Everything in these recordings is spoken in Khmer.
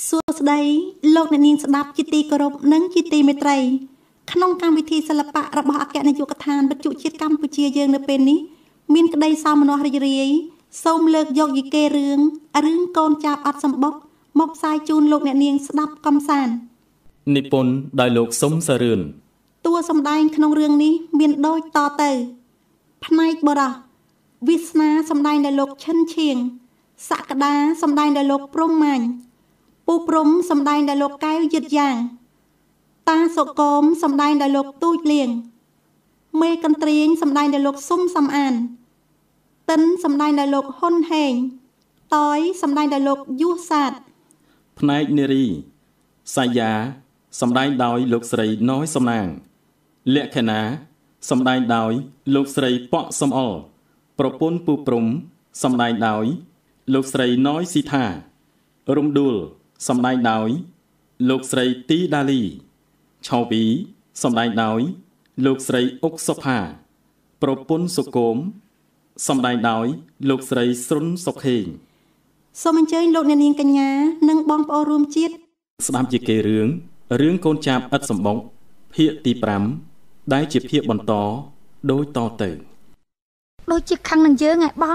សួស្តីលោកអ្នកនាងស្ដាប់ជាទីគោរពនិងជាទីមេត្រីក្នុងកម្មវិធីសិល្បៈរបស់អគ្គនាយកដ្ឋានវិទ្យុជាតិកម្ពុជាយើងនៅពេលនេះមានក្តីសោមនស្សរីករាយសូមលើកយកយីកេរឿងកូនចាប់អត់សម្បុកមកផ្សាយជូនលោកអ្នកនាងស្ដាប់កំសាន្តនិពន្ធដោយលោកសុំសារឿនតួសម្ដែងក្នុងរឿងនេះមានដូចតទៅផ្នែកបរោះវាសនាសម្ដែងដោយលោកឈិនឈៀងសក្តាសម្ដែងដោយលោកព្រំម៉ាញ់ពូព្រំសម្ដែងដោយលោកកែវយឹតយ៉ាងតាសុគមសម្ដែងដោយលោកទូចលៀងមេកន្ទ្រៀងសម្ដែងដោយលោកស៊ុំសំអានតិនសម្ដែងដោយលោកហ៊ុនហេងតយសម្ដែងដោយលោកយូសាតផ្នែកនារីសាយាសម្ដែងដោយលោកស្រីណ້ອຍសំណាងលក្ខណាសម្ដែងដោយលោកស្រីប៉ក់សំអល់ប្រពន្ធពូព្រំសម្ដែងដោយលោកស្រីណ້ອຍស៊ីថារំដួលសម្ដែងដោយលោកស្រីទីដាលីឆោវីសម្ដែងដោយលោកស្រីអុកសុផាប្រពន្ធសុគមសម្ដែងដោយលោកស្រីស្រុនសុខេងសូមអញ្ជើញលោកអ្នកនាងកញ្ញានិងបងប្អូនរួមជាតិស្ដាប់ជាគេរឿងកូនចាប់ឥតសម្បុកភាគទី5ដែលជាភាគបន្តដូចតទៅដូចជាខាងនឹងយើងឯងបង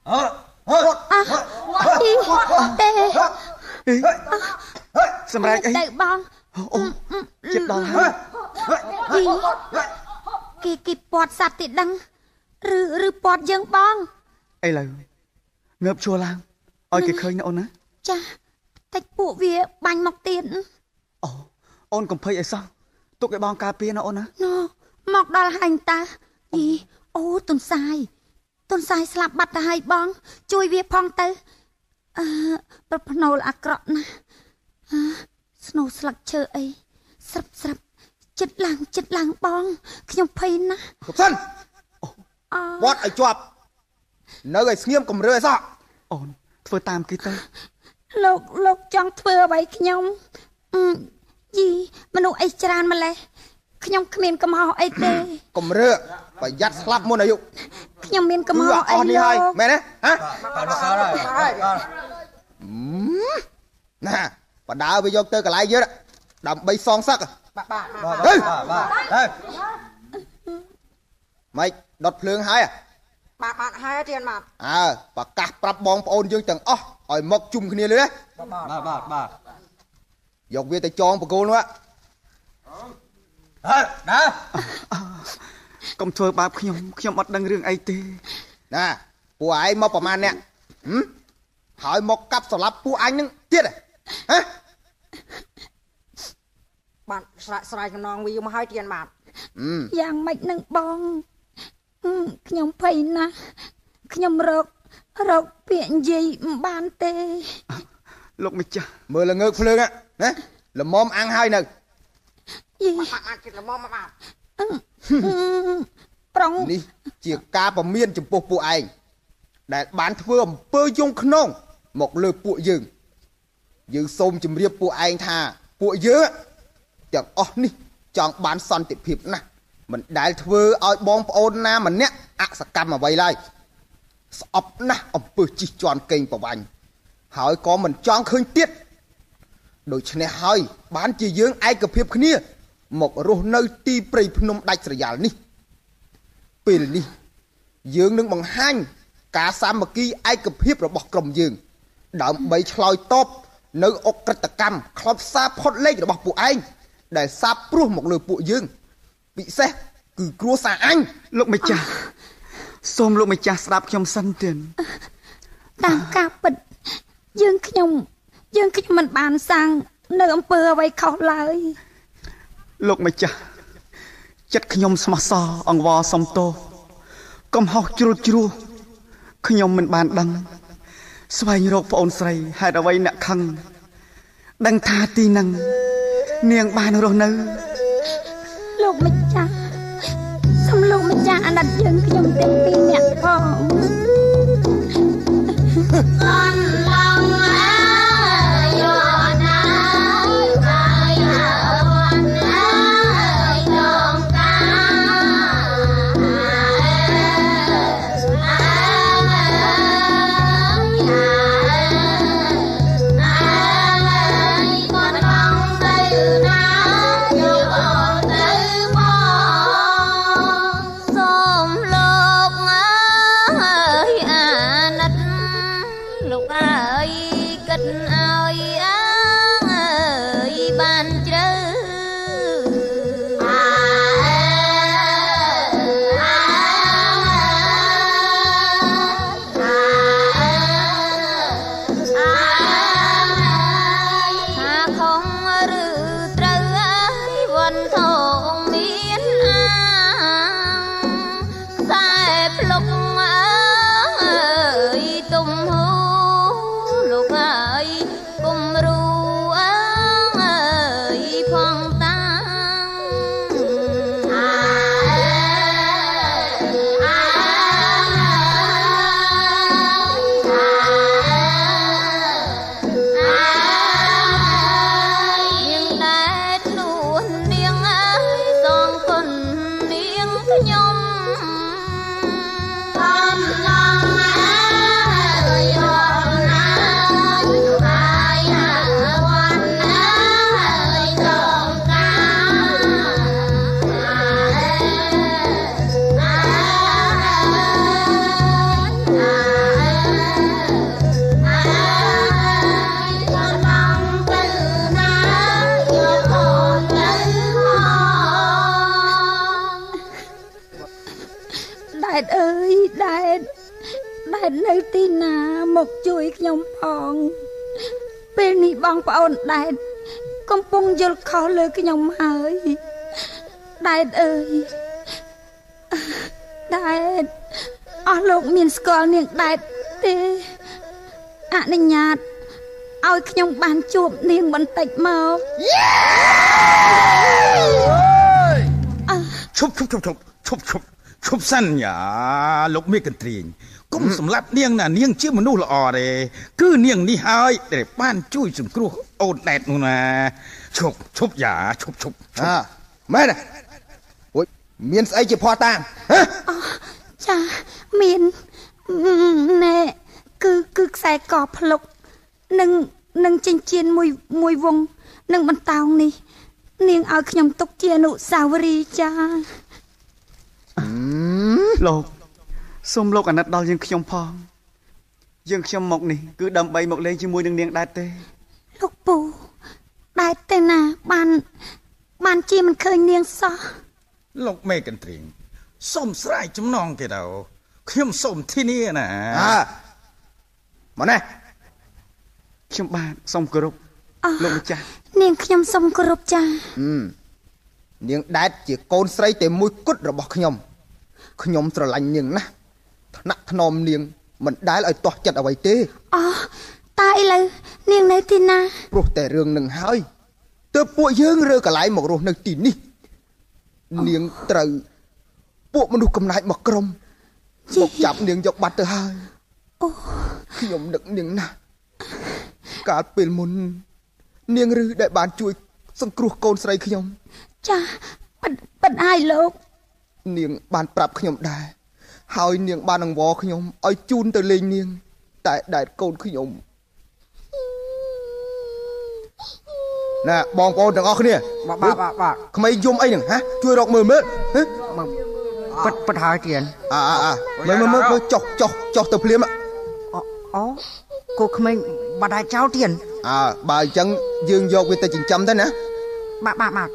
ទេសម្រាប់អីទៅបងអូចិត្តដល់ហើយគេពាត់សត្វទីដឹងឬពាត់យើងបងឥឡូវងើបជួលឡើងឲ្យគេឃើញណាអូនណាចាតិចពួកវាបាញ់មកទៀតអូនកុំភ័យអីសោះទុកឲ្យបងការពារណាអូនណាមកដល់ហើយតាយីអូទុនសាយស្លាប់បាត់ទៅហើយបងជួយវាផងទៅប្រភ្នូលអាក្រក់ណាស់ស្នូស្លឹកឈើអីស្រាប់ចិត្តឡើងបងខ្ញុំភ័យណាស់គប់សិនវត្តឲ្យជាប់នៅឲ្យស្ងៀមកុំរើសោះអូនធ្វើតាមគេទៅលោកចង់ធ្វើអ្វីខ្ញុំយីមនុស្សអីច្រើនម្លេះខ្ញុំគ្មានកំហុសអីទេកុំរើប្រយ័ត្នស្លាប់មុនអាយុខ្ញុំមានកំហុសអីលោកមែនទេហ៎ណាបដើវាយកទៅកន្លែងយើងដើម្បីសងសឹកបាទម៉េចដុតភ្លើងហើយបាទហើយទៀតបាទប្រកាសប្រាប់បងប្អូនយើងទាំងអស់ឲ្យមកជុំគ្នាលឿនបាទយកវាទៅចងបកគោលនោះណាកុំធ្វើបាបខ្ញុំអត់ដឹងរឿងអីទេណាពួកឯងមកប្រមាណអ្នកហើយមកកាប់សម្លាប់ពួកអញនឹងទៀតហ៎បាទស្រ័យចំណងវាមកហើយទៀតបាទយ៉ាងម៉េចនឹងបងខ្ញុំភ័យណាស់ខ្ញុំរកពាក្យនិយាយមិនបានទេលោកម្ចាស់មើលល្ងើកភ្លើងណាល្មមអាំងហើយនៅបាទចិត្តល្មមមកបាទប្រុងនេះជាការពមៀនចំពោះពួកឯងដែលបានធ្វើអំពើយងខ្នងមកលើពួកយើងសូមជម្រាបពួកឯងថាពួកយើងទាំងអស់នេះចង់បានសន្តិភាពណាស់មិនដែលធ្វើឲ្យបងប្អូនណាម្នាក់អសកម្មអ្វីឡើយស្អប់ណាស់អំពើជិះជាន់កេងប្រវាញ់ហើយក៏មិនចង់ឃើញទៀតដូច្នេះហើយបានជាយើងឯកភាពគ្នាមករស់នៅទីព្រៃភ្នំដាច់ស្រយាលនេះពេលនេះយើងនឹងបង្ហាញការសាមគ្គីឯកភាពរបស់ក្រុមយើងដើម្បីឆ្លើយតបនៅអក្រិតកម្មក្លបសារផុតលេខរបស់ពួកឯងដែលសាបព្រោះមកលើពួកយើងពិសេសគឺគ្រួសារអញលោកម្ចាស់សូមលោកម្ចាស់ស្ដាប់ខ្ញុំសិនទៀតតាមការពិតយើងខ្ញុំមិនបានសាងនៅអំពើអ្វីខុសឡើយលោកម្ចាស់ចិត្តខ្ញុំស្មោះសរអង្វរសំទោសកំហុសជ្រុលជ្រោះខ្ញុំមិនបានដឹងស្វែងរកប្អូនស្រីហេតុអ្វីអ្នកខឹងដឹងថាទីនឹងនាងបានរស់នៅលោកម្ចាស់សូមលោកម្ចាស់អាណិតយើងខ្ញុំទាំងពីរអ្នកផងអនឡងអយអើយបានជ្រៅនៅទីណាមកជួយខ្ញុំផងពេលនេះបងប្អូនដែតកំពុងយល់ខុសលើខ្ញុំហើយដែតអើយដែតអស់លោកមានស្គាល់នាងដែតទេអនុញ្ញាតឲ្យខ្ញុំបានជួបនាងបន្តិចមកឈប់សិនយ៉ាលោកមេកន្ទ្រៀងគុំសម្លាប់នាងណានាងជាមនុស្សល្អទេគឺនាងនេះហើយដែលបានជួយសង្គ្រោះអូនដែតនោះណាឈប់យ៉ាឈប់មែនអូយមានស្អីជាភ័ស្តុតាងចាមានណែគឺខ្សែកភ្លុកនឹងចិញ្ចៀនមួយវងនឹងបន្តោងនេះនាងឲ្យខ្ញុំទុកជាអនុស្សាវរីយ៍ចាលោកសូមលោកអាណិតដល់យើងខ្ញុំផងយើងខ្ញុំមកនេះគឺដើម្បីមកលេងជាមួយនឹងនាងដែតទេលោកពូដែតទេណាបានជាមិនឃើញនាងសោះលោកមេកន្ទ្រៀងសូមស្រាយចំណងគេទៅខ្ញុំសូមធានាណាមកណាខ្ញុំបាទសូមគោរពលោកម្ចាស់នាងខ្ញុំសូមគោរពចានាងដែតជាកូនស្រីតែមួយគត់របស់ខ្ញុំស្រឡាញ់នាងណាស់ថ្នាក់ថ្នមនាងមិនដែលឲ្យទាស់ចិត្តអ្វីទេតែឥឡូវនាងនៅទីណាព្រោះតែរឿងនឹងហើយទើបពួកយើងរើកន្លែងមករស់នៅទីនេះនាងត្រូវពួកមនុស្សកំណាចមកក្រុមមកចាប់នាងយកបាត់ទៅហើយខ្ញុំនឹកនាងណាស់កាលពេលមុននាងឬដែលបានជួយសង្គ្រោះកូនស្រីខ្ញុំចាប៉ិនហើយលោកនាងបានប្រាប់ខ្ញុំដែរហើយនាងបានអង្វរខ្ញុំឲ្យជូនទៅលេងនាងតែដែតកូនខ្ញុំណាបងប្អូនទាំងអស់គ្នាបាទក្មេងយំអីហ្នឹងហ៎ជួយរកមើលប៉ិតហើយទៀតមើលចុះទៅភ្លាមអូគូក្មេងបាត់ហើយចោលទៀតបើអញ្ចឹងយើងយកវាទៅចិញ្ចឹមទៅណាបាទ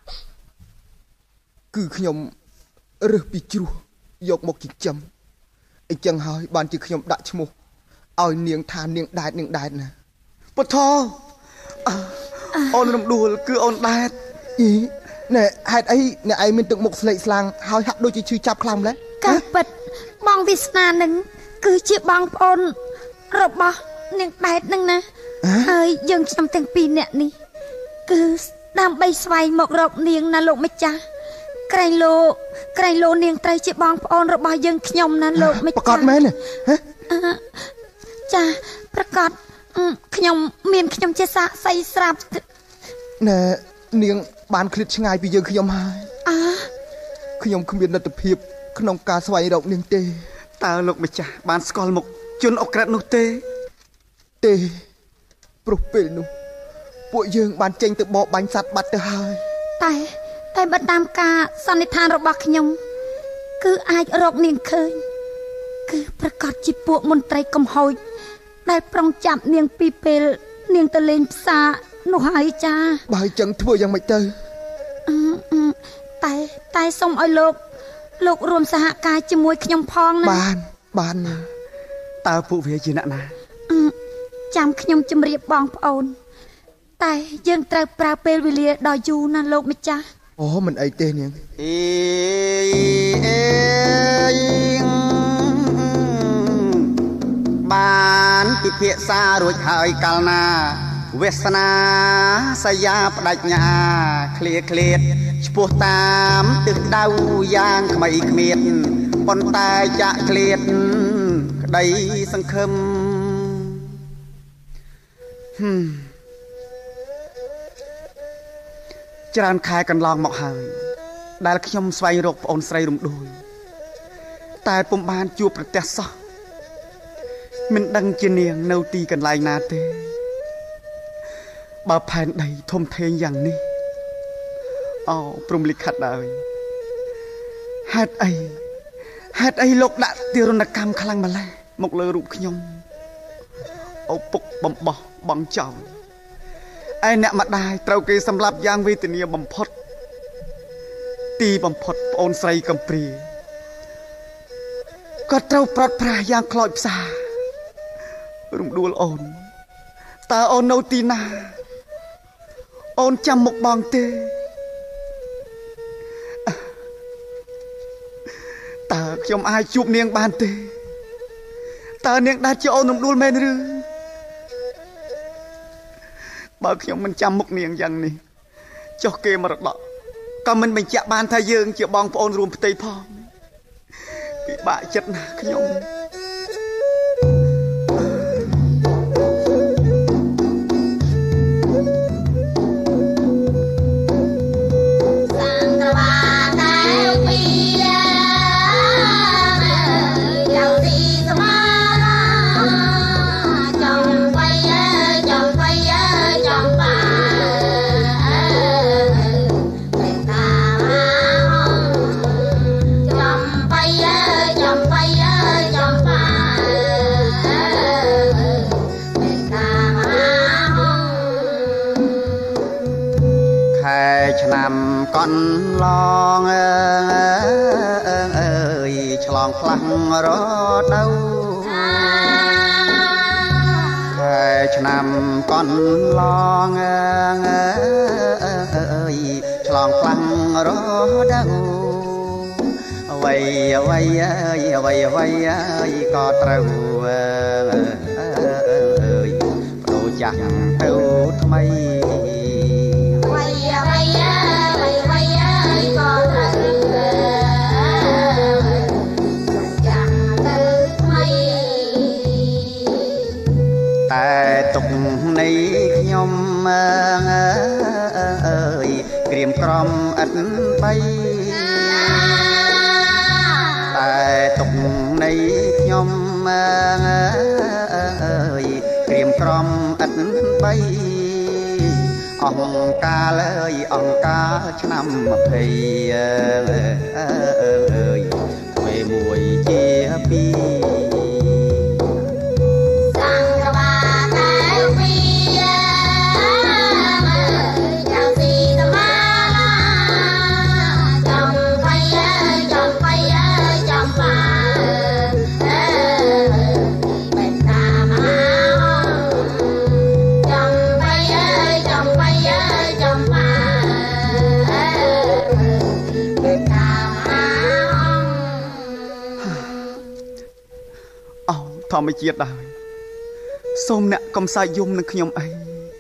គឺខ្ញុំរើសពីជ្រោះយកមកចិញ្ចឹមអញ្ចឹងហើយបានជាខ្ញុំដាក់ឈ្មោះឲ្យនាងថានាងដែតណាពធអូនរំដួលគឺអូនដែតណែហេតុអីអ្នកឯងមានទឹកមុខស្លេកស្លាំងហើយហាក់ដូចជាឈឺចាប់ខ្លាំងម្ល៉េះការពិតបងវាសនានឹងគឺជាបងប្អូនរបស់នាងដែតនឹងណាហើយយើងខ្ញុំទាំងពីរនាក់នេះគឺដើម្បីស្វែងមករកនាងណាលោកម្ចាស់ក្រែងលោនាងត្រូវជាបងប្អូនរបស់យើងខ្ញុំណាលោកម្ចាស់ប្រកាសមែនហ៎ចាប្រកាសខ្ញុំជាសាក្សីស្រាប់ណែនាងបានឃ្លាតឆ្ងាយពីយើងខ្ញុំហើយខ្ញុំគ្មានលទ្ធភាពក្នុងការស្វែងរកនាងទេតើលោកម្ចាស់បានស្គាល់មុខជនអុកក្រិតនោះទេព្រោះពេលនោះពួកយើងបានចេញទៅបរបាញ់សត្វបាត់ទៅហើយតែបើតាមការសន្និដ្ឋានរបស់ខ្ញុំគឺអាចរកនាងឃើញគឺប្រកាសជាពួកមន្ត្រីកំហុចដែលប្រុងចាប់នាងពីពេលនាងទៅលេងផ្សារនោះហើយចាបើអញ្ចឹងធ្វើយ៉ាងម៉េចទៅតែសូមឲ្យលោករួមសហការជាមួយខ្ញុំផងណាបានតើពួកវាជាអ្នកណាចាំខ្ញុំជម្រាបបងប្អូនតែយើងត្រូវប្រើពេលវេលាដល់យូរណាលោកម្ចាស់អូមិនអីទេនាងបានពិភាក្សារួចហើយកាលណាវាសនាសាយាបដិញ្ញាឃ្លាឆ្ពោះតាមទិសដៅយ៉ាងខ្មៃគ្មៀតប៉ុន្តែចាក់ឃ្លាតក្តីសង្ឃឹមច្រើនខែកន្លងមកហើយដែលខ្ញុំស្វែងរកប្អូនស្រីរំដួលតែពុំបានជួបប្រទះសោះមិនដឹងជានាងនៅទីកន្លែងណាទេបើផែនដីធំធេងយ៉ាងនេះអូព្រំលិខិតហើយហេតុអីលោកដាក់ទារុណកម្មខ្លាំងម្ល៉េះមកលើរូបខ្ញុំឪពុកបំបោះបងចោលឯអ្នកម្ដាយត្រូវគេសម្លាប់យ៉ាងវេទនាបំផុតទីបំផុតប្អូនស្រីកំព្រាក៏ត្រូវប្រត់ប្រាស់យ៉ាងខ្លោចផ្សារំដួលអូនតើអូននៅទីណាអូនចាំមុខបងទេតើខ្ញុំអាចជួបនាងបានទេតើនាងដែលជាអូនរំដួលមែនឬបើខ្ញុំមិនចាំមុខនាងយ៉ាងនេះចុះគេមរតកក៏មិនបញ្ជាក់បានថាយើងជាបងប្អូនរួមផ្ទៃផងពិបាកចិត្តណាស់ខ្ញុំឆ្នាំកន្លងអើយឆ្លងផ្លាំងរដូវខែឆ្នាំកន្លងអើយឆ្លងផ្លាំងរដូវអ្វីក៏ត្រូវអើយបដូរចាស់ទៅថ្មីតែទុកនៃខ្ញុំអើយក្រៀមក្រំឥតបីតែទុកនៃខ្ញុំអើយក្រៀមក្រំឥតបីអង្គការអង្គការឆ្នាំ20អើយទ្វេមួយជាពីរធម្មជាតិដែរសូមអ្នកកុំសាយយំនឹងខ្ញុំអី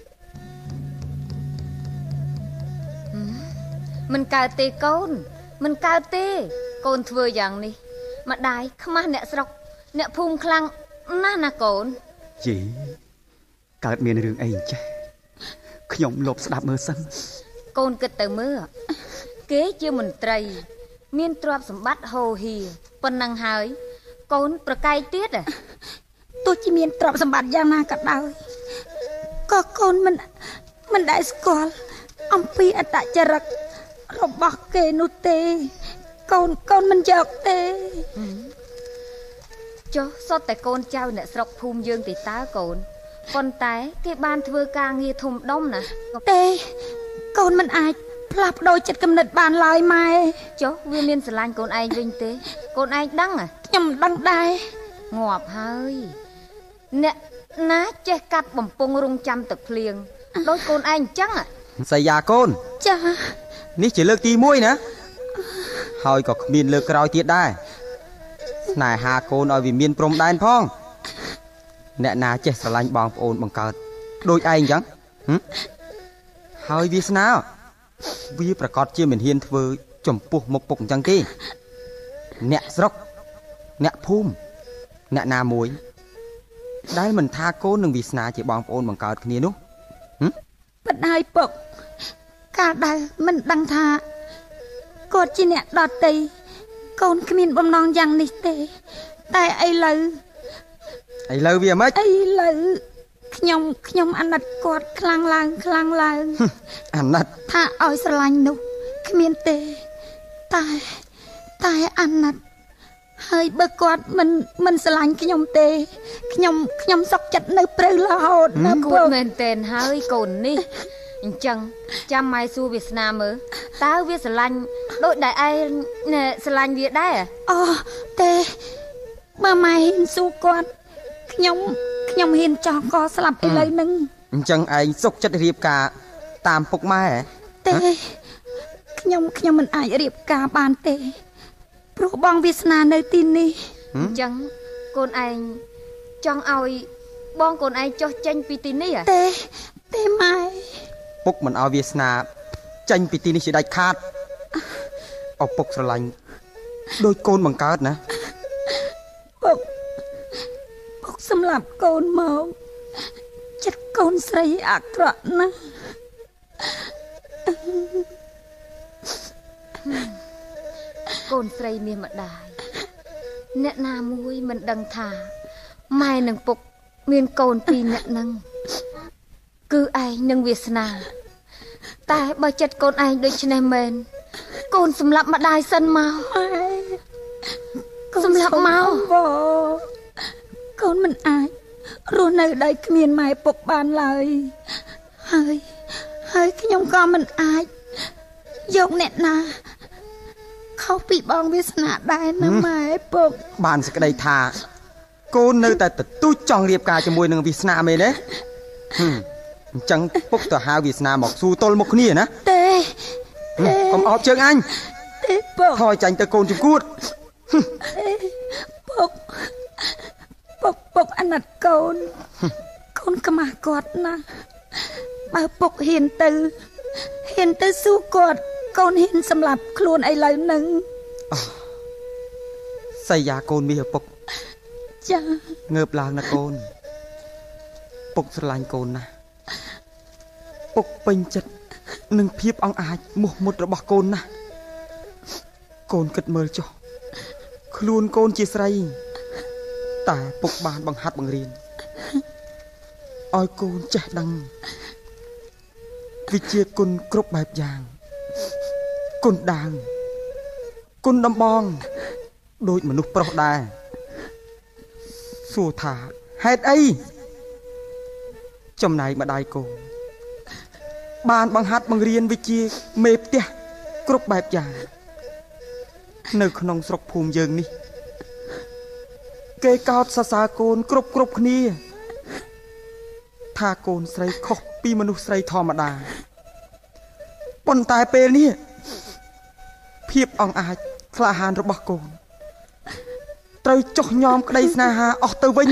មិនកើតទេកូនមិនកើតទេកូនធ្វើយ៉ាងនេះម្ដាយខ្មាស់អ្នកស្រុកអ្នកភូមិខ្លាំងណាស់ណាកូនជីកើតមានរឿងអីចេះខ្ញុំលបស្ដាប់មើលសិនកូនគិតទៅមើលគេជាមន្ត្រីមានទ្រព្យសម្បត្តិហូរហៀប៉ុណ្ណឹងហើយកូនប្រកែកទៀតទោះជាមានទ្រព្យសម្បត្តិយ៉ាងណាក៏ដោយក៏កូនមិនដែលស្គាល់អំពីអត្តចរិតរបស់គេនោះទេកូនមិនយកទេចុះសុទ្ធតែកូនចៅអ្នកស្រុកភូមិយើងទេតើកូនប៉ុន្តែគេបានធ្វើការងារធំដុំណាទេកូនមិនអាចផ្លាស់ប្ដូរចិត្តគំនិតបានឡើយម៉ែចុះវាមានស្រឡាញ់កូនឯងវិញទេកូនឯងដឹងខ្ញុំដឹងដែរងាប់ហើយអ្នកណាចេះកាត់បំពង់រងចាំទឹកភ្លៀងដោយកូនឯងអញ្ចឹងសៃយ៉ាកូនចានេះជាលើកទី1ណាហើយក៏គ្មានលើកក្រោយទៀតដែរស្នេហាកូនឲ្យវាមានព្រំដែនផងអ្នកណាចេះស្រឡាញ់បងប្អូនបង្កើតដូចឯងអញ្ចឹងហើយវាស្នាវាប្រកាសជាមិនហ៊ានធ្វើចំពោះមុខពុកអញ្ចឹងទេអ្នកស្រុកអ្នកភូមិអ្នកណាមួយដែលមិនថាកូននឹងវាស្នាជាបងប្អូនបង្កើតគ្នានោះប៉ុន្តែពុកកាលដែលមិនដឹងថាគាត់ជាអ្នកដតីកូនគ្មានបំណងយ៉ាងនេះទេតែឥឡូវវាមិនឥឡូវខ្ញុំអាណិតគាត់ខ្លាំងឡើងអាណិតថាឲ្យស្រឡាញ់នោះគ្មានទេតែអាណិតហើយបើគាត់មិនស្រឡាញ់ខ្ញុំទេខ្ញុំសុខចិត្តនៅព្រៅរហូតណាគួរមែនតែនហើយកូននេះអញ្ចឹងចាំម៉ែសួរវាសនាមើលតើវាស្រឡាញ់ដូចដែលឯងស្រឡាញ់វាដែរអូទេបើម៉ែហ៊ានសួរគាត់ខ្ញុំហ៊ានចោះកស្លាប់ឥឡូវហ្នឹងអញ្ចឹងឯងសុខចិត្តរៀបការតាមពុកម៉ែទេខ្ញុំមិនអាចរៀបការបានទេព្រោះបងវាសនានៅទីនេះអញ្ចឹងកូនឯងចង់ឲ្យបងកូនឯងចុះចេញពីទីនេះទេម៉ែពុកមិនឲ្យវាសនាចេញពីទីនេះជាដាច់ខាតឪពុកស្រឡាញ់ដូចកូនបង្កើតណាពុកសម្លាប់កូនមកចិត្តកូនស្រីអាក្រក់ណាស់កូនស្រីមាសម្ដាយអ្នកណាមួយមិនដឹងថាម៉ែនិងពុកមានកូនពីរនាក់ហ្នឹងគឺឯងនឹងវាសនាតែបើចិត្តកូនឯងដូច្នេះមែនកូនសម្លាប់ម្ដាយសិនមកសម្លាប់មកកូនមិនអាចរស់នៅដោយគ្មានម៉ែពុកបានឡើយហើយខ្ញុំក៏មិនអាចយកអ្នកណាខុសពីបងវាសនាដែរណាម៉ែពុកបានសេចក្តីថាកូននៅតែទទូចចង់រៀបការជាមួយនឹងវាសនាមែនទេអញ្ចឹងពុកទៅហៅវាសនាមកស៊ូទល់មុខគ្នាណាទេកុំអោបជើងអញទេពុកថយចាញ់ទៅកូនជំគួតពុកអាណិតកូនខ្មាស់គាត់ណាស់បើពុកហ៊ានទៅស៊ូគាត់កូនហ៊ានសម្លាប់ខ្លួនឥឡូវហ្នឹងសៃយ៉ាកូនមាសឪពុកចាងើបឡើងណាកូនពុកស្រឡាញ់កូនណាស់ពុកពេញចិត្តនឹងភាពអង្អាចមោះមុតរបស់កូនណាស់កូនគិតមើលចុះខ្លួនកូនជាស្រីតែពុកបានបង្ហាត់បង្រៀនឲ្យកូនចេះដឹងវិជ្ជាគុណគ្រប់បែបយ៉ាងគុណដាវគុណដំបងដូចមនុស្សប្រុសដែរសួរថាហេតុអីចំណែកម្ដាយកូនបានបង្ហាត់បង្រៀនវិជ្ជាមេផ្ទះគ្រប់បែបយ៉ាងនៅក្នុងស្រុកភូមិយើងនេះគេកោតសរសើរកូនគ្រប់គ្នាថាកូនស្រីខុសពីមនុស្សស្រីធម្មតាប៉ុន្តែពេលនេះភាពអង្អាចក្លាហានរបស់កូនត្រូវចុះញោមក្តីស្នេហាអស់ទៅវិញ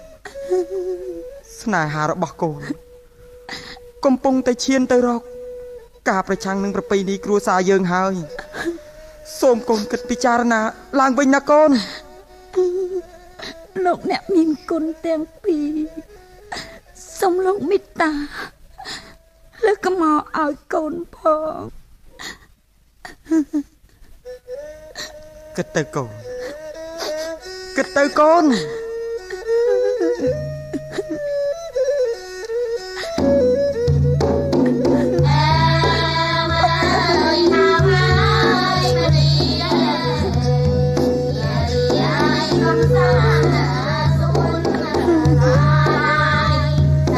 ស្នេហារបស់កូនកំពុងតែឈានទៅរកការប្រឆាំងនឹងប្រពៃណីគ្រួសារយើងហើយសូមកូនគិតពិចារណាឡើងវិញណាកូនលោកអ្នកមានគុណទាំងពីរសូមលោកមេត្តាលើកមកឲ្យកូនផងគិតទៅកូនគិតទៅកូនក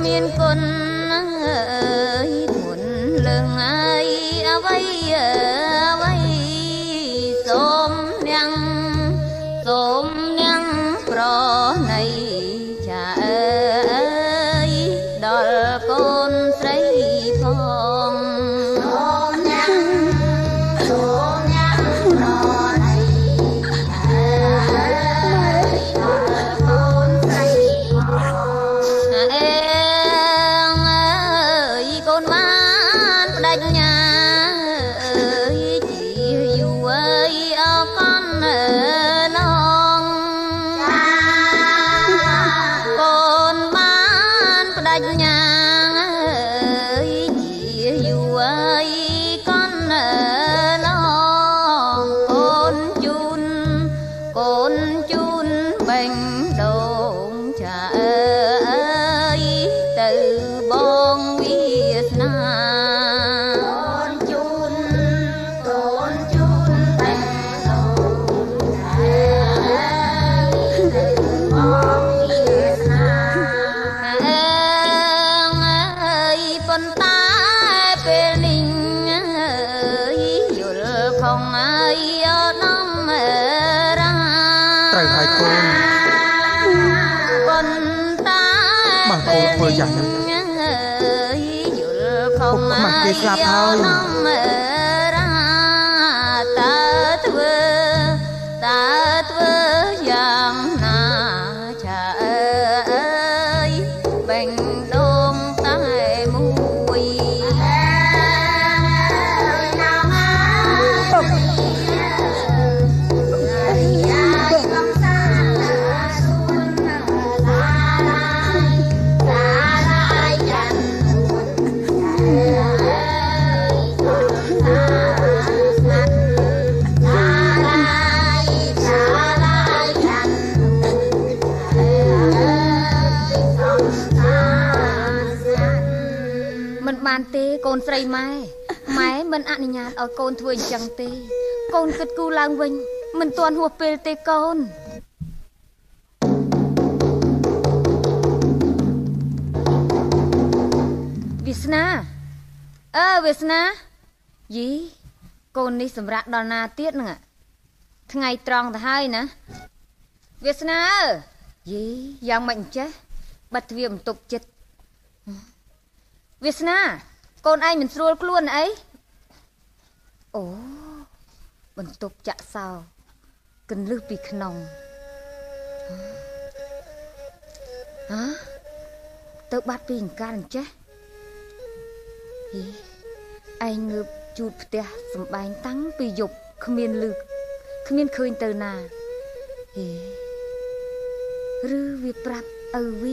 មានគុណអើយមុនលឹងអើយអ្វីសូមនាងប្រណីចាអើយដល់កូនស្រីផងសូមនាងប្រណីចាអើយដល់កូនស្រីផងអេងអើយកូនបានបដិញ្ញាអើយជាយូរអើយអរកូនយ៉ាងហ្នឹងយល់ខំមកគេស្លាប់ហើយតើធ្វើយ៉ាងណាចាអើយបេងដូងតែមួយបានទេកូនស្រីម៉ែមិនអនុញ្ញាតឲ្យកូនធ្វើអញ្ចឹងទេកូនគិតគូរឡើងវិញមិនទាន់ហួសពេលទេកូនវាសនាវាសនាយីកូននេះសម្រាប់ដល់ណាទៀតហ្នឹងថ្ងៃត្រង់ទៅហើយណាវាសនាយីយ៉ាងមិនចេះបាត់ទ្វារបន្ទប់ចិត្តវាសនាកូនឯងមិនស្រួលខ្លួនអីអូបន្ទប់ចាក់សោកន្លឹះពីក្នុងទៅបាត់ពីអង្ការអញ្ចេះឯងងើបជូតផ្ទះសំបែងតាំងពីយប់គ្មានលឺគ្មានឃើញទៅណាឬវាប្រាប់ឪវា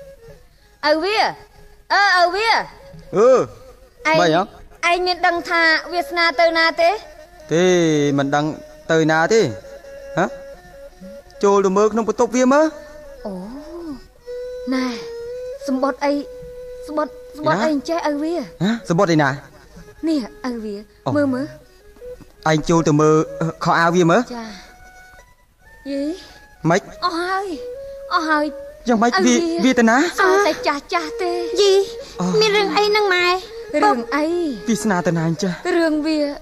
បើយ៉ាងឯងមានដឹងថាវាសនាទៅណាទេមិនដឹងទៅណាទេហ៎ចូលទៅមើលក្នុងបន្ទប់វាមើលអូណែសម្បត្តិអីអីចេះឪវាសម្បត្តិឯណានេះឪវាមើលឯងចូលទៅមើលខោអាវវាមើលចាយីម៉េចអស់ហើយយ៉ាងម៉េចវាទៅណាសោះតែចាស់ទេយីមានរឿងអីនឹងម៉ែរឿងអីវាសនាទៅណាអញ្ចឹងរឿង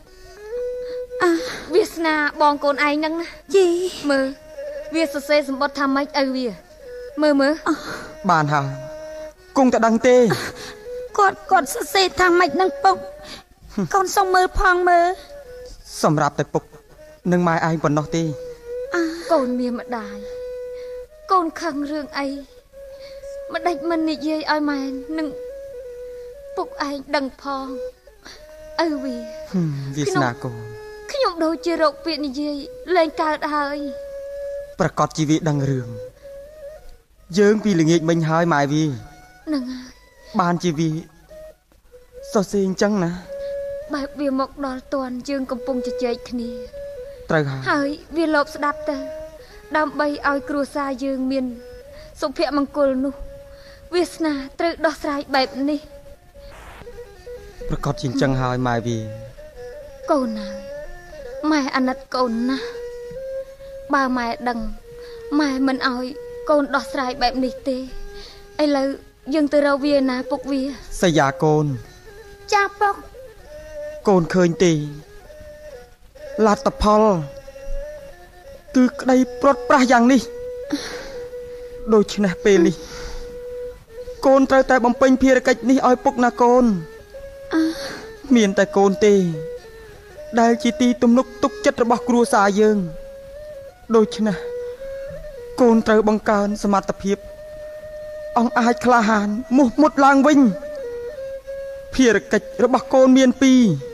វាសនាបងកូនឯងហ្នឹងណាយីមើលវាសរសេរសម្បត្តិថាម៉េចឪវាមើលបានហើយគង់តែដឹងទេគាត់សរសេរថាម៉េចនឹងពុកកូនសុំមើលផងមើលសម្រាប់តែពុកនឹងម៉ែឯងប៉ុណ្ណោះទេកូនមានម្ដាយកូនខឹងរឿងអីម្ដេចមិននិយាយឲ្យម៉ែនឹងពុកឯងដឹងផងឪវាស្នាកូនខ្ញុំដូចជារោគពាក្យនិយាយលែងកើតហើយប្រកាសជីវិតដឹងរឿងយើងពីល្ងាចមិញហើយម៉ែវាហ្នឹងហើយបានជីវិតសរសេរអញ្ចឹងណាបែបវាមកដល់តន់យើងកំពុងជជែកគ្នាត្រូវហើយវាលបស្ដាប់ទៅដើម្បីឲ្យគ្រួសារយើងមានសុភមង្គលនោះវាសនាត្រូវដោះស្រាយបែបនេះប្រកាសជាអញ្ចឹងហើយម៉ែវាកូនហើយម៉ែអាណិតកូនណាស់បើម៉ែដឹងម៉ែមិនឲ្យកូនដោះស្រាយបែបនេះទេឥឡូវយើងទៅរកវាណាពុកវាសយាកូនចាពុកកូនឃើញទេលទ្ធផលគឺក្តីព្រាត់ប្រាសយ៉ាងនេះដូច្នេះពេលនេះកូនត្រូវតែបំពេញភារកិច្ចនេះឲ្យពុកណាកូនមានតែកូនទេដែលជាទីទំនុកទុកចិត្តរបស់គ្រួសារយើងដូច្នេះកូនត្រូវបង្កើនសមត្ថភាពអង្អាចក្លាហានមោះមុតឡើងវិញភារកិច្ចរបស់កូនមាន2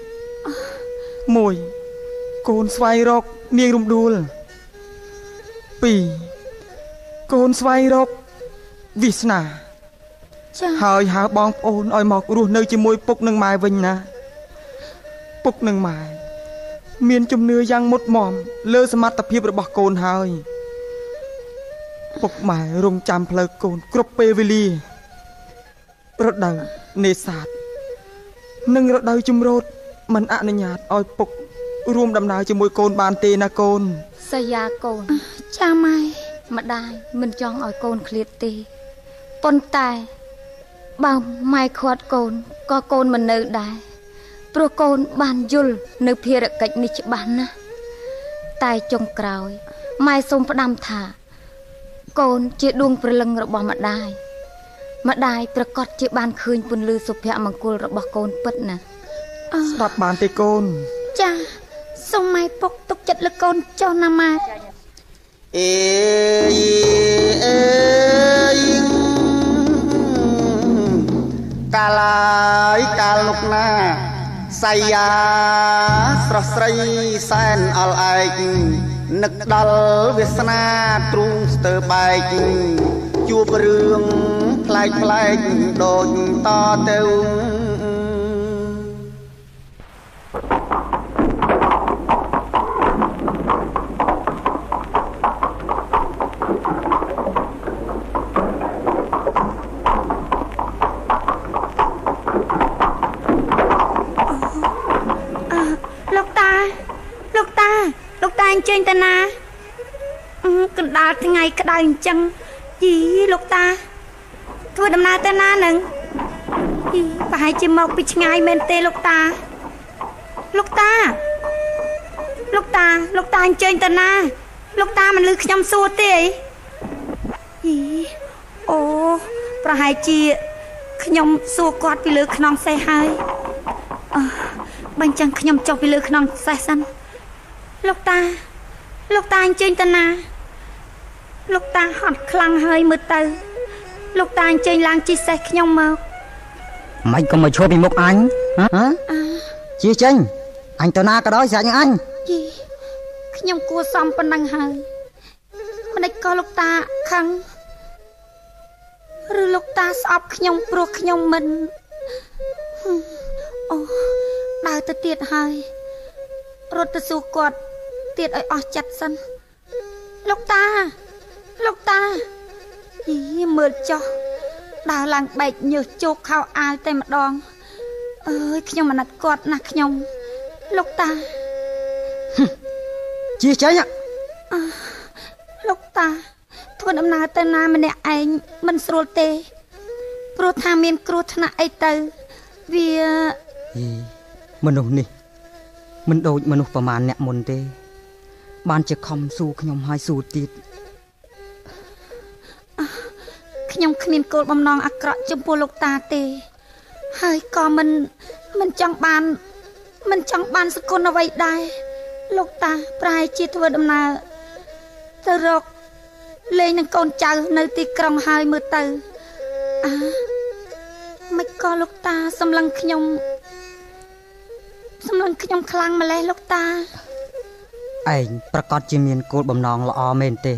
1កូនស្វែងរកនាងរំដួល2កូនស្វែងរកវាសនាហើយហៅបងប្អូនឲ្យមករស់នៅជាមួយពុកនិងម៉ែវិញណាពុកនិងម៉ែមានជំនឿយ៉ាងមុតមមលើសមត្ថភាពរបស់កូនហើយពុកម៉ែរងចាំផ្លូវកូនគ្រប់ពេលវេលារដូវនេសាទនិងរដូវជំរោតមិនអនុញ្ញាតឲ្យពុករួមដំណើរជាមួយកូនបានទេណាកូនសយាកូនចាម៉ែម្ដាយមិនចង់ឲ្យកូនឃ្លាតទេប៉ុន្តែបើម៉ែខាត់កូនក៏កូនមិននៅដែរព្រោះកូនបានយល់នៅភារកិច្ចនេះច្បាស់ណាស់តែចុងក្រោយម៉ែសូមផ្ដាំថាកូនជាដួងព្រលឹងរបស់ម្ដាយប្រកាសជាបានឃើញពន្លឺសុភមង្គលរបស់កូនពិតណាស្ដាប់បានទេកូនចាសូមម៉ែពុកទុកចិត្តលើកូនចុះណាម៉ែកាលកាលលោកណាសៃយ៉ាស្រស់ស្រីសែនអល់ឯកនឹកដល់វាសនាទ្រូងស្ទើបែកជួបរឿងប្លែកដូចតទៅលោកតាអញ្ជើញតាណាកណ្ដាលថ្ងៃក្តៅអញ្ចឹងយីលោកតាធ្វើដំណើរទៅណានឹងយីប្រហែលជាមកពីឆ្ងាយមែនទេលោកតាអញ្ជើញតាណាលោកតាមិនឮខ្ញុំសួរទេអីយីអូប្រហែលជាខ្ញុំសួរគាត់ពីលើខ្នងសេះហើយបើអញ្ចឹងខ្ញុំចុះពីលើខ្នងសេះសិនលោកតាអញ្ជើញតាណាលោកតាហត់ខ្លាំងហើយមើលទៅលោកតាអញ្ជើញឡើងជិះសេះខ្ញុំមកមិនក៏មកឈប់ពីមុខអញជិះចេញអញទៅណាក៏ដោយស្រាច់នឹងអញយីខ្ញុំគួរសមប៉ុណ្ណឹងហើយមិនដេចក៏លោកតាខឹងឬលោកតាស្អប់ខ្ញុំព្រោះខ្ញុំមិនអូដើរទៅទៀតហើយរត់ទៅសួរគាត់ទៀតឲ្យអស់ចិត្តសិនលោកតាយីមើលចុះដើរឡើងបែកញើសជោកខោអាវតែម្ដងអើយខ្ញុំអាណិតគាត់ណាស់ខ្ញុំលោកតាជិះចេញលោកតាធ្វើដំណើរទៅណាម្នាក់ឯងមិនស្រួលទេព្រោះថាមានគ្រោះថ្នាក់អីទៅវាមនុស្សនេះមិនដូចមនុស្សប្រមាណអ្នកមុនទេបានជាខំស៊ូខ្ញុំហើយស៊ូទៀតខ្ញុំគ្មានគោលបំណងអាក្រក់ចំពោះលោកតាទេហើយក៏មិនចង់បានសគុណអ្វីដែរលោកតាប្រហែលជាធ្វើដំណើរទៅរកលេងនឹងកូនចៅនៅទីក្រុងហើយមើលទៅមិនក៏លោកតាសម្លឹងខ្ញុំខ្លាំងម្លេះលោកតាឯងប្រកាសជាមានគោលបំណងល្អមែនទេ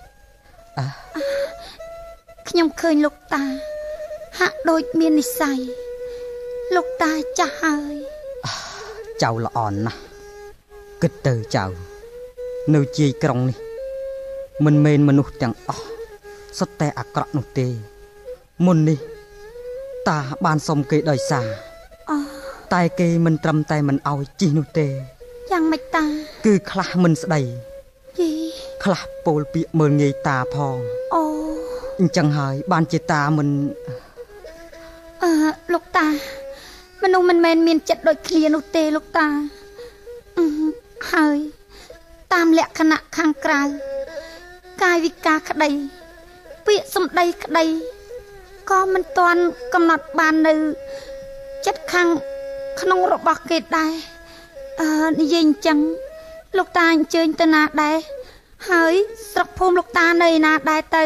ខ្ញុំឃើញលោកតាហាក់ដូចមាននិស្ស័យលោកតាចាស់ហើយចៅល្អណាស់គិតទៅចៅនៅជាយក្រុងនេះមិនមែនមនុស្សទាំងអស់សុទ្ធតែអាក្រក់នោះទេមុននេះតាបានសុំគេដោយសារតែគេមិនត្រឹមតែមិនអោយជីនោះទេយ៉ាងម៉េចតាគឺខ្លះមិនស្ដីខ្លះពោលពាក្យមើលងាយតាផងអូអញ្ចឹងហើយបានជាតាមិនមិនមែនមានចិត្តដូចគ្នានោះទេលោកតាហើយតាមលក្ខណៈខាងក្រៅកាយវិការក្តីពាក្យសម្ដីក្តីក៏មិនទាន់កំណត់បាននៅចិត្តខាងក្នុងរបស់គេដែរនិយាយអញ្ចឹងលោកតាអញ្ជើញទៅណាដែរហើយស្រុកភូមិលោកតានៅណាដែរទៅ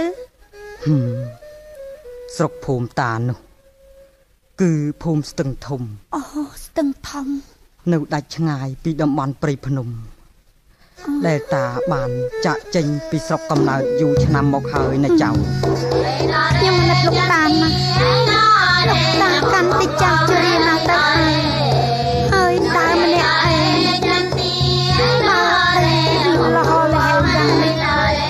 ស្រុកភូមិតានោះគឺភូមិស្ទឹងធំអូស្ទឹងធំនៅដាច់ឆ្ងាយពីតំបន់ព្រៃភ្នំដែលតាបានចាក់ចេញពីស្រុកកំណើតយូរឆ្នាំមកហើយណាចៅខ្ញុំនឹកលោកតាណាលោកតាកាន់តែចាស់ជរាណាស់ទៅហើយដើរម្នាក់ឯងលហលហែងយ៉ាងនេះ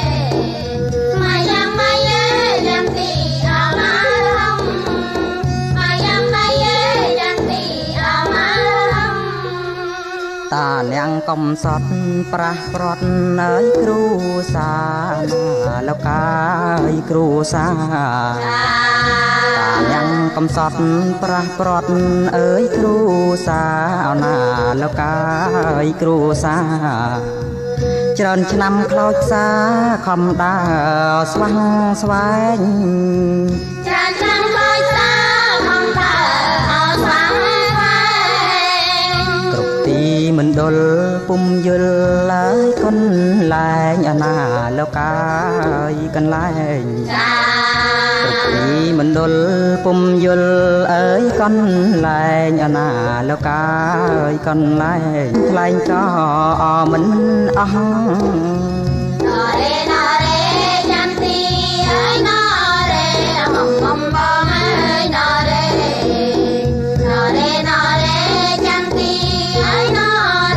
តានាងកំសត់ប្រះប្រត់អើយគ្រូសាណាលោកកាយគ្រូសាតានាងកំសត់ប្រះប្រត់អើយគ្រូសាណាលោកកាយគ្រូសាច្រើនឆ្នាំខ្លោចផ្សាខំដើរស្វាំងស្វែងច្រើនឆ្នាំខ្លោចផ្សាខំដើរស្វាំងមិនដុលពុំយល់ឡើយកូនលែងអាណាលោកកាយកន្លែងចាពីមិនដុលពុំយល់អើយកូនលែងអាណាលោកកាយកន្លែងខ្លែងក៏មិនអស់ណរេណរេចន្ទីអើយណរេបំបំបងអើយណរេណរេណរេចន្ទីអើយណ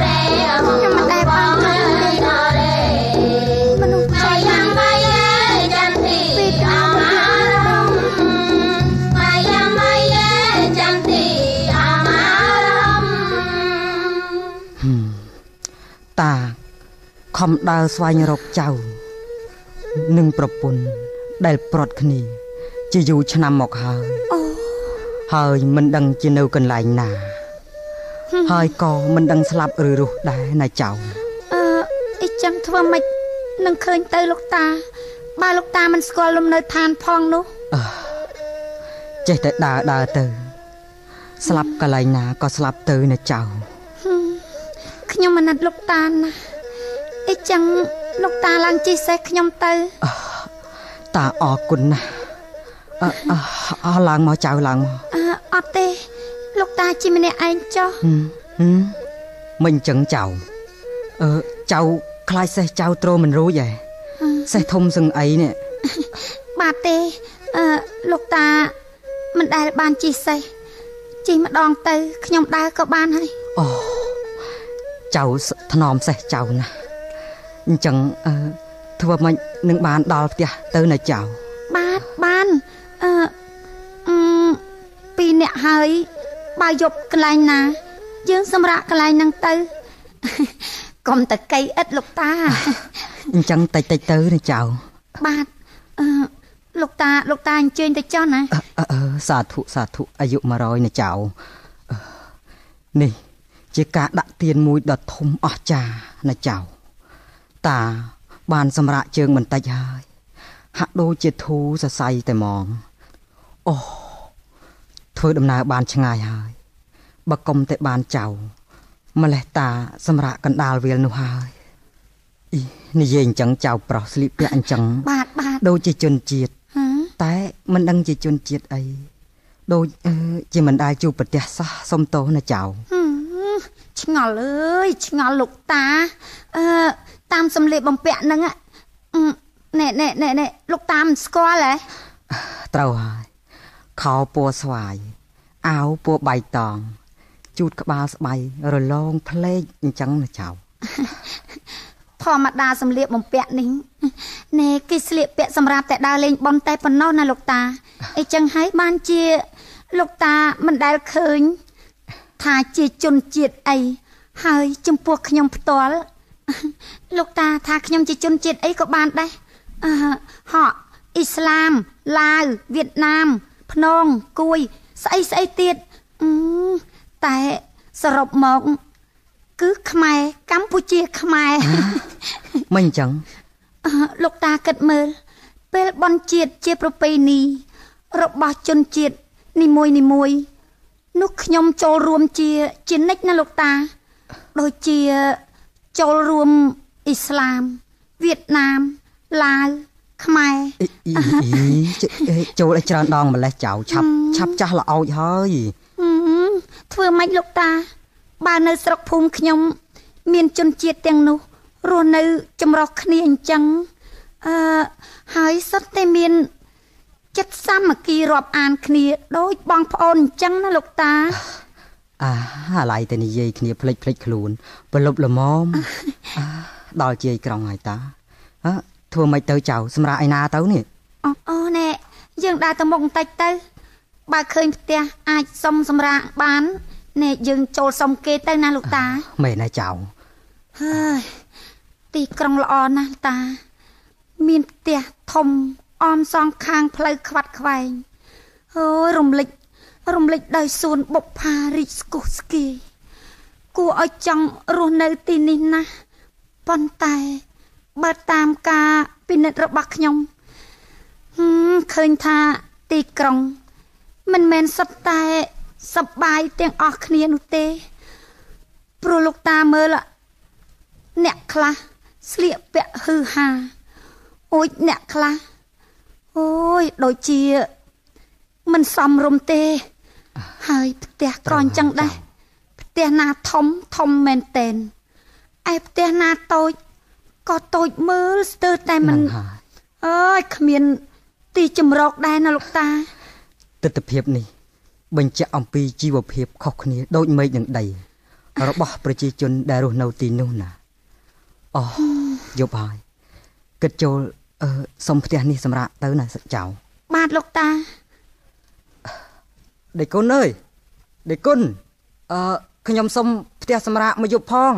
តាខំដើរស្វែងរកចៅនិងប្រពន្ធដែលប្រត់គ្នាជាយូរឆ្នាំមកហើយហើយមិនដឹងជានៅកន្លែងណាហើយក៏មិនដឹងស្លាប់ឬរស់ដែរណាចៅអីចឹងធ្វើម៉េចនឹងឃើញទៅលោកតាបើលោកតាមិនស្គាល់លំនៅឋានផងនោះចេះតែដើរទៅស្លាប់កន្លែងណាក៏ស្លាប់ទៅណាចៅខ្ញុំអាណិតលោកតាណាអីចឹងលោកតាឡើងជិះសេះខ្ញុំទៅតាអរគុណណាស់ឡើងមកចៅឡើងមកអត់ទេលោកតាជិះម្នាក់ឯងចុះមិនចឹងចៅចៅខ្លាចសេះចៅទ្រមិនរួចហ៎សេះធំសឹងអីនេះបាទទេលោកតាមិនដែលបានជិះសេះជិះម្ដងទៅខ្ញុំដើរក៏បានហើយអូចៅថ្នមសេះចៅណាអញ្ចឹងធ្វើមិននឹងបានដល់ផ្ទះទៅណាចៅបាទបានពីរនាក់ហើយបើយប់កន្លែងណាយើងសម្រាប់កន្លែងហ្នឹងទៅកុំតកៃឥតលោកតាអញ្ចឹងតិចទៅណាចៅបាទលោកតាអញ្ជើញទៅចុះណាសាធុអាយុ100ណាចៅនេះជាការដាក់ទានមួយដ៏ធំអស្ចារ្យណាចៅតាបានសម្រាកជើងបន្តិចហើយហាក់ដូចជាធូរសរសៃតែហ្មងអូធ្វើដំណើរបានឆ្ងាយហើយបើកុំតែបានចៅម្លេះតាសម្រាកកណ្ដាលវាលនោះហើយនិយាយអញ្ចឹងចៅប្រុសស្លៀកពាក់អញ្ចឹងបាទដូចជាជនជាតិតែមិនដឹងជាជនជាតិអីដូចជាមិនដែលជួបប្រទះសោះសុំទោសណាចៅឆ្ងល់អើយឆ្ងល់លោកតាតាមសម្លៀកបំពាក់ហ្នឹងណែលោកតាមិនស្គាល់ហ៎ត្រូវហើយខោពណ៌ស្វាយអាវពណ៌បៃតងជូតក្បាលស្បៃរលោងផ្លេកអញ្ចឹងណាចៅធម្មតាសម្លៀកបំពាក់នេះណែគេស្លៀកពាក់សម្រាប់តែដើរលេងប៉ុនតែប៉ុណ្ណោះណាលោកតាអីចឹងហើយបានជាលោកតាមិនដែលឃើញថាជាជនជាតិអីហើយចំពោះខ្ញុំផ្ទាល់លោកតាថាខ្ញុំជាជនជាតិអីក៏បានដែរហកអ៊ីស្លាមឡាវវៀតណាមភ្នងគួយស្អីទៀតតែសរុបមកគឺខ្មែរកម្ពុជាខ្មែរមិនអញ្ចឹងលោកតាគិតមើលពេលបុណ្យជាតិជាប្រពៃណីរបស់ជនជាតិនីមួយនោះខ្ញុំចូលរួមជានិច្ចណាលោកតាដូចជាចូលរួមអ៊ីស្លាមវៀតណាមឡាវខ្មែរចូលឲ្យច្រើនដងម្លេះចៅឆាប់ចាស់ល្អោចហើយធ្វើម៉េចលោកតាបើនៅស្រុកភូមិខ្ញុំមានជនជាតិទាំងនោះរស់នៅចម្រុះគ្នាអញ្ចឹងហើយសុទ្ធតែមានចិត្តសាមគ្គីរាប់អានគ្នាដូចបងប្អូនអញ្ចឹងណាលោកតាអាឡៃតែនិយាយគ្នាភ្លេចខ្លួនប្រលប់ល្មមដល់ជាយក្រុងហើយតាធ្វើម៉េចទៅចៅសម្រាប់ឯណាទៅនេះអូណែយើងដើរទៅមុខបន្តិចទៅបើឃើញផ្ទះអាចសុំសម្រាប់បានណែយើងចូលសុំគេទៅណាលោកតាមែនណាចៅហើយទីក្រុងល្អណាស់តាមានផ្ទះធំអមសងខាងផ្លូវខ្វាត់ខ្វែងអូយរំលេចដោយសួនបុប្ផារីកស្គុះស្គីគួរឲ្យចង់រស់នៅទីនេះណាស់ប៉ុន្តែបើតាមការពិនិត្យរបស់ខ្ញុំឃើញថាទីក្រុងមិនមែនសុទ្ធតែសប្បាយទាំងអស់គ្នានោះទេព្រោះលោកតាមើលអ្នកខ្លះស្លៀកពាក់ហឺហាអូចអ្នកខ្លះអូយដូចជាមិនសមរម្យទេហើយផ្ទះក៏អញ្ចឹងដែរផ្ទះណាធំមែនតែនឯផ្ទះណាតូចក៏តូចមើលស្ទើរតែមិនអើយគ្មានទីចម្រោកដែរណាលោកតាទស្សនភាពនេះបញ្ជាក់អំពីជីវភាពខុសគ្នាដូចមេឃនិងដីរបស់ប្រជាជនដែលរស់នៅទីនោះណាយប់ហើយគិតចូលសុំផ្ទះនេះសម្រាប់ទៅណាចៅបាទលោកតាដេគុណអើយដេគុណខ្ញុំសុំផ្ទះសម្រាប់មកយប់ផង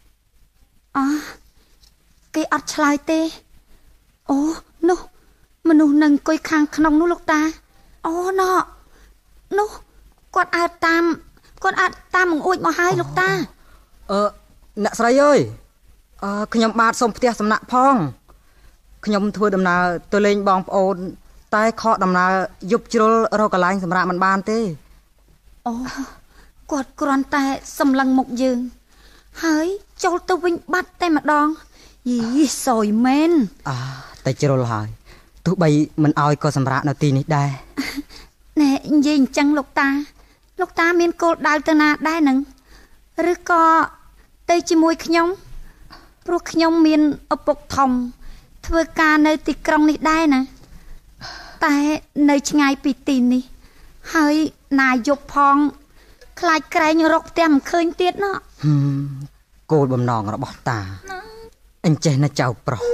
គេអត់ឆ្លើយទេអូនោះមនុស្សនឹងអង្គុយខាងក្នុងនោះលោកតាអូណោនោះគាត់អើតាមបង្អួចមកហើយលោកតាអ្នកស្រីអើយខ្ញុំបាទសុំផ្ទះសំណាក់ផងខ្ញុំធ្វើដំណើរទៅលេងបងប្អូនតែខកដំណើរយប់ជ្រុលរកកន្លែងសម្រាប់មិនបានទេអូគាត់គ្រាន់តែសម្លឹងមុខយើងហើយចូលទៅវិញបាត់តែម្ដងយីសយមែនតែជ្រុលហើយទោះបីមិនអោយក៏សម្រាប់នៅទីនេះដែរណែនិយាយអញ្ចឹងលោកតាមានគោលដៅទៅណាដែរនឹងឬក៏ទៅជាមួយខ្ញុំព្រោះខ្ញុំមានឪពុកធំធ្វើការនៅទីក្រុងនេះដែរណាតែនៅឆ្ងាយពីទីនេះហើយណាយប់ផងខ្លាចក្រែងរកផ្ទះមិនឃើញទៀតណោះគោលបំណងរបស់តាអញ្ចេះណាចៅប្រុស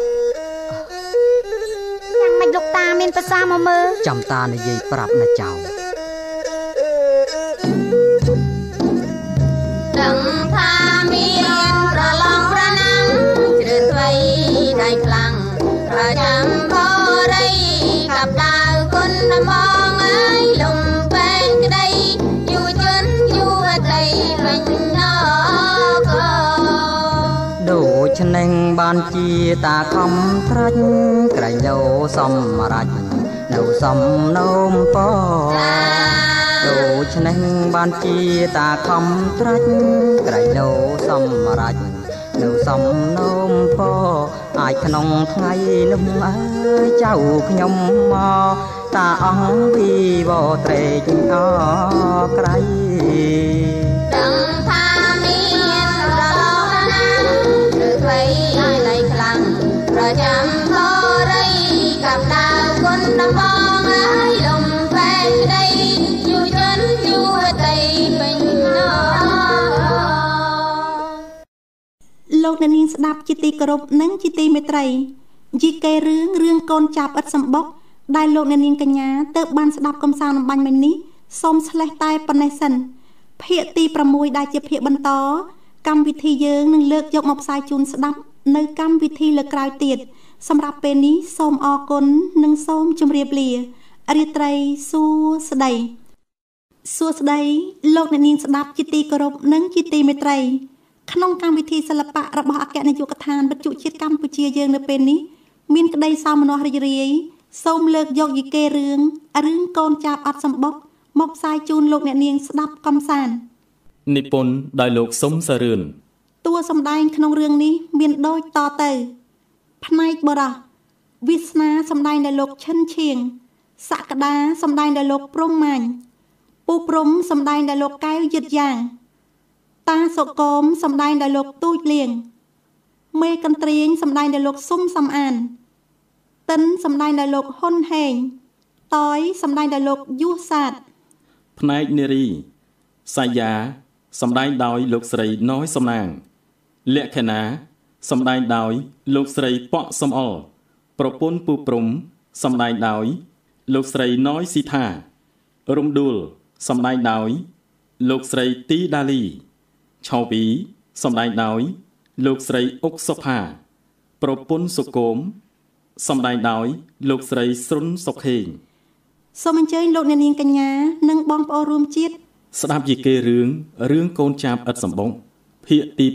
យ៉ាងម៉េចលោកតាមានប្រសាមកមើលចាំតានិយាយប្រាប់ណាចៅដឹងថាមានប្រឡងប្រណាំងជ្រឿថ្មីដៃខ្លាំងប្រចាំបរិយកាប់ដាវគុណបងអើយលំពេងក្តីយូជន់យូតីវិញណកដូចនឹងបានជាតាខំត្រាច់ក្រែងលោសម្រេចនៅសំណូមពដូចនេះបានជាតាខំត្រាច់ក្រែងលោសម្រេចនៅសំណូមពអាចក្នុងថ្ងៃនោះអើយចៅខ្ញុំមកតាអង្គពីវត្រេកអក្រៃដឹងថាមានប្រឡងណាស់ឬថ្មីដៃខ្លាំងប្រចាំបរិយកាប់ដាវគុណបងអើយលំពេងក្តីយូជន់យូតីពេញណលោកអ្នកនាងស្ដាប់ជាទីគោរពនិងជាទីមេត្រីយីកេរឿងកូនចាប់ឥតសម្បុកដែលលោកអ្នកនាងកញ្ញាទើបបានស្ដាប់កំសាន្តអំបញ្ញមិញនេះសូមស្លេះតែប៉ុណ្ណេះសិនភាគទី6ដែលជាភាគបន្តកម្មវិធីយើងនឹងលើកយកមកផ្សាយជូនស្ដាប់នៅកម្មវិធីលើកក្រោយទៀតសម្រាប់ពេលនេះសូមអរគុណនិងសូមជម្រាបលារាត្រីសួស្តីសួស្តីលោកអ្នកនាងស្ដាប់ជាទីគោរពនិងជាទីមេត្រីក្នុងកម្មវិធីសិល្បៈរបស់អគ្គនាយកដ្ឋានវិទ្យុជាតិកម្ពុជាយើងនៅពេលនេះមានក្តីសោមនស្សរីករាយសូមលើកយកយីកេរឿងកូនចាប់អត់សម្បុកមកផ្សាយជូនលោកអ្នកនាងស្ដាប់កំសាន្តនិពន្ធដោយលោកសុំសារឿនតួសម្ដែងក្នុងរឿងនេះមានដូចតទៅផ្នែកបរោះវាសនាសម្ដែងដោយលោកឈិនឈៀងសក្តាសម្ដែងដោយលោកព្រំម៉ាញ់ពូព្រំសម្ដែងដោយលោកកែវយឹតយ៉ាងតាសុគមសម្ដែងដោយលោកទូចលៀងមេកន្ទ្រៀងសម្ដែងដោយលោកស៊ុំសំអានតិនសម្ដែងដោយលោកហ៊ុនហេងតយសម្ដែងដោយលោកយុះសាទផ្នែកនារីសាយាសម្ដែងដោយលោកស្រីណ້ອຍសំណាងលក្ខណាសម្ដែងដោយលោកស្រីប៉ក់សំអល់ប្រពន្ធពូព្រំសម្ដែងដោយលោកស្រីណ້ອຍស៊ីថារំដួលសម្ដែងដោយលោកស្រីទីដាលីឆៅពីសម្ដែងដោយលោកស្រីអុកសុផាប្រពន្ធសុគមសម្ដែងដោយលោកស្រីស្រុនសុខេងសូមអញ្ជើញលោកអ្នកនាងកញ្ញានិងបងប្អូនរួមជាតិស្ដាប់យីកេរឿងកូនចាប់ឥតសម្បុកភាគទី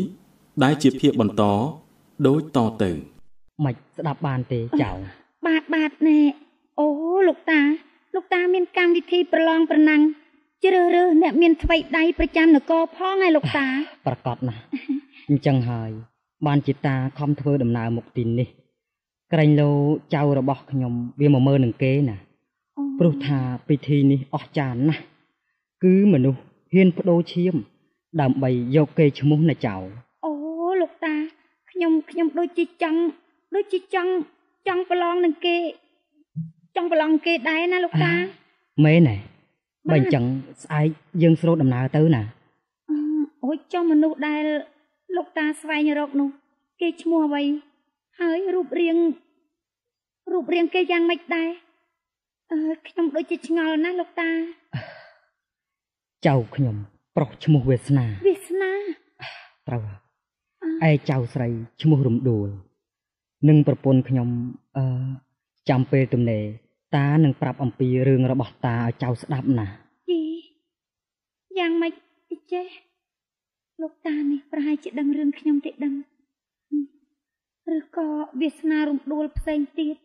6ដែលជាភាគបន្តដូចតទៅមិនស្ដាប់បានទេចៅបាទណែអូលោកតាមានកម្មវិធីប្រឡងប្រណាំងជ្រើសរើសអ្នកមានថ្វីដៃប្រចាំនគរផងឯលោកតាប្រកាសណាស់អញ្ចឹងហើយបានជាតាខំធ្វើដំណើរមកទីនេះក្រែងលោចៅរបស់ខ្ញុំវាមកមើលនឹងគេណាព្រោះថាពិធីនេះអស្ចារ្យណាស់គឺមនុស្សហ៊ានបដូរឈាមដើម្បីយកគេឈ្មោះណាចៅអូលោកតាខ្ញុំដូចជាចង់ប្រឡងនឹងគេចង់ប្រឡងគេដែរណាលោកតាមែនទេបើអញ្ចឹងស្អែកយើងស្រូតដំណើរទៅណាអូយចុះមនុស្សដែលលោកតាស្វែងរកនោះគេឈ្មោះអ្វីហើយរូបរាងគេយ៉ាងម៉េចដែរខ្ញុំដូចជាឆ្ងល់ណាស់លោកតាចៅខ្ញុំប្រុសឈ្មោះវាសនាត្រូវឯចៅស្រីឈ្មោះរំដួលនិងប្រពន្ធខ្ញុំចាំពេលទំនេរតានឹងប្រាប់អំពីរឿងរបស់តាឲ្យចៅស្ដាប់ណាយ៉ាងម៉េចចេះលោកតានេះប្រហែលជាដឹងរឿងខ្ញុំទេដឹងឬក៏វាសនារំដួលផ្សេងទៀត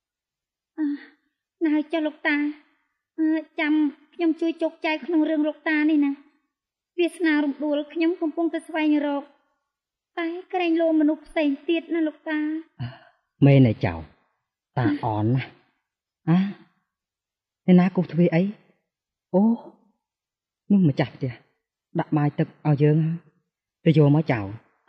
ណាចុះលោកតាចាំខ្ញុំជួយជោគជ័យក្នុងរឿងលោកតានេះណាវាសនារំដួលខ្ញុំកំពុងតែស្វែងរកតែក្រែងលោមនុស្សផ្សេងទៀតណាលោកតាមែនទេចៅតាអនណាអ្នកណាគូទ្វាអីអូនោះម្ចាស់ផ្ទះដាក់បាយទឹកឲ្យយើងទៅយកមកចៅ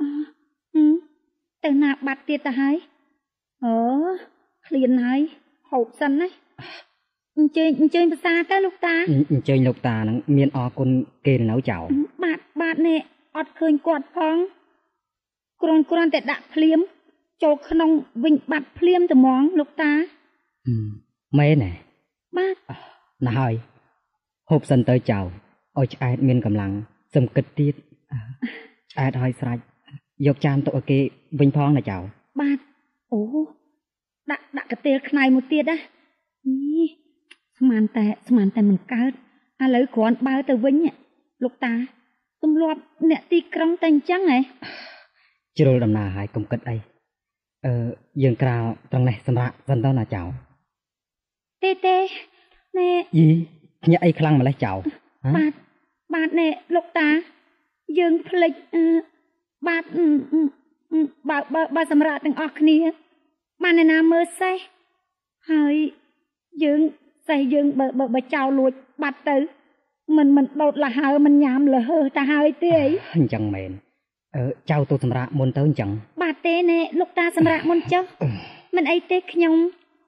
ទៅណាបាត់ទៀតទៅហើយឃ្លានហើយហូបសិនណាអញ្ជើញភាសាទៅលោកតាអញ្ជើញលោកតានឹងមានអរគុណគេនៅចៅបាទនេះអត់ឃើញគាត់ផងគ្រាន់តែដាក់ភ្លាមចូលក្នុងវិញបាត់ភ្លាមត្មងលោកតាមែនទេបាទណាស់ហើយហូបសិនទៅចៅឲ្យឆ្អែតមានកម្លាំងសឹមគិតទៀតឆ្អែតឲ្យស្រេចយកចានទុកឲ្យគេវិញផងណាចៅបាទអូដាក់កាទៀលខ្នើយមួយទៀតណាស្មានតែមិនកើតឥឡូវគ្រាន់បើទៅវិញលោកតាទម្លាប់អ្នកទីក្រុងតែអញ្ចឹងហ៎ជ្រុលដំណើរហើយកុំគិតអីយើងក្រៅត្រង់នេះសម្រាប់សិនទៅណាចៅទេណែយីភ្ញាក់អីខ្លាំងម្លេះចៅបាទណែលោកតាយើងភ្លេចបាទបើសម្រាប់ទាំងអស់គ្នាបានអ្នកណាមើលសេះហើយយើងសេះយើងបើចៅលួចបាត់ទៅមិនដោតលហើមិនញ៉ាំលហើទៅហើយទេអញ្ចឹងមែនចៅទៅសម្រាប់មុនទៅអញ្ចឹងបាទទេណែលោកតាសម្រាប់មុនចុះមិនអីទេខ្ញុំ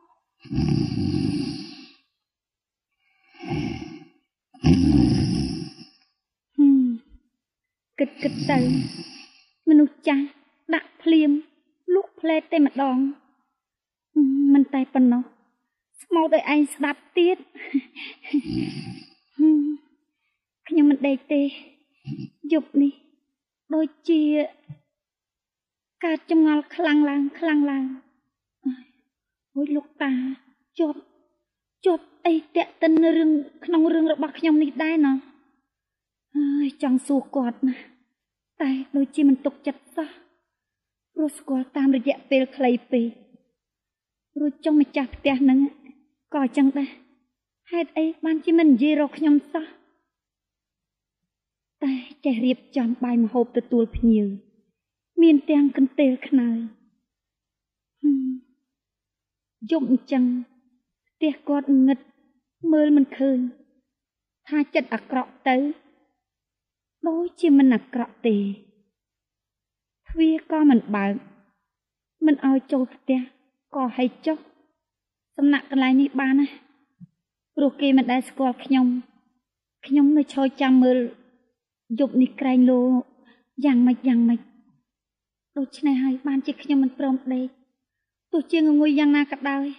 គិតទៅមនុស្សចាស់ដាក់ភ្លាមលក់ផ្លែតតែម្ដងមិនតែប៉ុណ្ណោះស្មោតឲ្យឯងស្ដាប់ទៀតខ្ញុំមិនដេកទេយប់នេះដូចជាកើតចម្ងល់ខ្លាំងឡើងអូយលោកតាជាប់ជាប់អីតាក់ទិនរឿងក្នុងរឿងរបស់ខ្ញុំនេះដែរណោះហើយចង់សួរគាត់ណាតែដូចជាមិនទុកចិត្តសោះព្រោះស្គាល់តាមរយៈពេលខ្លីពេករួចចុងម្ចាស់ផ្ទះហ្នឹងក៏អញ្ចឹងដែរហេតុអីបានជាមិននិយាយរកខ្ញុំសោះតែចេះរៀបចំបាយម្ហូបទទួលភ្ញៀវមានទាំងកន្ទេលខ្នើយយប់អញ្ចឹងផ្ទះគាត់ងឹតមើលមិនឃើញថាចិត្តអាក្រក់ទៅដូចជាមិនអាក្រក់ទេទ្វារក៏មិនបើកមិនឲ្យចូលផ្ទះក៏ឲ្យចុះសំណាក់កន្លែងនេះបានណាព្រោះគេមិនដែលស្គាល់ខ្ញុំនៅឈរចាំមើលយប់នេះក្រែងលោយ៉ាងម៉េចដូច្នេះហើយបានជាខ្ញុំមិនព្រមដេកទោះជាងងុយយ៉ាងណាក៏ដោយ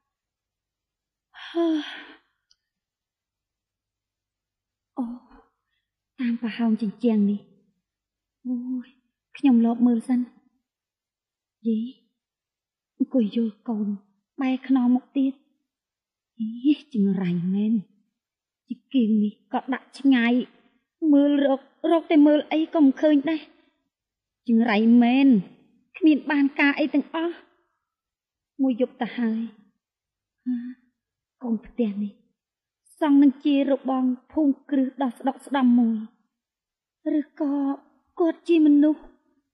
អូតាមប្រហោងជញ្ជាំងនេះអូយខ្ញុំលបមើលសិនយីអង្គុយយល់កូនបែរខ្នងមកទៀតចង្រៃមែនជីគៀងនេះក៏ដាក់ឆ្ងាយមើលរកតែមើលអីក៏មិនឃើញដែរចង្រៃមែនគ្មានបានការអីទាំងអស់មួយយប់ទៅហើយកូនផ្ទះនេះសង់នឹងជារបងភូមិគ្រឹះដ៏ស្ដុកស្ដំមួយឬក៏គាត់ជាមនុស្ស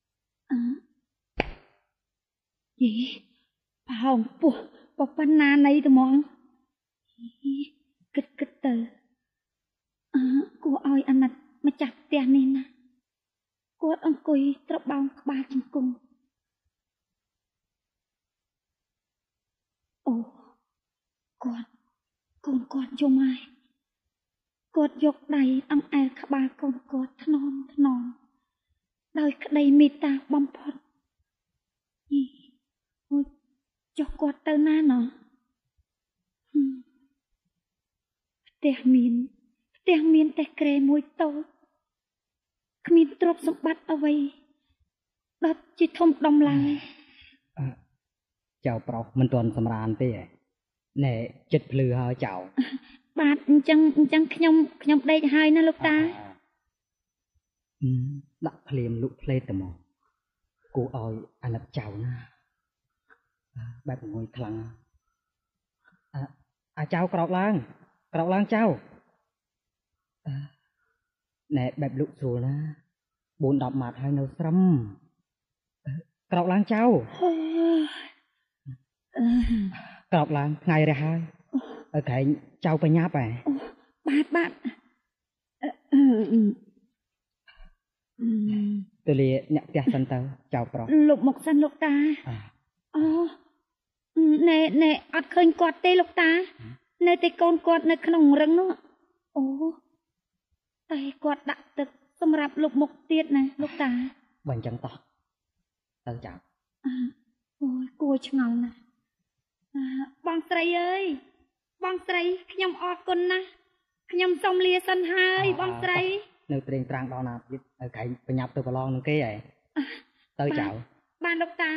យីប្រហោងពោះប៉ុណ្ណាណីទៅហ្មងគិតទៅគួរឲ្យអាណិតម្ចាស់ផ្ទះនេះណាគាត់អង្គុយត្របោងក្បាលជង្គង់អូកូនគាត់យំហើយគាត់យកដៃអង្អែលក្បាលកូនគាត់ថ្នមដោយក្តីមេត្តាបំផុតអូយចុះគាត់ទៅណាណោះផ្ទះមានតែក្រែមួយតូចគ្មានទ្រព្យសម្បត្តិអ្វីដុតជាធំដុំឡើយចៅប្រុសមិនទាន់សម្រានទេណែចិត្តភ្លឺហើយចៅបាទអញ្ចឹងខ្ញុំដេកហើយណាលោកតាដាក់ភ្លាមលុកផ្លេតទៅមកគូឲ្យអាណិតចៅណាបែបងុយខ្លាំងចៅក្រោកឡើងចៅណែបែបលុកស្រួលណា 4-10 ម៉ាត់ហើយនៅស្រឹមក្រោកឡើងចៅក្រោកឡើងថ្ងៃរះហើយឲ្យក្រែងចៅបញ្ញាប់ហ៎បាទទៅលាអ្នកផ្ទះសិនទៅចៅប្រុសលោកមកសិនលោកតាអូណែអត់ឃើញគាត់ទេលោកតានៅតែកូនគាត់នៅក្នុងរឹងនោះអូតែគាត់ដាក់ទឹកសម្រាប់លោកមុខទៀតណាលោកតាបើអញ្ចឹងតោះទៅចៅអូយគួរឆ្ងល់ណាស់បងស្រីអើយបងស្រីខ្ញុំអរគុណណាស់ខ្ញុំសូមលាសិនហើយបងស្រីនៅត្រេងត្រាំងដល់ណាទៀតឲ្យក្រែងបញ្ញាប់ទៅប្រឡងនឹងគេហ៎ទៅចៅបានលោកតា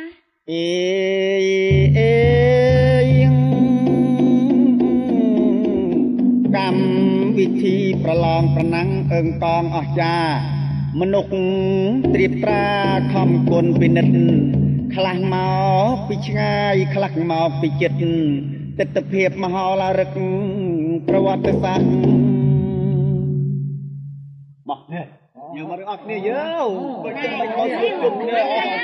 កម្មវិធីប្រឡងប្រណាំងអឹងកងអស្ចារ្យមនុស្សត្រៀបត្រាខំគុណពិនិត្យខ្លះមកពីឆ្ងាយខ្លះមកពីជិតទិដ្ឋភាពមហោឡារិកប្រវត្តិសាស្ត្រមកយើងមកអត់គ្នាយើងបើចិត្តមិនខុសជុំគ្នា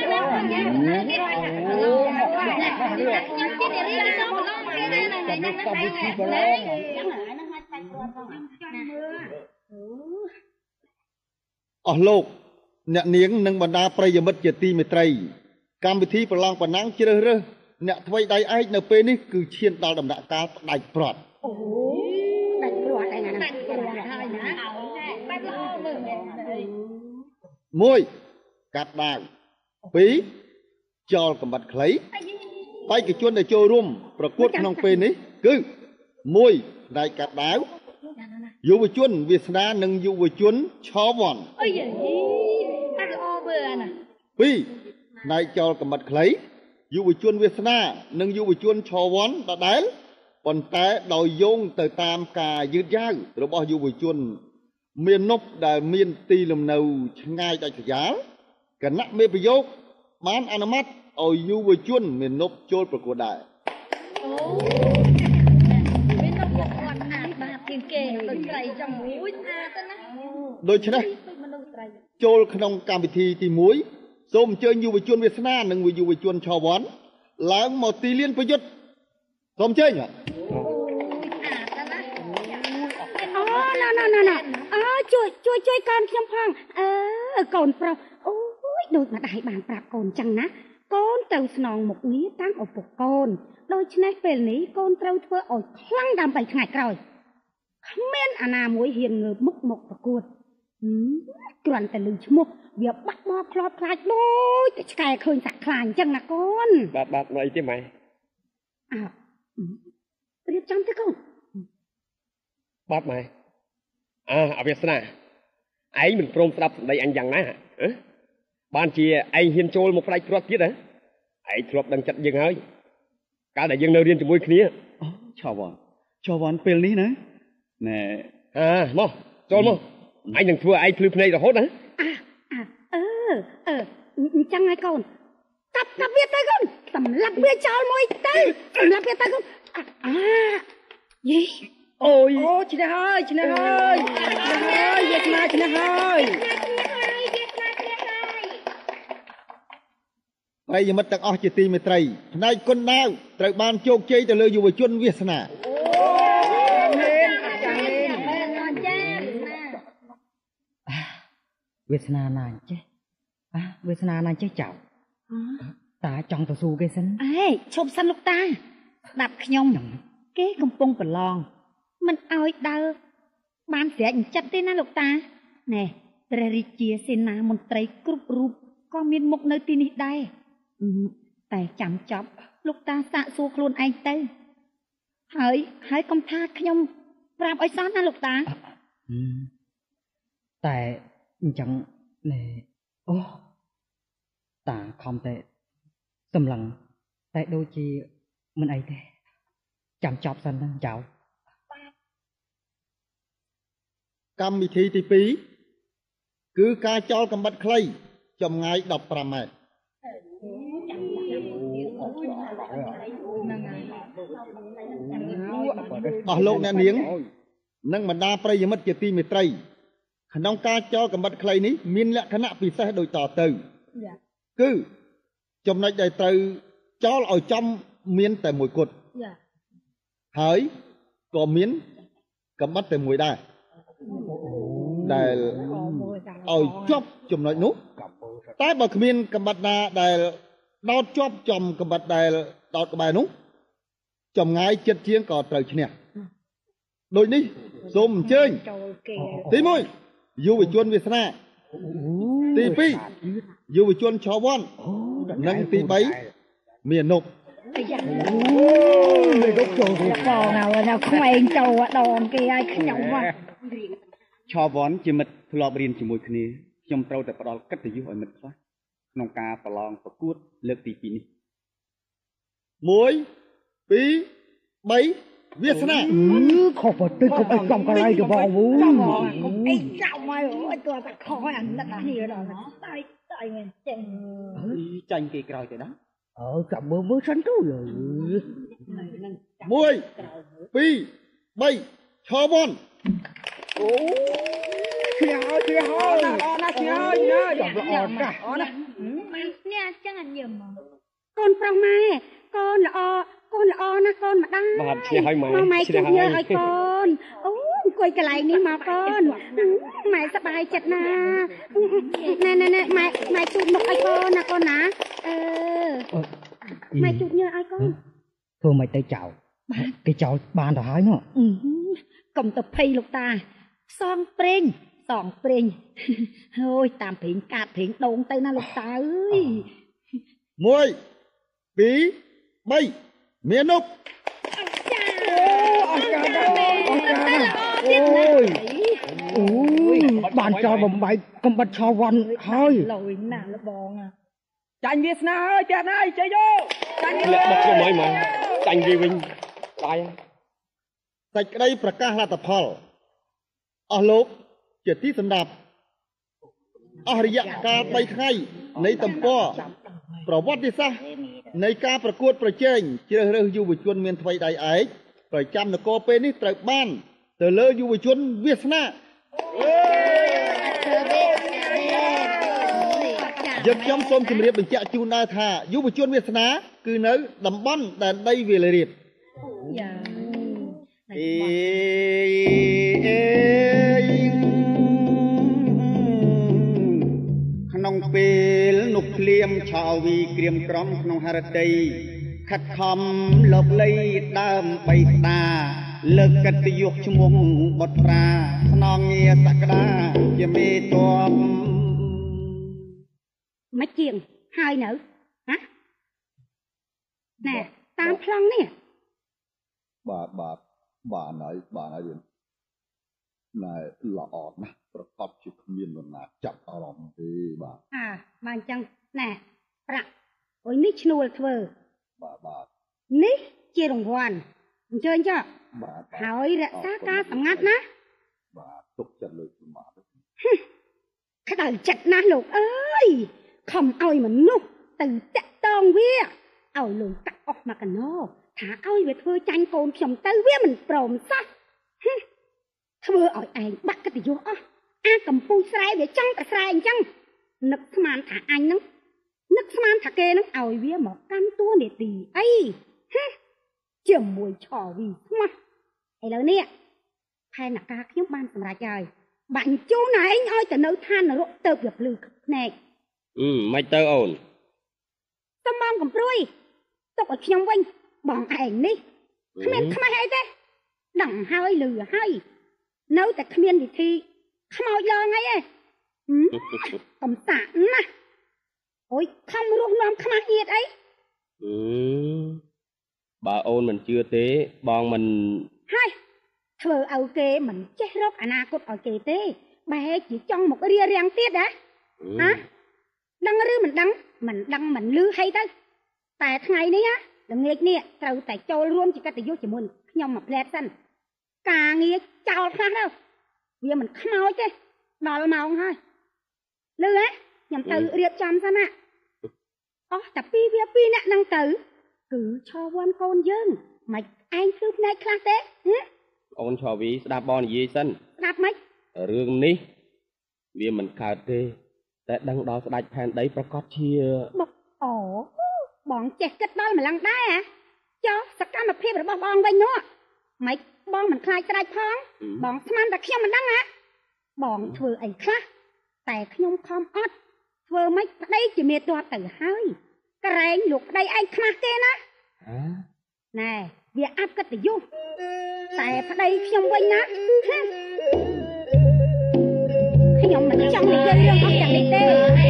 អស់លោកអ្នកនាងនិងបណ្ដាប្រិយមិត្តជាទីមេត្រីកម្មវិធីប្រឡងប្រណាំងជ្រើសរើសអ្នកថ្មីដៃឯកនៅពេលនេះគឺឈានដល់ដំណាក់កាលផ្ដាច់ព្រាត់ដាច់ព្រាត់ហើយណាហើយណាបែបល្អមើល 1កាត់ដាវ2ចោលកំបិតខ្លីបេក្ខជនដែលចូលរួមប្រកួតក្នុងពេលនេះគឺ1ដៃកាត់ដាវយុវជនវាសនានិងយុវជនឆវ័នអីអាល្អមើលណា 2ដៃចោលកំបិតខ្លីយុវជនវាសនានិងយុវជនឆវ័នដដែលប៉ុន្តែដោយយោងទៅតាមការយឺតយ៉ាវរបស់យុវជនមាននប់ដែលមានទីលំនៅឆ្ងាយដាច់ស្រយាលគណៈមេប្រយោគបានអនុម័តឲ្យយុវជនមាននប់ចូលប្រកួតដែរដូច្នេះចូលក្នុងកម្មវិធីទី1សូមអញ្ជើញយុវជនវាសនានិងយុវជនឆវ័នឡើងមកទីលានប្រយុទ្ធសូមអញ្ជើញជួយកូនខ្ញុំផងកូនប្រុសអូយដូចម្ដាយបានប្រាប់កូនចឹងណាកូនត្រូវស្នងមុខងារតាមឪពុកកូនដូច្នេះពេលនេះកូនត្រូវធ្វើឲ្យខ្លាំងដើម្បីថ្ងៃក្រោយគ្មានអាណាមួយហ៊ានងើបមុខមកប្រកួតគ្រាន់តែឮឈ្មោះវាបាក់បោខ្លាចខ្លាចដូចតែឆ្កែឃើញសាក់ខ្លាអញ្ចឹងណាកូនបាទមកអីទេម៉ែរៀបចំទៅកូនបាទម៉ែអវាសនាឯងមិនព្រមស្ដាប់សម្ដីអញយ៉ាងណាបានជាឯងហ៊ានចូលមកផ្ដាច់គ្រាប់ទៀតហ៎ឯងធ្លាប់ដឹងចិត្តយើងហើយកាលដែលយើងនៅរៀនជាមួយគ្នាឆវ័នពេលនេះណាណែមកចូលមកអញនឹងធ្វើឯងភ្លឺភ្នែករហូតណាអញ្ចឹងហើយកូនកាប់វាទៅកូនសម្លាប់វាចោលមួយទៅសម្លាប់វាទៅកូនយីអូឈ្នះហើយវាស្នាឈ្នះហើយប្រិយមិត្តទាំងអស់ជាទីមេត្រីផ្នែកគុណដាវត្រូវបានជោគជ័យទៅលើយុវជនវាសនាវាសនាណាចេះវាសនាណាចេះចៅតាចង់ទៅស៊ូគេសិនឈប់សិនលោកតាស្ដាប់ខ្ញុំគេកំពុងប្រឡងមិនអោយដើរបានស្រែកចិត្តទេណាលោកតាណែព្រះរាជាសេនាមន្ត្រីគ្រប់រូបក៏មានមុខនៅទីនេះដែរតែចាំចប់លោកតាសាកសួរខ្លួនឯងទៅហើយកុំថាខ្ញុំប្រាប់ឲ្យសោះណាលោកតាតែអញ្ចឹងណែតាខំតែសម្លឹងតែដូចជាមិនអីទេចាំចប់សិនណាចៅកម្មវិធីទី2គឺការចោលកំបិតខ្លីចម្ងាយ15ម៉ែត្រអស់លោកអ្នកនាងនិងបណ្ដាប្រិយមិត្តជាទីមេត្រីក្នុងការចោលកំបិតខ្លីនេះមានលក្ខណៈពិសេសដូចតទៅគឺចំណុចដែលត្រូវចោលឲ្យចំមានតែមួយគត់ហើយក៏មានកំបិតតែមួយដែរដែលឲ្យជាប់ចំណុចនោះតែបើគ្មានកំបិតណាដែលដោតជាប់ចំកំបិតដែលដោតក្បែរនោះចម្ងាយចិត្តជាងក៏ត្រូវឈ្នះដូចនេះសូមអញ្ជើញទី1យុវជនវាសនាទី2យុវជនឆវ័ននិងទី3មាននុកមាននុកចូលទៅបងណាក្មេងចូលដងគេឲ្យខ្ញុំឆវ័នជាមិត្តធ្លាប់រៀនជាមួយគ្នាខ្ញុំត្រូវតែផ្ដល់កិត្តិយសឲ្យមិត្តខ្លះក្នុងការប្រឡងប្រកួតលើកទី2នេះ 1 2 3វាសនាខុសទៅកុំឲ្យចំកន្លែងកបងវូកុំអីចាំមកអូយតើតែខុសឲ្យអាណិតគ្នាដល់តែមែនចេះចាញ់គេក្រោយទៅណាចាំមើលសិនទៅ 1 2 3ឆវ័នឈ្នះហើយណាចាំល្អណាស់អូនណាមិនឈ្នះចឹងអញញឹមកូនប្រុសម៉ែកូនល្អណាស់កូនម្ដាយបាទឈ្នះហើយម៉ែម៉ែជួយយើឲ្យកូនអូអង្គុយកន្លែងនេះមកកូនម៉ែសប្បាយចិត្តណាណែម៉ែជូតមុខឲ្យកូនណាកូនណាម៉ែជូតញើឲ្យកូនធ្វើមិនទៅចោលគេចោលបានទៅហើយនោះកុំទៅភ័យលោកតាសងព្រេងហើយតាមព្រេងកាតព្រេងដងទៅណាលោកតាអើយ 1 2 3មាននុកអស្ចារ្យអូយបានចោលបំបែកកំបិតឆវ័នហើយលយណាស់លបងចាញ់វាសនាហើយចាស់ហើយចេះយោចាញ់វាបុកខ្ញុំហើយមកចាញ់វាវិញបាយសេចក្តីប្រកាសលទ្ធផលអស់លោកជាទីសម្ដាប់អស់រយៈកាល3ថ្ងៃនៃទំព័រប្រវត្តិសាស្ត្រនៃការប្រកួតប្រជែងជ្រើសរើសយុវជនមានថ្មីដៃឯកប្រចាំនគរពេលនេះត្រូវបានទៅលើយុវជនវាសនាយើងខ្ញុំសូមជម្រាបបញ្ជាក់ជូនដែរថាយុវជនវាសនាគឺនៅតំបន់ដែនដីវាលរៀបក្នុងពេលនុកភ្លៀមឆោវីក្រៀមក្រំក្នុងហរតីខិតខំលបលៃដើមបីស្ដាលើកកិត្តិយសឈ្មោះបុត្រាស្នងងារសក្តាជាមេតបមិនជាងហើយនៅហ៎ណែតាមប្លង់នេះបាទហើយយើងណែល្អណាស់ប្រកបជាគ្មាននរណាចាប់អារម្មណ៍ទេបាទបាទអញ្ចឹងណែប្រាក់អុយនេះឈ្នួលធ្វើបាទនេះជារង្វាន់អញ្ជើញចុះបាទហើយរក្សាការសម្ងាត់ណាបាទទុកចិត្តលើជំនាញក្តៅចិត្តណាស់លោកអើយខំឲ្យមនុស្សទៅតាក់តងវាឲ្យលុយកាក់អស់មកកណោថាឲ្យវាធ្វើចាញ់កូនខ្ញុំទៅវាមិនព្រមសោះធ្វើឲ្យឯងបាក់កិត្តិយសអស់អាកំពូចស្រែវាចង់តែស្រែអញ្ចឹងនឹកស្មានថាអញហ្នឹងនឹកស្មានថាគេហ្នឹងឲ្យវាមកកាន់តួនាទីអីជាមួយឆវីស្មោះឥឡូវនេះផែនការខ្ញុំបានសម្រេចហើយបាញ់ជូនឯងឲ្យទៅនៅឋាននរកទៅវាភ្លឺភ្នែកមិនទៅអូនតំបងកំព្រួយទុកឲ្យខ្ញុំវិញបងឯងនេះគ្មានខ្មាស់អីទេដឹងហើយលឺហើយនៅតែគ្មានវិធីខ្មោចឡងអីទេកំតាក់ណាស់អូយខំរស់នាំខ្មាស់ទៀតអីបើអូនមិនជឿទេបងមិនហើយធ្វើឲ្យគេមិនចេះរកអនាគតឲ្យគេទេបែរជាចង់មករៀបរៀងទៀតហ៎ដឹងឬមិនដឹងមិនលឺហីទៅតែថ្ងៃនេះល្ងាចនេះត្រូវតែចូលរួមជាកិត្តិយសជាមួយខ្ញុំមកផ្លែតសិនការងារចោលខ្លះទៅវាមិនខ្មោចទេដល់ម៉ោងហើយលឺហ៎ខ្ញុំទៅរៀបចំសិនណាអស់តែពីអ្នកហ្នឹងទៅគឺឈរវ័នកូនយើងមិនឯងគឺផ្នែកខ្លះទេអូនឆវីស្ដាប់បងនិយាយសិនស្ដាប់មិនរឿងនេះវាមិនកើតទេតែដឹងដល់ស្ដេចផែនដីប្រកាសជាអូបងចេះគិតដល់ម្លឹងដែរចុះសកម្មភាពរបស់បងវិញនោះមិនបងមិនខ្លាចស្ដេចផងបងស្មានតែខ្ញុំមិនដឹងបងធ្វើអីខ្លះតែខ្ញុំខំអត់ធ្វើមិនប្តីជាមេតបទៅហើយក្រែងលោកប្តីឯងខ្មាស់ទេណាណែវាអាប់កិត្តិយសតែប្តីខ្ញុំវិញណាខ្ញុំមិនចង់និយាយរឿងអស់យ៉ាងនេះទេ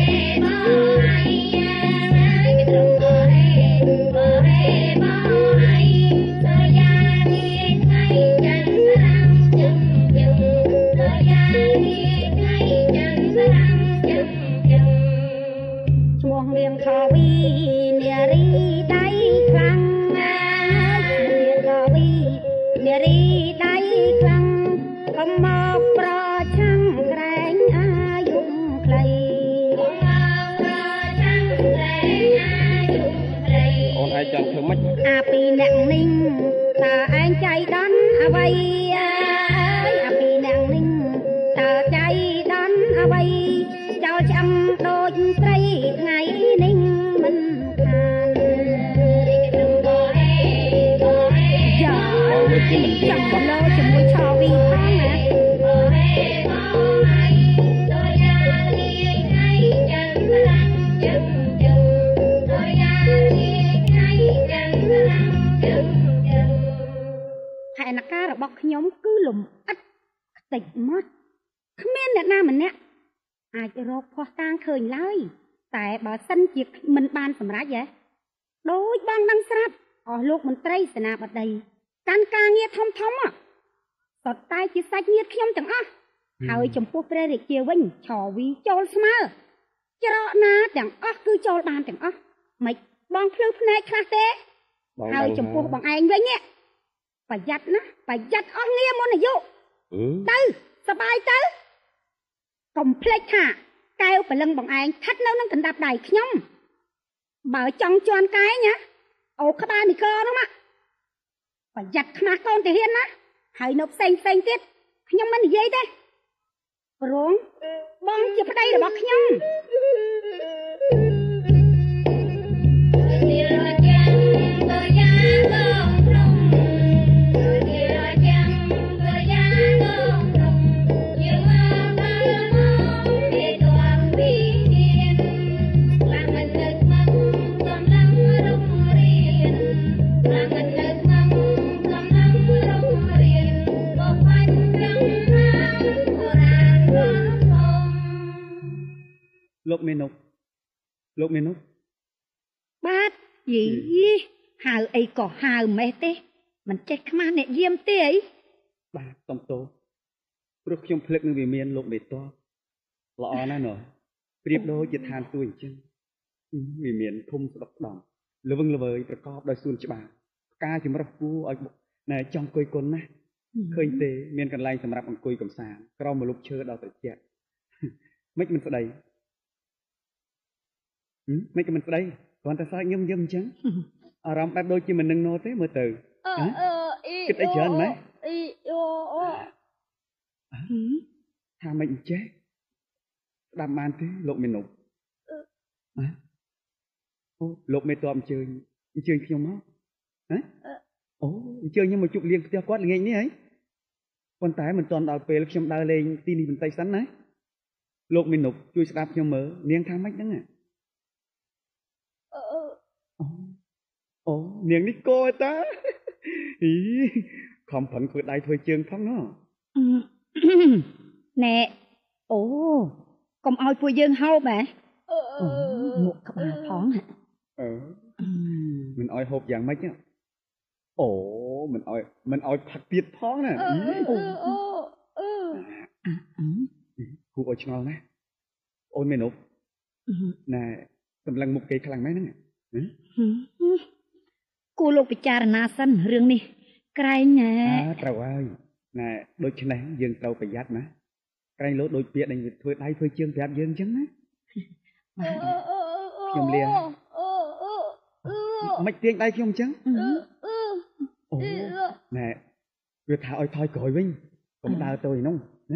រៀងខវីនារីដៃខ្លាំងរៀងខវីនារីដៃខ្លាំងកុំមកប្រឆាំងក្រែងអាយុខ្លីអូនឯងចង់ធ្វើម៉េចអាពីអ្នកនេះតើឯងចៃដន្យអ្វីអាពីអ្នកនេះតើចៃដន្យអ្វីចោលឆ្អឹងដូចត្រីថ្ងៃនេះមិនខានចាំលោជាមួយឆវីផងណាផែនការរបស់ខ្ញុំគឺលំអិតខ្ទេចមកគ្មានអ្នកណាម្នាក់អាចរកភ័ស្តុតាងឃើញឡើយតែបើសិនជាមិនបានសម្រេចដូចបងដឹងស្រាប់អស់លោកមន្ត្រីសេនាបតីកាន់ការងារធំសុទ្ធតែជាសាច់ញាតិខ្ញុំទាំងអស់ហើយចំពោះព្រះរាជាវិញឆវីចូលស្មើច្រកណាទាំងអស់គឺចូលបានទាំងអស់មិនបងភ្លឺភ្នែកខ្លះទេហើយចំពោះបងឯងវិញកប្រយ័ត្នណាប្រយ័ត្នអស់ងារមុនអាយុទៅសបាយទៅកុំភ្លេចថាកែវព្រលឹងបងឯងស្ថិតនៅនឹងកណ្ដាប់ដៃខ្ញុំបើចង់ជន់កែងណាអូក្បាលមីក្រនោះមកប្រយ័ត្នខ្មាស់កូនទាហានណាហើយនៅផ្សេងទៀតខ្ញុំមិននិយាយទេព្រោះបងជាប្តីរបស់ខ្ញុំលោកមេនុកបាទយីហៅអីក៏ហៅម៉េះទេមិនចេះខ្មាស់អ្នកយាមទេអីបាទសំទោសព្រោះខ្ញុំភ្លេចនឹងវាមានលោកមេតបល្អណាស់ណោះប្រៀបដូចជាឋានទួយអញ្ចឹងវាមានធំស្ដុកស្ដំល្វឹងល្វើយប្រកបដោយសួនច្បារផ្កាចម្រុះគួរឲ្យណែចង់អង្គុយគុណណាស់ឃើញទេមានកន្លែងសម្រាប់អង្គុយកំសាន្តក្រោមម្លប់ឈើដល់ត្រជាក់មិនស្ដីមិនក៏មិនស្ដីគ្រាន់តែសើចញឹមអញ្ចឹងអារម្មណ៍បែបដូចជាមិននឹងណោទេមើលទៅគិតអីច្រើនម៉េចថាមិនអញ្ចេះស្ដាប់បានទេលោកមេនុកអូលោកមេតបអញ្ជើញខ្ញុំមកអូអញ្ជើញខ្ញុំមកជប់លៀងផ្ទះគាត់ល្ងាចនេះហីប៉ុន្តែមិនទាន់ដល់ពេលខ្ញុំដើរលេងទីនេះបន្តិចសិនណាលោកមេនុកជួយស្ដាប់ខ្ញុំមើលនាងថាម៉េចហ្នឹងអូនាងនេះកោតាខំប្រឹងធ្វើដៃធ្វើជើងផងណណែអូកុំឲ្យពួកយើងហូបហ៎មុខក្បាលផងមិនឲ្យហូបយ៉ាងម៉េចអូមិនឲ្យផឹកទៀតផងណាគូឲ្យឆ្ងល់ណាអូនមេនុកណែសម្លឹងមុខគេខ្លាំងម៉េចហ្នឹងគួរលោកពិចារណាសិនរឿងនេះក្រែងណែត្រូវហើយណែដូច្នេះយើងត្រូវប្រយ័ត្នណាក្រែងលោដូចពាក្យដែលធ្វើដៃធ្វើជើងប្រាប់យើងអញ្ចឹងណាខ្ញុំលាមិនទាញដៃខ្ញុំអញ្ចឹងអូណែវាថាឲ្យថយក្រោយវិញកុំដើរទៅឯនោះណា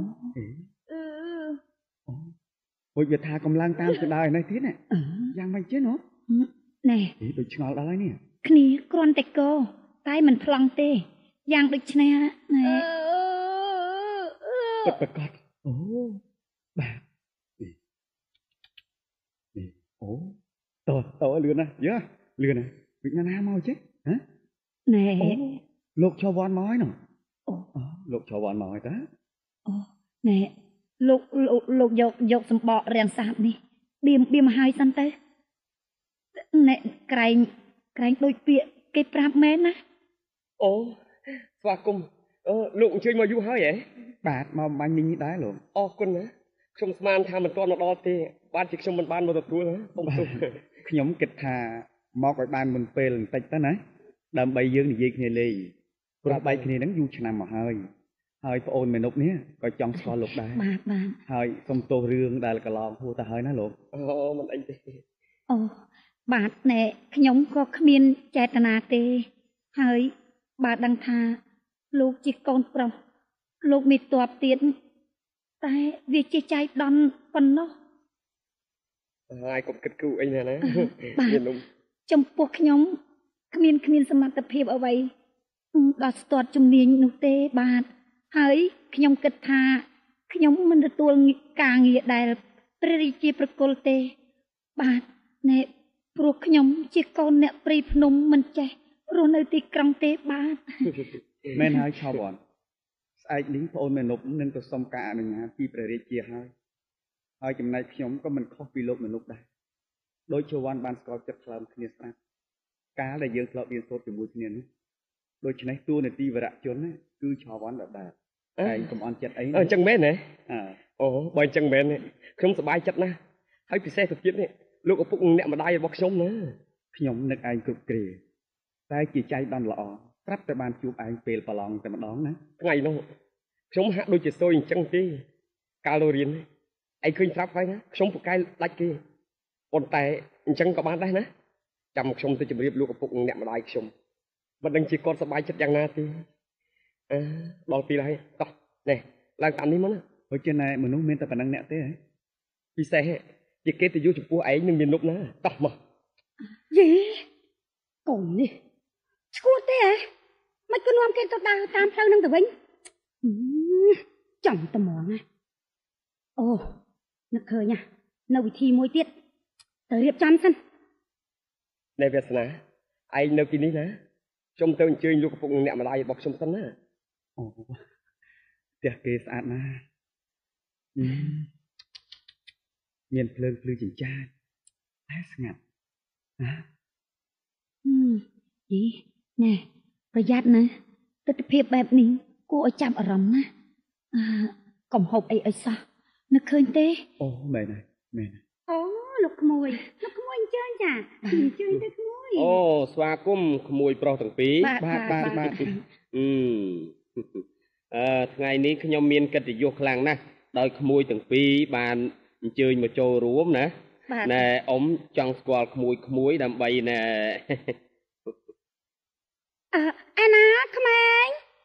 អូវាថាកំឡុងតាមទៅដើរឯនេះទៀតណាយ៉ាងម៉េចចេះណែដូចឆ្ងល់ដល់ហើយនេះគ្នាគ្រាន់តែកោតែមិនប្លង់ទេយ៉ាងដូចនេះណែពិតប្រកបអូបាទអូតើលឿនណាយើលឿនណាវិញ្ញាណណាមកចេះហ៎ណែលោកឈវ័នមកហើយណ៎អូលោកឈវ័នមកហើយតាអូណែលោកយកសម្បករាំងសាបនេះបៀមឲ្យសិនទៅណែក្រែងដូចពាក្យគេប្រាប់មែនណាអូស្វាគមន៍លោកអញ្ជើញមកយូរហើយហ៎បាទមកបាញ់មីងនេះដែរលោកអរគុណណាខ្ញុំស្មានថាមិនទាន់មកដល់ទេបានជាខ្ញុំមិនបានមកទទួលណាសូមទោសខ្ញុំគិតថាមកឲ្យបានមុនពេលបន្តិចទៅណាដើម្បីយើងនិយាយគ្នាលេងព្រោះបែកគ្នាហ្នឹងយូរឆ្នាំមកហើយប្អូនមេនុកនេះក៏ចង់ស្គាល់លោកដែរបាទហើយសុំទោសរឿងដែលកន្លងហួសទៅហើយណាលោកអូមិនអីទេអូបាទណែខ្ញុំក៏គ្មានចេតនាទេហើយបាទដឹងថាលោកជាកូនប្រុសលោកមានទ័ពទៀតតែវាជាចៃដន្យប៉ុណ្ណោះហើយកុំគិតគូអីណាមាននំចំពោះខ្ញុំគ្មានសមត្ថភាពអ្វីដល់ស្ទាត់ជំនាញនោះទេបាទហើយខ្ញុំគិតថាខ្ញុំមិនទទួលការងារដែលព្រះរាជាប្រគល់ទេបាទណែព្រោះខ្ញុំជាកូនអ្នកព្រៃភ្នំមិនចេះរស់នៅទីក្រុងទេបាទមែនហើយឆោបអត់ស្អែកនេះប្អូនមេនុបនឹងទៅសុំការអនុញ្ញាតពីព្រះរាជាហើយចំណែកខ្ញុំក៏មិនខុសពីលោកមេនុបដែរដោយជវ័នបានស្គាល់ចិត្តខ្លាំងគ្នាស្រាប់កាលដែលយើងធ្លាប់រៀនសូត្រជាមួយគ្នានេះដូច្នេះតួនាទីវរៈជនគឺឆវ័នដដែលតែកុំអន់ចិត្តអីអញ្ចឹងមែនទេអូបើអញ្ចឹងមែនខ្ញុំសប្បាយចិត្តណាស់ហើយពិសេសទៅទៀតនេះលោកឪពុកអ្នកម្ដាយរបស់ខ្ញុំណាខ្ញុំនឹកឯងគ្រប់គ្រាតែជាចៃដន្យល្អប្រាប់តែបានជួបឯងពេលប្រឡងតែម្ដងណាថ្ងៃនោះខ្ញុំហាក់ដូចជាសួយអញ្ចឹងទេកាលរៀនឯងឃើញស្រាប់ហើយណាខ្ញុំពូកែដាច់គេប៉ុន្តែអញ្ចឹងក៏បានដែរណាចាំខ្ញុំទៅជម្រាបលោកឪពុកអ្នកម្ដាយខ្ញុំមិនដឹងជាគាត់សប្បាយចិត្តយ៉ាងណាទេដល់ពេលហើយតោះនេះឡើងតាមនេះមកណាហូចណែមនុស្សមានតែប៉ុណ្្នឹងអ្នកទេហ៎ពិសេសជាគេទៅយកចំពោះឯងនឹងមាននប់ណាតោះមកយេកូននេះឈួតទេហ៎មិនក៏នាំគេទៅដើរតាមផ្លូវនឹងទៅវិញចំត្មងណាអូនឹកឃើញណានៅវិធីមួយទៀតទៅរៀបចំសិនអ្នកវាសនាឯងនៅទីនេះណាខ្ញុំទៅអញ្ជើញលោកឪពុកនិងអ្នកម្ដាយរបស់ខ្ញុំសិនណាអូផ្ទះគេស្អាតណាស់មានភ្លើងភ្លឺចិញ្ចាចតែស្ងាត់ណាយីណែប្រយ័ត្នណាទិដ្ឋភាពបែបនេះគួរឲ្យចាប់អារម្មណ៍ណាកុំហូបអីឲ្យសោះនឹកឃើញទេអូមែនហើយមែនអូលោកក្មួយអញ្ជើញចាអញ្ជើញទៅក្មួយអូស្វាគមន៍ក្មួយប្រុសទាំងពីរបាទថ្ងៃនេះខ្ញុំមានកិត្តិយសខ្លាំងណាស់ដោយក្មួយទាំងពីរបានអញ្ជើញមកចូលរួមណាណែអ៊ំចង់ស្គាល់ក្មួយដើម្បីណែអាណាក្មេង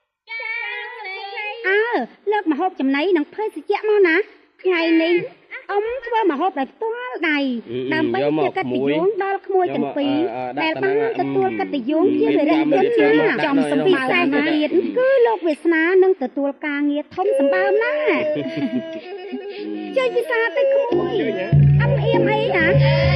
លើកម្ហូបចំណីនិងភេសជ្ជៈមកណាថ្ងៃនេះអ៊ំធ្វើម្ហូបដោយផ្ទាល់ដៃដើម្បីជាកិត្តិយសដល់ក្មួយទាំងពីរដែលបានទទួលកិត្តិយសជាវិរៈជនចំសម្ពីខ្សែទៀតគឺលោកវាសនានឹងទទួលការងារធំសម្បើមណាស់ជ័យពិសាទៅក្មួយអ៊ំអៀមអីណា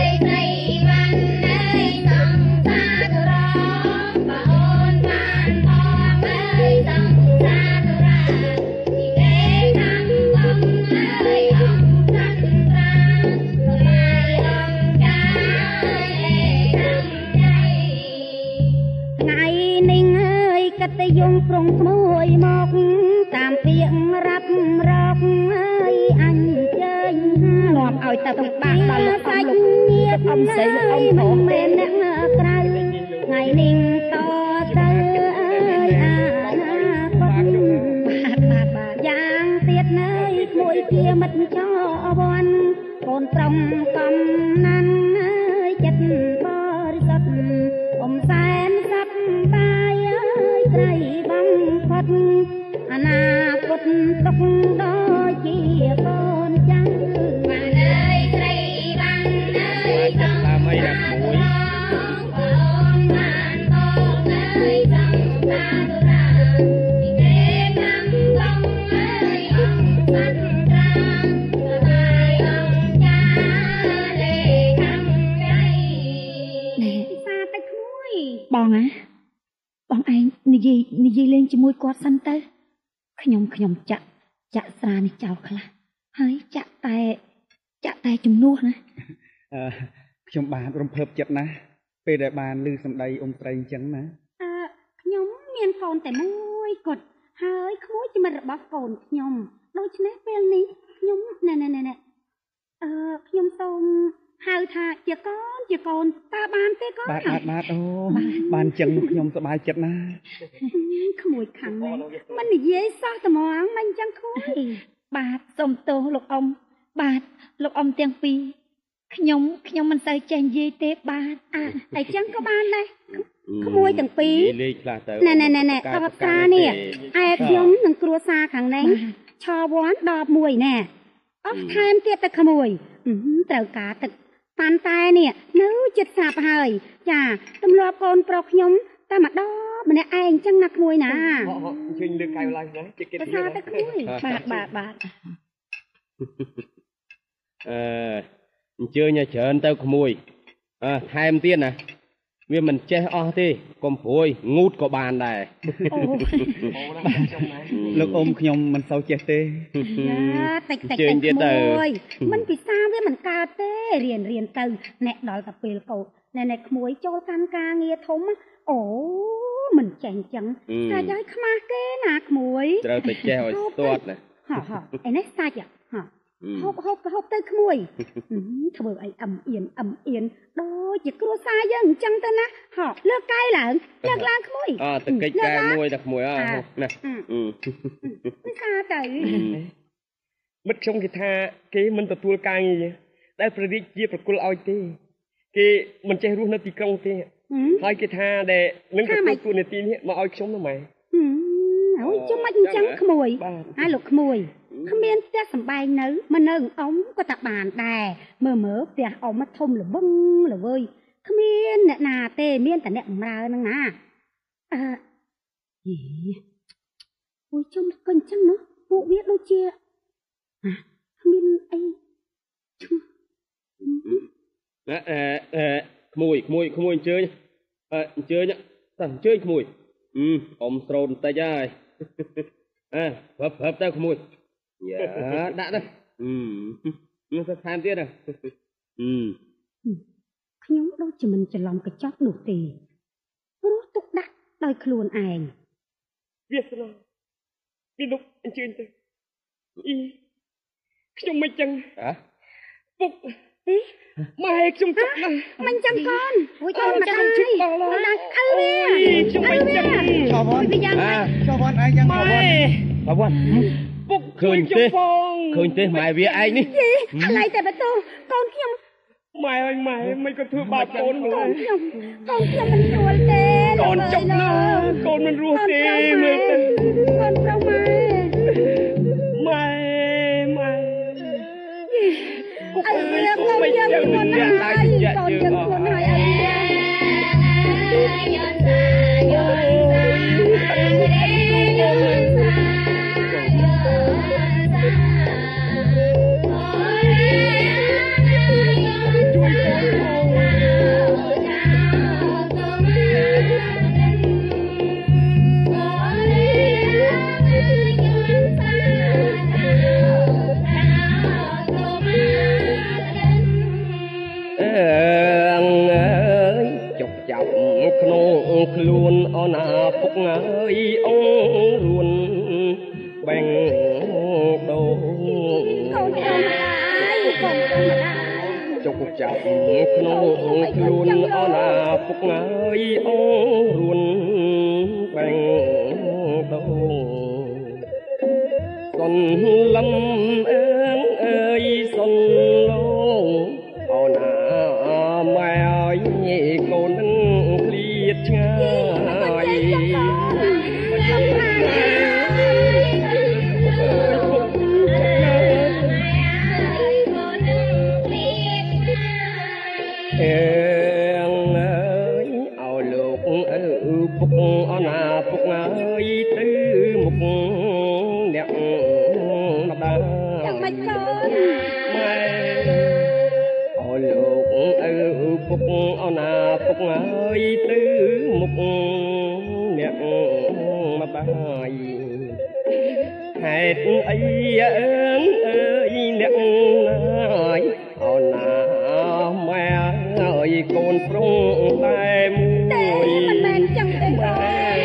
យងប្រងក្មួយមកតាមពាក្យរាប់រកអើយអញជើញនាំឲ្យទៅបាក់ដល់លោកសាច់ញាតិអ៊ំស្រីលោកអ៊ំមិនមែនអ្នកក្រៅថ្ងៃនេះតទៅអើយអាណាបាទយ៉ាងទៀតនៅក្មួយជាមិត្តចោវ័នកូនត្រង់កំណាន់អើយចិត្តបរិសុទ្ធអ៊ំសែនសប្បាយស្រីបំផុតអនាគតទុកដូចជាកូនចាំបានអើយស្រីបានអើយតាមអីដាក់មួយបងបានបងអើយសំសារាពីគេតាមបងអើយអង្គសន្ត្រាសបាយអង្គចាលេខាំใจនេះសាទៅក្មួយបងបងឯងនិយាយលេងជាមួយគាត់សិនទៅខ្ញុំចាក់ស្រានេះចោលខ្លះហើយចាក់តែជំនួសណាខ្ញុំបានរំភើបចិត្តណាស់ពេលដែលបានឮសម្ដីអ៊ំស្រីអញ្ចឹងណាខ្ញុំមានកូនតែមួយគត់ហើយក្មួយជាមិត្តរបស់កូនខ្ញុំដូច្នេះពេលនេះខ្ញុំណែខ្ញុំសូមហៅថាជាកូនតើបានទេកូនបាទអូបានអញ្ចឹងខ្ញុំសប្បាយចិត្តណាស់ក្មួយខាងនេះមិននិយាយសោះត្មងមិនអញ្ចឹងក្មួយបាទសូមទោសលោកអ៊ំបាទលោកអ៊ំទាំងពីរខ្ញុំមិនសូវចេះនិយាយទេបាទអញ្ចឹងក៏បានដែរក្មួយទាំងពីរលេខខ្លះទៅណែតបស្រានេះឯខ្ញុំនឹងគ្រួសារខាងនេះឆវ័ន11ណែអស់ថែមទៀតទៅក្មួយត្រូវការទឹកប៉ាន់តែនេះនៅចិត្តស្រាប់ហើយចាទម្លាប់កូនប្រុសខ្ញុំតែម្ដងម្នាក់ឯងអញ្ចឹងណាក្មួយណាអញ្ជើញលើកៅឡើងណាជាកិត្តិយសទៅក្មួយបាទអញ្ជើញឲ្យច្រើនទៅក្មួយថែមទៀតណាវាមិនចេះអស់ទេកុំព្រួយងូតក៏បានដែរលោកអ៊ំខ្ញុំមិនសូវចេះទេតិចក្មួយមិនពិសាវាមិនកើតទេរៀនទៅអ្នកដល់តែពេលកោណែក្មួយចូលកាន់ការងារធំអូមិនចេះអញ្ចឹងតែឲ្យខ្មាស់គេណាក្មួយត្រូវតែចេះឲ្យស្ទាត់ណាឯនេះសាច់ហូបទៅក្មួយធ្វើអីអឹមអៀនដូចជាគ្រួសារយើងអញ្ចឹងទៅណាហោលើកកាយឡើងក្មួយទៅកិច្ចការមួយតែក្មួយណាមិនថាទៅមិត្តខ្ញុំគេថាគេមិនទទួលការងារដែលព្រះរាជាប្រគល់ឲ្យទេគេមិនចេះរស់នៅទីក្រុងទេហើយគេថាដែលនឹងទទួលទូនាទីនេះមកឲ្យខ្ញុំទៅម៉ែអូយចាំមិនអញ្ចឹងក្មួយហើយលោកក្មួយគ្មានផ្ទះសំបែងនៅមកនៅអ៊ំក៏តាបានដែរមើលផ្ទះអ៊ំមកធំល្វឹងល្វើយគ្មានអ្នកណាទេមានតែអ្នកបម្រើហ្នឹងណាអូយចាំក៏អញ្ចឹងនោះពួកវាដូចជាគ្មានអីក្មួយអញ្ជើញអញ្ជើញក្មួយអ៊ំស្រោនបន្តិចហើយប្រាប់ទៅក្មួយយ៉ាដាក់ទៅនោះទៅថែមទៀតខ្ញុំដូចជាមិនច្រឡំកញ្ចក់នោះទេព្រោះទុកដាក់ដោយខ្លួនឯងវាស្នាពីលោកអញ្ជើញទៅខ្ញុំមិនចឹងពុកម៉ែខ្ញុំទុកណាមិនចឹងកូនអូយកូនមកដល់ជិះដល់អើវាខ្ញុំមិនចឹងចោវ៉ាន់ឯងយ៉ាងម៉ែពុកឃើញទេម៉ែវាឯងនេះឥឡូវតែបន្ទោកូនខ្ញុំម៉ែអើយម៉ែមិនក៏ធ្វើបាបកូននោះកូនខ្ញុំមិនស្រួលទេកូនចុកណាកូនមិនរស់ទេមើលទៅកូនប្រុសម៉ែអើវាខ្ញុំយ៉ាងខ្លួនណាហើយកូនយ៉ាងខ្លួនហើយអើខ្លួនអណាពុកអើយអងរួនបែងដូងកូនចុកចាប់ក្នុងខ្លួនអណាពុកអើយអងរួនបែងដូងសុនលំអើយសុនលងអណាម៉ែអើយកូននឹងឆ្ងាយឲ្យលោកពុកអណាពុកអើយទៅមុខអ្នកម្ដាយយ៉ាងម៉េចកូនម៉ែឲ្យលោកពុកអណាពុកអើយទៅមុខអ្នកម្ដាយហេតុអីអើយអ្នកណាយអូនណាម៉ែអើយកូនប្រុសតែមួយមិនមែនចឹងទេអូ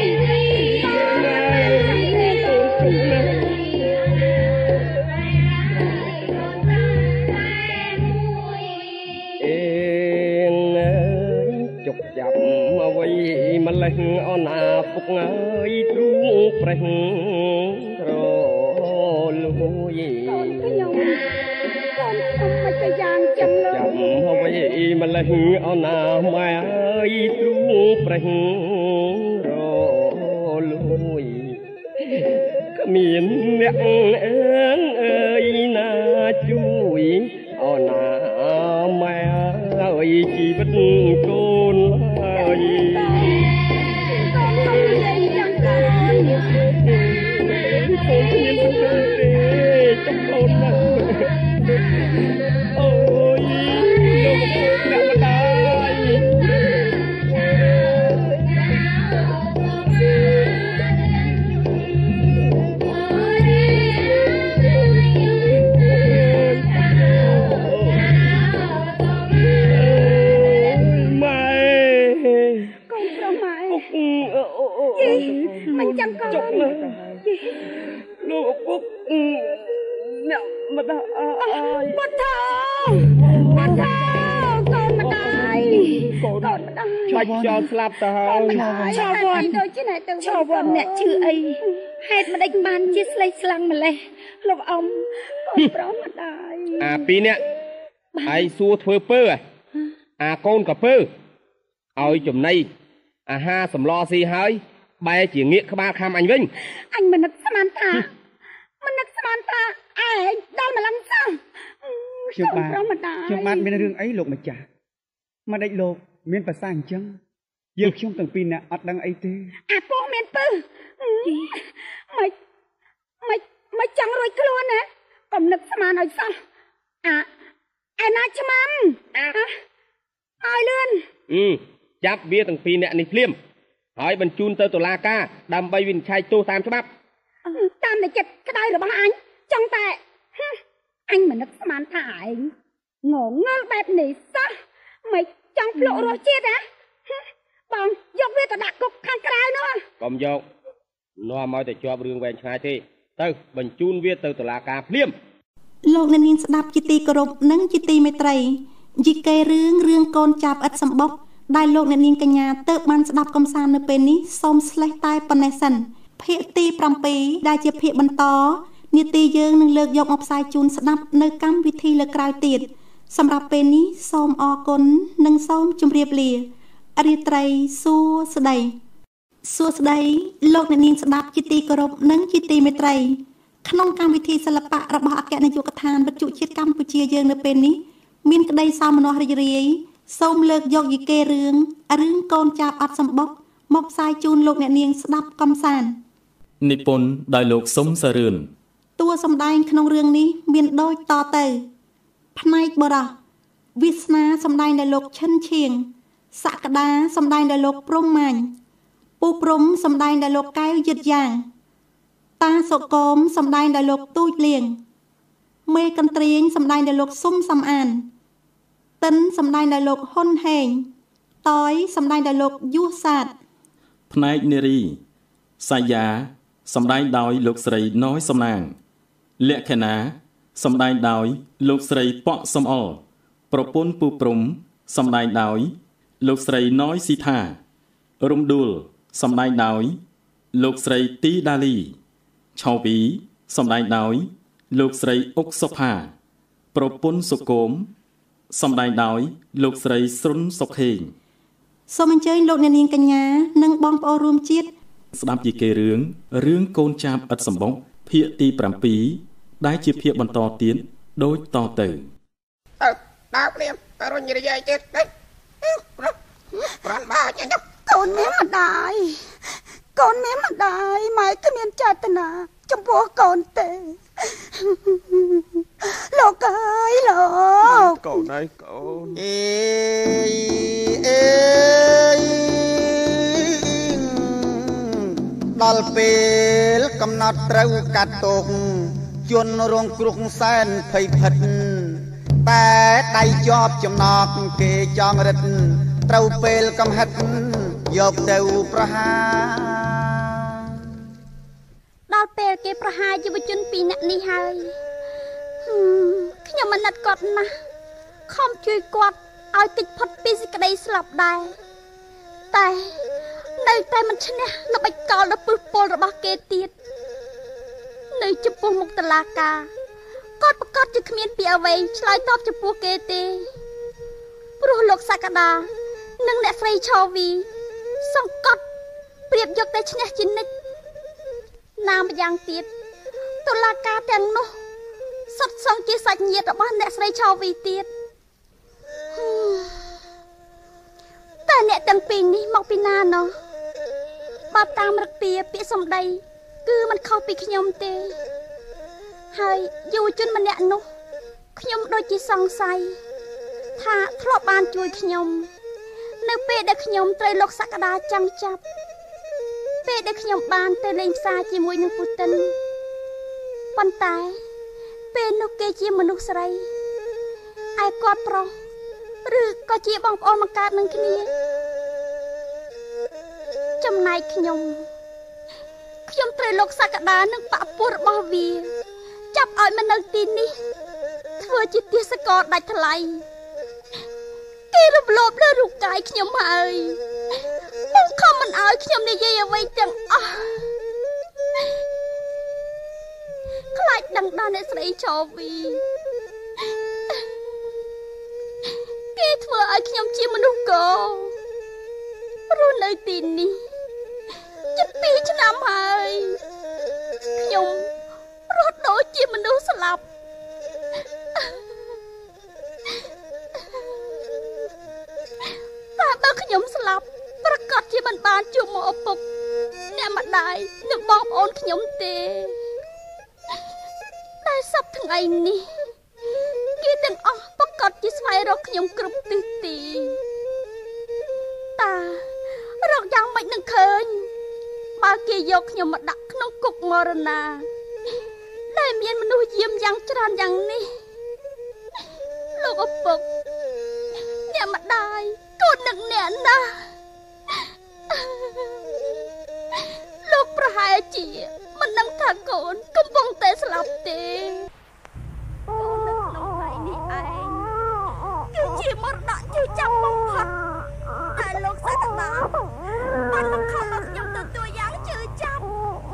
ចុកចាប់អ្វីម្លេះអូនណាពុកអើយទ្រូងប្រេះរលួយកូនខ្ញុំមិនទៅយ៉ាងចឹងលើចាប់អ្វីម្លេះអូនណាម៉ែអើយទ្រូងប្រេះរលួយគ្មានអ្នកអើយណាជួយអូនណាម៉ែអើយជីវិតកូនហើយកូនខ្ញុំនិយាយយ៉ាងកូនគ្មានសំខាន់ទេចំកូនណាអូយលោកអ្នកម្ដាយម្ដងអើយបាត់ថាកូនម្ដាយកូនម្ដាយឆ្លាច់ចោលស្លាប់ទៅហើយឆាវ័នដូចជាទៅឆាវ័នអ្នកឈឺអីហេតុមិនដេចបានជាស្លេកស្លាំងម្លេះលោកអ៊ំកូនប្រុសម្ដាយអាពីរនាក់ឯងសួរធ្វើពើអាកូនក៏ពើឲ្យចំណៃអាហារសម្លស៊ីហើយបែរជាងាកក្បាលខំអញវិញអញមិននឹកស្មានថាឯងដល់ម្លឹងសោះខ្ញុំបានមានរឿងអីលោកម្ចាស់មិនដេចលោកមានប្រសាអញ្ចឹងយើងខ្ញុំទាំងពីរនាក់អត់ដឹងអីទេអាពងមានពើមិនចង់រួចខ្លួនណាកុំនឹកស្មានឲ្យសោះឯណាឆ្មាំឲ្យលឿនចាប់វាទាំងពីរនាក់នេះភ្លាមហើយបញ្ជូនទៅតុលាការដើម្បីវិនិច្ឆ័យទោសតាមច្បាប់តាមតែចិត្តក្តៅរបស់អញចង់តែអញមិននឹកស្មានថាឯងងងល់បែបនេះសោះមិនចង់ភ្លក់រសជាតិណាបងយកវាទៅដាក់គុកខាងក្រៅនោះកុំយកនាំឲ្យតែជាប់រឿងវែងឆ្ងាយទេទៅបញ្ជូនវាទៅតុលាការភ្លាមលោកអ្នកនាងស្ដាប់ជាទីគោរពនិងជាទីមេត្រីយីកេរឿងកូនចាប់ឥតសម្បុកដែលលោកអ្នកនាងកញ្ញាទៅបានស្ដាប់កំសាន្តនៅពេលនេះសូមស្លេះតែប៉ុណ្ណេះសិនភាគទី7ដែលជាភាគបន្តនាទីយើងនឹងលើកយកមកផ្សាយជូនស្ដាប់នៅកម្មវិធីលើក្រោយទៀតសម្រាប់ពេលនេះសូមអរគុណនិងសូមជម្រាបលារាត្រីសួស្ដីលោកអ្នកនាងស្ដាប់ជាទីគោរពនិងជាទីមេត្រីក្នុងកម្មវិធីសិល្បៈរបស់អគ្គនាយកដ្ឋានវិទ្យុជាតិកម្ពុជាយើងនៅពេលនេះមានក្តីសោមនស្សរីករាយសូមលើកយកយីកេរឿងកូនចាប់អត់សម្បុកមកផ្សាយជូនលោកអ្នកនាងស្ដាប់កំសាន្តនិពន្ធដោយលោកសុំសារឿនតួសម្ដែងក្នុងរឿងនេះមានដូចតទៅផ្នែកបរោះវាសនាសម្ដែងដោយលោកឈិនឈៀងសក្តាសម្ដែងដោយលោកព្រំម៉ាញ់ពូព្រំសម្ដែងដោយលោកកែវយឹតយ៉ាងតាសុគមសម្ដែងដោយលោកទូចលៀងមេកន្ទ្រៀងសម្ដែងដោយលោកស៊ុំសំអានតិនសម្ដែងដោយលោកហ៊ុនហេងតយសម្ដែងដោយលោកយុសាទផ្នែកនារីសាយាសម្ដែងដោយលោកស្រីណយសំណាងលក្ខណៈសម្ដែងដោយលោកស្រីប៉ក់សំអល់ប្រពន្ធពូព្រំសម្ដែងដោយលោកស្រីណយស៊ីថារំដួលសម្ដែងដោយលោកស្រីទីដាលីឆោវីសម្ដែងដោយលោកស្រីអុកសុផាប្រពន្ធសុគមសម្ដែងដោយលោកស្រីស្រុនសុខេងសូមអញ្ជើញលោកអ្នកនាងកញ្ញានិងបងប្អូនរួមជាតិស្ដាប់ជាគេរឿងកូនចាប់ឥតសម្បុកភាគទី7ដែលជាភាគបន្តទៀតដូចតទៅដើរព្រាមរុញរយាយទៀតប្រានបាញ់កូនមានម្ដាយម៉ែគ្មានចេតនាចំពោះកូនទេលោកអើយលោកកូនអេដល់ពេលកំណត់ត្រូវកាត់ទុកជន់រងគ្រោះសែនភ័យភិតតែដៃជាប់ចំណកគេចង់រិតត្រូវពេលកំហិតយកទៅប្រហារដល់ពេលគេប្រហារយុវជន2នាក់នេះហើយខ្ញុំអាណិតគាត់ណាស់ខំជួយគាត់ឲ្យគេចផុតពីសេចក្តីស្លាប់ដែរតែនៅតែមិនឈ្នះល្បិចកលដ៏ពឹសពលរបស់គេទៀតនៅចំពោះមុខតុលាការគាត់ប្រកាសជាគ្មានពីអ្វីឆ្លើយតបចំពោះគេទេព្រោះលោកសក្តានិងអ្នកស្រីឆោវីសង្កត់ប្រៀបយកតែឈ្នះជានិច្ចណាម្យ៉ាងទៀតតុលាការទាំងនោះសុទ្ធសឹងជាសាច់ញាតិរបស់អ្នកស្រីឆោវីទៀតតែអ្នកទាំងពីរនេះមកពីណាណោះបើតាមរកពាពាក្យសម្ដីគឺមិនខុសពីខ្ញុំទេហើយយុវជនម្នាក់នោះខ្ញុំដូចជាសង្ស័យថាធ្លាប់បានជួយខ្ញុំនៅពេលដែលខ្ញុំត្រូវលោកសក្តាចាំចាប់ពេលដែលខ្ញុំបានទៅលេងផ្សារជាមួយនឹងពូទិនប៉ុន្តែពេលនោះគេជាមនុស្សស្រីឯគាត់ប្រុសឬក៏ជាបងប្អូនមកកើតនឹងគ្នាចំណែកខ្ញុំត្រូវលោកសក្តានិងប៉ាពោះរបស់វាចាប់ឲ្យមកនៅទីនេះធ្វើជាទាសករដាច់ថ្លៃគេរំលោភលើរូបកាយខ្ញុំហើយបង្ខំមិនឲ្យខ្ញុំនិយាយអ្វីទាំងអស់ខ្លាចដឹងដល់អ្នកស្រីចវីគេធ្វើឲ្យខ្ញុំជាមនុស្សកោរស់នៅទីនេះជិត2ឆ្នាំហើយខ្ញុំរស់ដូចជាមនុស្សស្លាប់តែបើខ្ញុំស្លាប់ប្រកាសជាមិនបានជួបមកឪពុកអ្នកម្ដាយនិងបងប្អូនខ្ញុំទេតែសប្តាហ៍ថ្ងៃនេះគេទាំងអស់ប្រកាសជាស្វែងរកខ្ញុំគ្រប់ទិសទីតារកយ៉ាងម៉េចនឹងឃើញបើគេយកខ្ញុំមកដាក់ក្នុងគុកមរណាដែលមានមនុស្សយាមយ៉ាងច្រើនយ៉ាងនេះលោកឪពុកអ្នកម្ដាយកូននឹកអ្នកណាស់លោកប្រហែលជាមិនដឹងថាកូនកំពុងតែស្លាប់ទេកូននៅក្នុងថ្ងៃនេះឯងគឺជាមរតកជឿចាប់បំផុតតែលោកសក្តាបានបង្ខំឲ្យខ្ញុំទទួលយ៉ាងជឿចាប់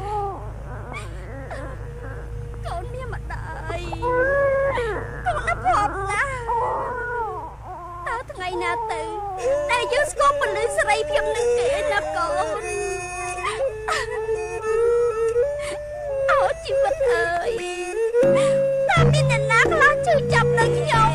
កូនមានម្ដាយកូនអភ័ព្វណាស់តើថ្ងៃណាទៅដែលយើងស្គាល់ពលិសេរីភាពនឹងគេណាកូនអោជីវិតអើយតើមានអ្នកណាខ្លះជឿចាប់លើខ្ញុំ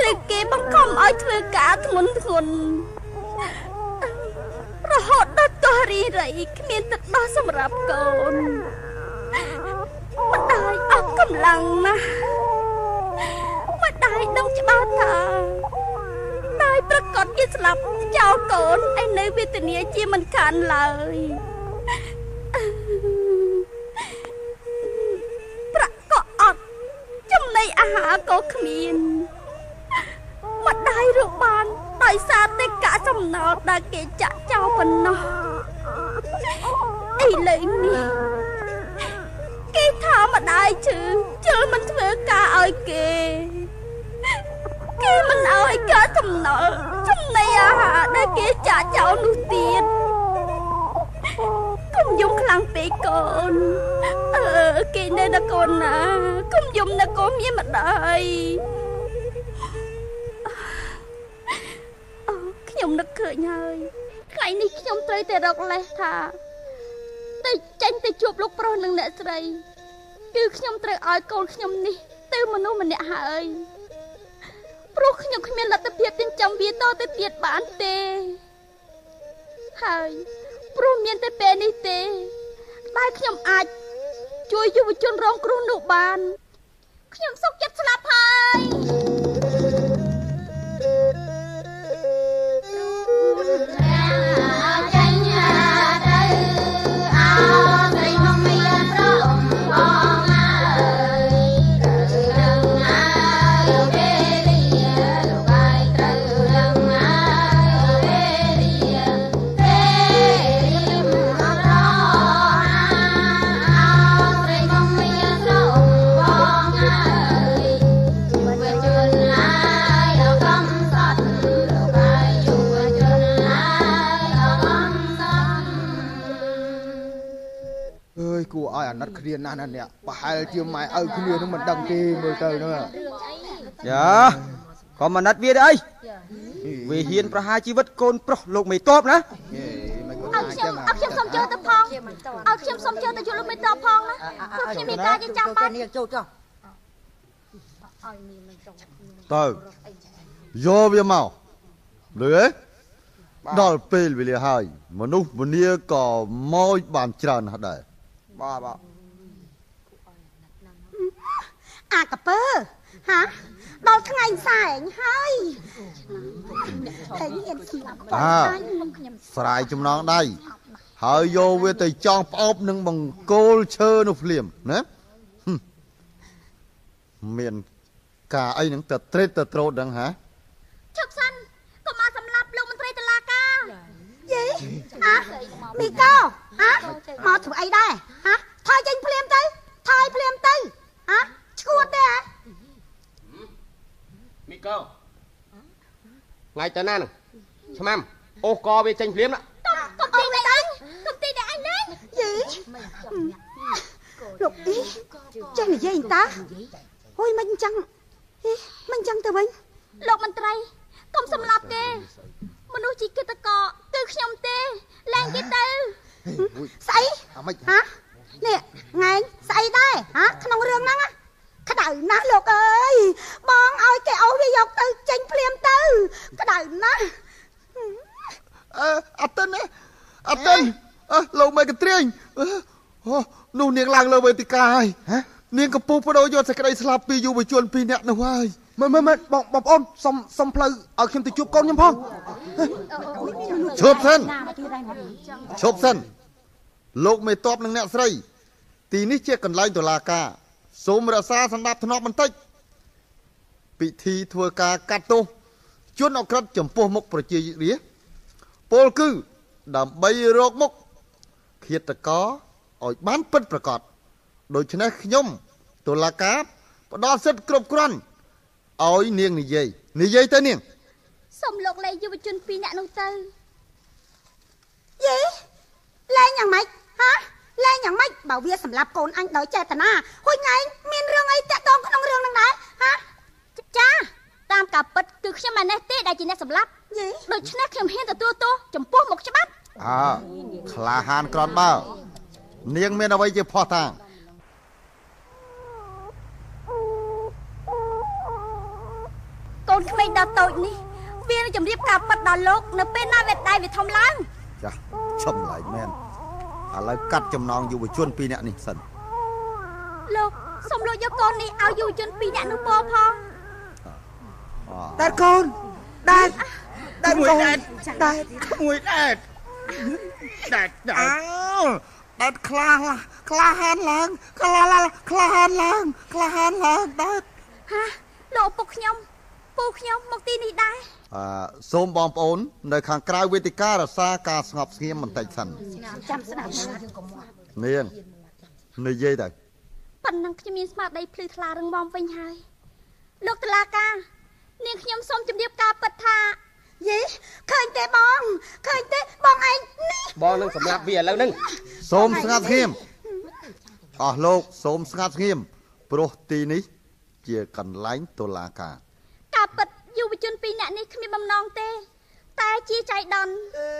ឬគេបង្ខំឲ្យធ្វើការធ្ងន់ធ្ងររហូតដល់ទោះរីរៃគ្មានទឹកដោះសម្រាប់កូនម្ដាយអស់កម្លាំងណាស់ម្ដាយដឹងច្បាស់ថាតែប្រកាសគេស្លាប់ចោលកូនឯនៅវេទនាជាមិនខានឡើយប្រាក់ក៏អត់ចំណីអាហារក៏គ្មានម្ដាយរកបានដោយសារតែកាក់សំណល់ដែលគេចាក់ចោលប៉ុណ្ណោះឥឡូវនេះគេថាម្ដាយឈឺជិលមិនធ្វើការឲ្យគេមិនឲ្យកាក់សំណល់ចំណីអាហារដែលគេចាក់ចោលនោះទៀតកុំយំខ្លាំងពេកកូនគេនៅដល់កូនណាកុំយំណាកូនមានម្ដាយខ្ញុំនឹកឃើញហើយថ្ងៃនេះខ្ញុំត្រូវតែរកលេសថាទៅចេញទៅជួបលោកប្រុសនិងអ្នកស្រីគឺខ្ញុំត្រូវឲ្យកូនខ្ញុំនេះទៅមនុស្សម្នាក់ហើយព្រោះខ្ញុំគ្មានលទ្ធភាពចិញ្ចឹមវាតទៅទៀតបានទេហើយព្រោះមានតែពេលនេះទេដែលខ្ញុំអាចជួយយុវជនរងគ្រោះនោះបានខ្ញុំសុខចិត្តស្លាប់ហើយគួរឲ្យអាណិតគ្នាណាស់ណាអ្នកប្រហែលជាម៉ែឪគ្នានឹងមិនដឹងទេមើលទៅហ្នឹងយ៉ាក៏មិនអាណិតវាទេអីវាហ៊ានប្រហារជីវិតកូនប្រុសលោកមេតបណាឲ្យខ្ញុំសុំចូលទៅផងឲ្យខ្ញុំសុំចូលទៅជួបលោកមេតបផងណាព្រោះខ្ញុំមានការចាំបាច់ចូលចុះទៅយកវាមកលឺដល់ពេលវេលាហើយមនុស្សម្នាក៏មកបានច្រើនណាស់ដែរបាទអាកពើហាដល់ថ្ងៃសែងហើយតែហ៊ានស្លាប់ខ្ញុំស្រាយចំណងដៃហើយយកវាទៅចង់ផ្អប់នឹងបង្គោលឈើនោះភ្លាមណាមានការអីនឹងទៅត្រេតទៅត្រូតដឹងហាឈប់សិនកុំមកសម្លាប់លោកមន្ត្រីតុលាការយីមីកោមកធ្វើអីដែរថយចេញភ្លាមទៅថយភ្លាមទៅឈួតទេមីកោថ្ងៃទៅណានឹងឆ្មាំអូសកវាចេញភ្លាមណាកុំទីតែអញកុំទីតែអញណាយីលោកអីចេះនិយាយតាហួយមិនអញ្ចឹងមិនអញ្ចឹងទៅវិញលោកមន្ត្រីកុំសម្លាប់គេមនុស្សជីកិតកោគឺខ្ញុំទេលែងគេទៅស្អីនេះថ្ងៃស្អីដែរក្នុងរឿងហ្នឹងក្តៅណាស់លោកអើយបងឲ្យគេអូសវាយកទៅចេញភ្លាមទៅក្តៅណាស់អត់ទៅណាអត់ទៅលោកមេកត្រៀងនោះនាងឡើងលើវេទិកាហើយនាងកំពុងបដូរយកសេចក្តីស្លាប់ពីយុវជន2នាក់នោះហើយមើលបងប្អូនសុំផ្លូវឲ្យខ្ញុំទៅជួបកូនខ្ញុំផងឈប់សិនលោកមេតបនិងអ្នកស្រីទីនេះជាកន្លែងតុលាការសូមរក្សាសណ្ដាប់ធ្នាប់បន្តិចពិធីធ្វើការកាត់ទោសជនអក្រិតចំពោះមុខប្រជារាស្ត្រពលគឺដើម្បីរកមុខឃាតករឲ្យបានពិតប្រាកដដូច្នេះខ្ញុំតុលាការផ្ដល់សិទ្ធិគ្រប់គ្រាន់ឲ្យនាងនិយាយទៅនាងសូមលោកលែងយុវជន2នាក់នោះទៅយេលែងយ៉ាងម៉េចលែងយ៉ាងម៉េចបើវាសម្លាប់កូនអញដោយចេតនាហួយថ្ងៃមានរឿងអីតាក់ទងក្នុងរឿងហ្នឹងដែរចាតាមការពិតគឺខ្ញុំមិនណេះទេដែលជាអ្នកសម្លាប់ដូច្នេះខ្ញុំហ៊ានទទួលទោសចំពោះមុខច្បាប់ក្លាហានក្រនបើនាងមានអ្វីជាភ័ស្តុតាងកកូនក្មេងដល់តូចនេះវានឹងជម្រាបការប៉ັດដល់លោកនៅពេលណាវាដៃវាធំឡើងចាឈប់ឡៃមែនឥឡូវកាត់ចំណងយុវជន2នាក់នេះសិនលោកសូមលោកយកកូននេះឲ្យយុវជន2នាក់នោះពោផងតែកូនដែរមួយកូនដែរមួយដែរអើតែក្លាហានឡើងដែរហាលោកពុកខ្ញុំពូខ្ញុំមកទីនេះដែរសូមបងប្អូននៅខាងក្រៅវេទិការក្សាការស្ងប់ស្ងៀមបន្តិចសិនចាំស្ដាប់នាងនិយាយទៅប៉ុណ្ណឹងខ្ញុំមានស្មារតីភ្លឺថ្លារឹងមាំវិញហើយលោកតុលាការនាងខ្ញុំសូមជម្រាបការពិតថាយេឃើញទេបងឯងនេះបងនឹងសម្រាប់វាឥឡូវហ្នឹងសូមស្ងាត់ស្ងៀមអស់លោកសូមស្ងាត់ស្ងៀមព្រោះទីនេះជាកន្លែងតុលាការការពិតយុវជន2នាក់នេះគ្មានបំណងទេតែជាចៃដន្យ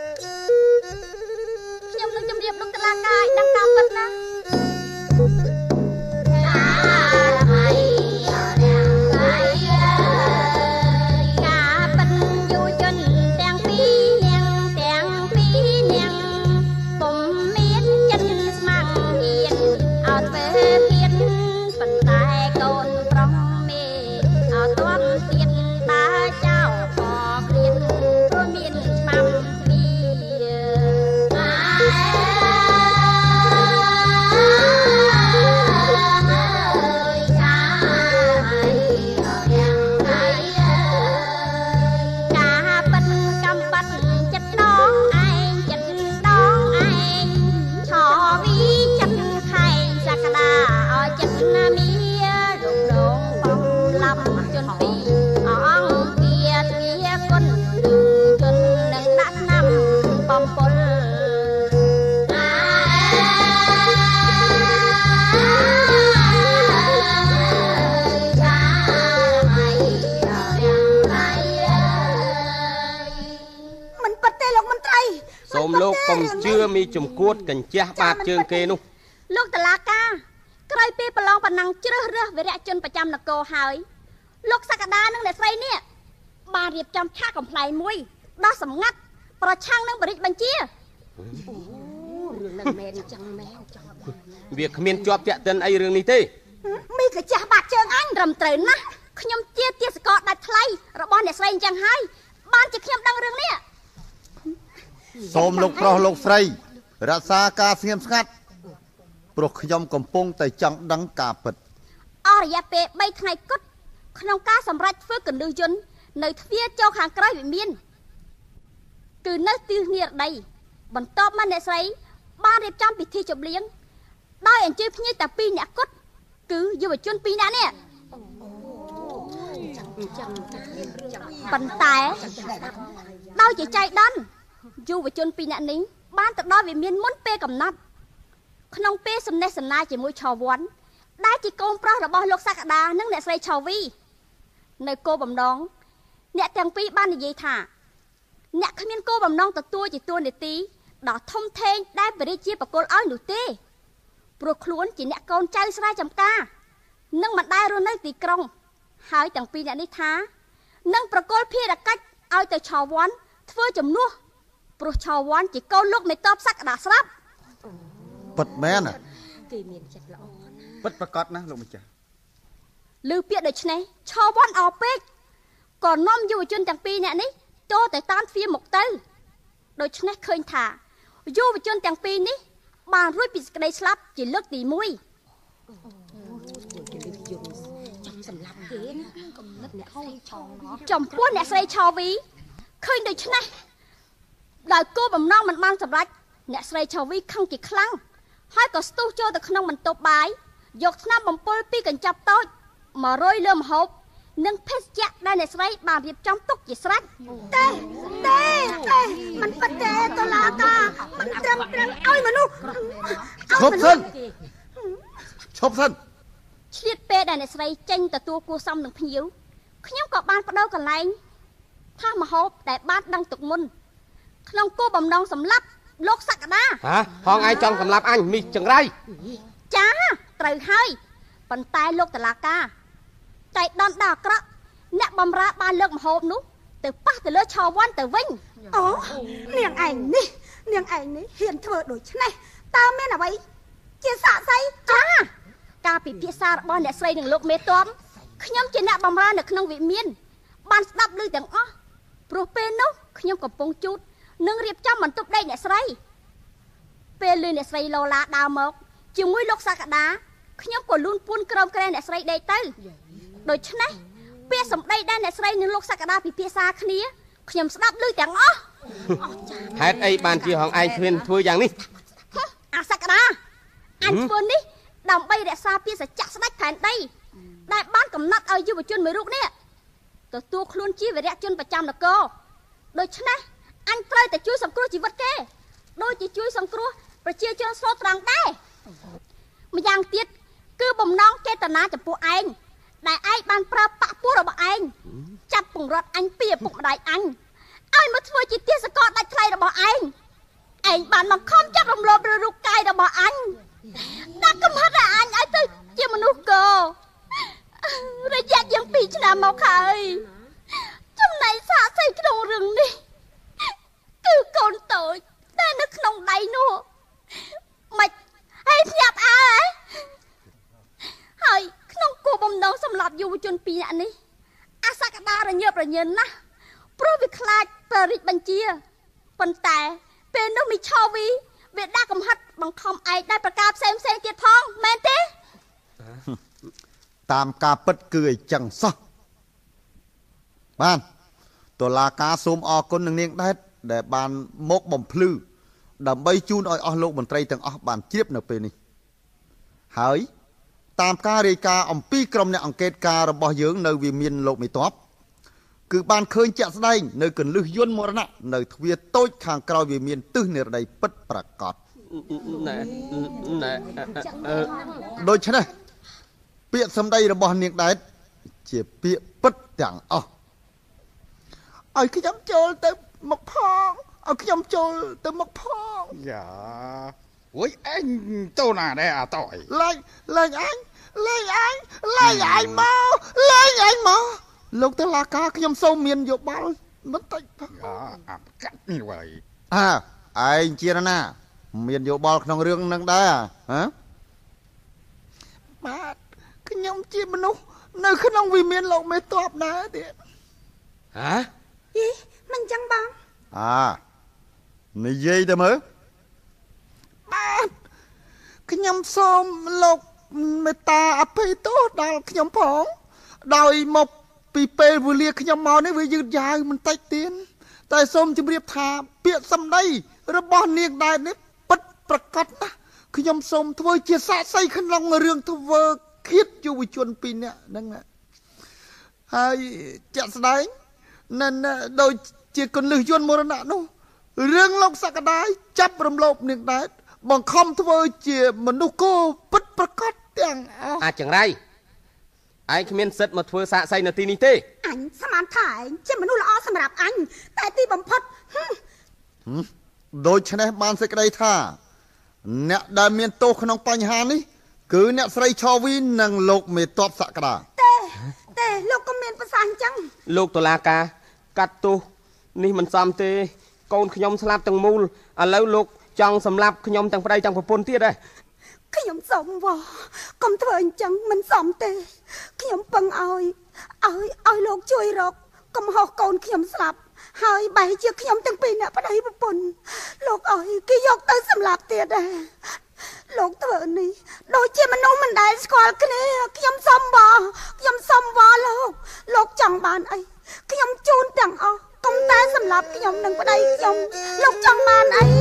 ខ្ញុំនឹងជម្រាបលោកតុលាការឲ្យដឹងការពិតណាកុំជឿមីចំគួតកញ្ជះបាតជើងគេនោះលោកតុលាការក្រោយពេលប្រឡងបណ្ណឹងជ្រើសរើសវីរៈជនប្រចាំនគរហើយលោកសក្តានិងអ្នកស្រីនេះបានរៀបចំឆាកកំ pl ែងមួយដោះសម្ងាត់ប្រឆាំងនឹងបរិយាបញ្ជារឿងហ្នឹងមែនចឹងមែនវាគ្មានជាប់តាក់ទិនអីរឿងនេះទេមីកញ្ចះបាតជើងអញត្រឹមត្រូវណាស់ខ្ញុំជាទាសករដាច់ថ្លៃរបស់អ្នកស្រីអញ្ចឹងហើយបានជាខ្ញុំដឹងរឿងនេះសូមលោកប្រុសលោកស្រីរក្សាការស្ងៀមស្ងាត់ព្រោះខ្ញុំកំពុងតែចង់ដឹងការពិតអស់រយៈពេល3ថ្ងៃគត់ក្នុងការសម្រេចធ្វើកន្លឹះយន្តនៅទ្វារចូលខាងក្រោយវិមានគឺនៅទីនេះរដីបន្ទាប់មកអ្នកស្រីបានរៀបចំពិធីជប់លៀងដោយអញ្ជើញភ្ញៀវតែ2នាក់គត់គឺយុវជន2នាក់នេះប៉ុន្តែដោយជាចៃដន្យយុវជន2នាក់នេះបានទៅដល់វិមានមុនពេលកំណត់ក្នុងពេលសំណេះសំណាលជាមួយឆវ័នដែលជាកូនប្រុសរបស់លោកសក្តានិងអ្នកស្រីឆវី នៅគោលបំណងអ្នកទាំងពីរបាននិយាយថាអ្នកគ្មានគោលបំណងទទួលជាតួនាទីដ៏ធំធេងដែលព្រះរាជាបកគលឲ្យនោះទេព្រោះខ្លួនជាអ្នកកូនចៅស្រែចម្ការនិងមិនដែលរស់នៅទីក្រុងហើយទាំងពីរអ្នកនេះថានឹងប្រគល់ភារកិច្ចឲ្យទៅឆវ័នធ្វើជំនួសព្រោះឆវ័នជាកូនលោកមេតបសក្តាស្រាប់ពិតមែនគេមានចិត្តល្អណាស់ពិតប្រកបណាស់លោកម្ចាស់ឮពាក្យដូច្នេះឆវ័នអោពេកក៏នាំយុវជនទាំងពីរនាក់នេះចូលទៅតាមទ្វារមុខទៅដូច្នេះឃើញថាយុវជនទាំងពីរនេះបានរួចពីសេចក្តីស្លាប់ជាលើកទី1ចំពោះអ្នកស្រីឆវីឃើញដូច្នេះដោយគោលបំណងមិនបានសម្រេចអ្នកស្រីឆវីខឹងជាខ្លាំងហើយក៏ស្ទុះចូលទៅក្នុងបន្ទប់បាយយកថ្នាំបំពុលពីកញ្ចប់តូចមករយលើម្ហូបនិងភេសជ្ជៈដែលអ្នកស្រីបានរៀបចំទុកជាស្រេចទេមិនពិតទេតុលាការមិនត្រឹមត្រូវឲ្យមនុស្សឈប់សិនឆ្លៀតពេលដែលអ្នកស្រីចេញទទួលគួសមនឹងភ្ញៀវខ្ញុំក៏បានបដូរកន្លែងថាម្ហូបដែលបានដឹងទុកមុនក្នុងគោលបំណងសម្លាប់លោកសក្តាផងឯងចង់សម្លាប់អញមីចង្រៃចាត្រូវហើយប៉ុន្តែលោកតុលាការចៃដន្យដល់អាក្រក់អ្នកបំរើបានលើកម្ហូបនោះទៅប៉ះទៅលើឆោវ៉ាន់ទៅវិញអូនាងឯងនេះហ៊ានធ្វើដូច្នេះតើមានអ្វីជាសាក្សីចាការពិភាក្សារបស់អ្នកស្រីនិងលោកមេតមខ្ញុំជាអ្នកបំរើនៅក្នុងវិមានបានស្ដាប់ឮទាំងអស់ព្រោះពេលនោះខ្ញុំកំពុងជូតនិងរៀបចំបន្ទប់ដេកអ្នកស្រីពេលឮអ្នកស្រីឡូឡាដើរមកជាមួយលោកសក្តាខ្ញុំក៏លូនពួនក្រោមក្រែអ្នកស្រីដេកទៅដូច្នេះពាក្យសម្ដីដែលអ្នកស្រីនិងលោកសក្តាពិភាក្សាគ្នាខ្ញុំស្ដាប់ឮទាំងអស់ហេតុអីបានជាហងឯងគ្មានធ្វើយ៉ាងនេះអាសក្តាអញធ្វើនេះដើម្បីរក្សាពាក្យសច្ចៈស្ដេចផែនដីដែលបានកំណត់ឲ្យយុវជនមួយរូបនេះទទួលខ្លួនជាវីរៈជនប្រចាំនគរដូច្នេះអញត្រូវតែជួយសង្គ្រោះជីវិតគេដូចជាជួយសង្គ្រោះប្រជាជនស្លូតត្រង់ដែរម្យ៉ាងទៀតគឺបំណងចេតនាចំពោះឯងដែលឯងបានប្រើបាក់ពោះរបស់ឯងចាប់ពង្រត់អញពីឪពុកម្ដាយអញឲ្យមកធ្វើជាទាសករដាច់ថ្លៃរបស់ឯងបានបង្ខំចាប់រំលោភលើរូបកាយរបស់អញដាក់កំហិតឲ្យអញឲ្យទៅជាមនុស្សកោរយៈជាង2ឆ្នាំមកហើយចំណែកសាក្សីក្នុងរឿងនេះគឺកូនតូចតែនៅក្នុងដៃនោះមិនហេតុញាប់អើហើយក្នុងគោលបំណងសម្រាប់យុវជន2នាក់នេះអាសក្តារញើបរញើណាស់ព្រោះវាខ្លាចព្រះរាជបញ្ជាប៉ុន្តែពេលនោះមីឆោវីវាដាក់កំហិតបង្ខំឯងដែលប្រការផ្សេងទៀតផងមែនទេតាមការពិតគឺអីចឹងសោះបានតុលាការសូមអរគុណនឹងនាងដែតដែលបានមកបំភ្លឺដើម្បីជូនឲ្យអស់លោកមន្ត្រីទាំងអស់បានជ្រាបនៅពេលនេះហើយតាមការរាយការណ៍អំពីក្រុមអ្នកអង្កេតការរបស់យើងនៅវាមានលោកមេតបគឺបានឃើញជាក់ស្ដែងនៅកន្លឹះយន្តមរណៈនៅទ្វារតូចខាងក្រោយវាមានទិសនិរដីពិតប្រាកដដូច្នេះពាក្យសម្ដីរបស់នាងដែតជាពាក្យពិតទាំងអស់ឲ្យខ្ញុំចូលទៅមកផងឲ្យខ្ញុំចូលទៅមកផងយ៉ាអូយអញទៅណាដែរអាតើលេងអញមកលោកតុលាការខ្ញុំសូមមានយោបល់បន្តិចផងអាកាត់នេះវ៉ៃឯងជាណាមានយោបល់ក្នុងរឿងហ្នឹងដែរហ៎បាទខ្ញុំជាមនុស្សនៅក្នុងវិមានលោកមេតបដែរទៀតយីមិនចឹងបងនិយាយទៅមើលបាទខ្ញុំសូមលោកមេត្តាអភ័យទោសដល់ខ្ញុំផងដោយមកពីពេលវេលាខ្ញុំមកនេះវាយឺតយ៉ាវបន្តិចទៀតតែសូមជម្រាបថាពាក្យសម្ដីរបស់នាងដែរនេះពិតប្រាកដណាស់ខ្ញុំសូមធ្វើជាសាក្សីក្នុងរឿងធ្វើឃាតយុវជន2នាក់ហ្នឹងហើយជាក់ស្ដែងដូចជាកន្លឹះយន្តមរណៈនោះរឿងលោកសក្តាចាប់រំលោភនាងដែរបង្ខំធ្វើជាមនុស្សគោពិតប្រាកដទាំងអស់អាចង្រៃឯងគ្មានសិទ្ធិមកធ្វើសាក្សីនៅទីនេះទេអញស្មានថាឯងជាមនុស្សល្អសម្រាប់អញតែទីបំផុតដូច្នេះបានសេចក្តីថាអ្នកដែលមានទោសក្នុងបញ្ហានេះគឺអ្នកស្រីឆោវីនិងលោកមេតបសក្តាទេលោកក៏មានប្រសាសន៍អញ្ចឹងលោកតុលាការកាត់ទោសនេះមិនសមទេកូនខ្ញុំស្លាប់ទាំងមូលឥឡូវលោកចង់សម្លាប់ខ្ញុំទាំងប្តីទាំងប្រពន្ធទៀតហ៎ខ្ញុំសុំវ៉ាកុំធ្វើអញ្ចឹងមិនសមទេខ្ញុំពឹងឲ្យលោកជួយរកកំហុសកូនខ្ញុំស្លាប់ហើយបែរជាខ្ញុំទាំងពីរអ្នកប្តីប្រពន្ធលោកអើយគេយកទៅសម្លាប់ទៀតដែរលោកធ្វើនេះដូចជាមនុស្សមិនដែលស្គាល់គ្នាខ្ញុំសុំវ៉ាលោកចង់បានអីខ្ញុំជូនទាំងអស់កុំតែសម្លាប់ខ្ញុំនិងប្តីខ្ញុំលោកចង់បានអី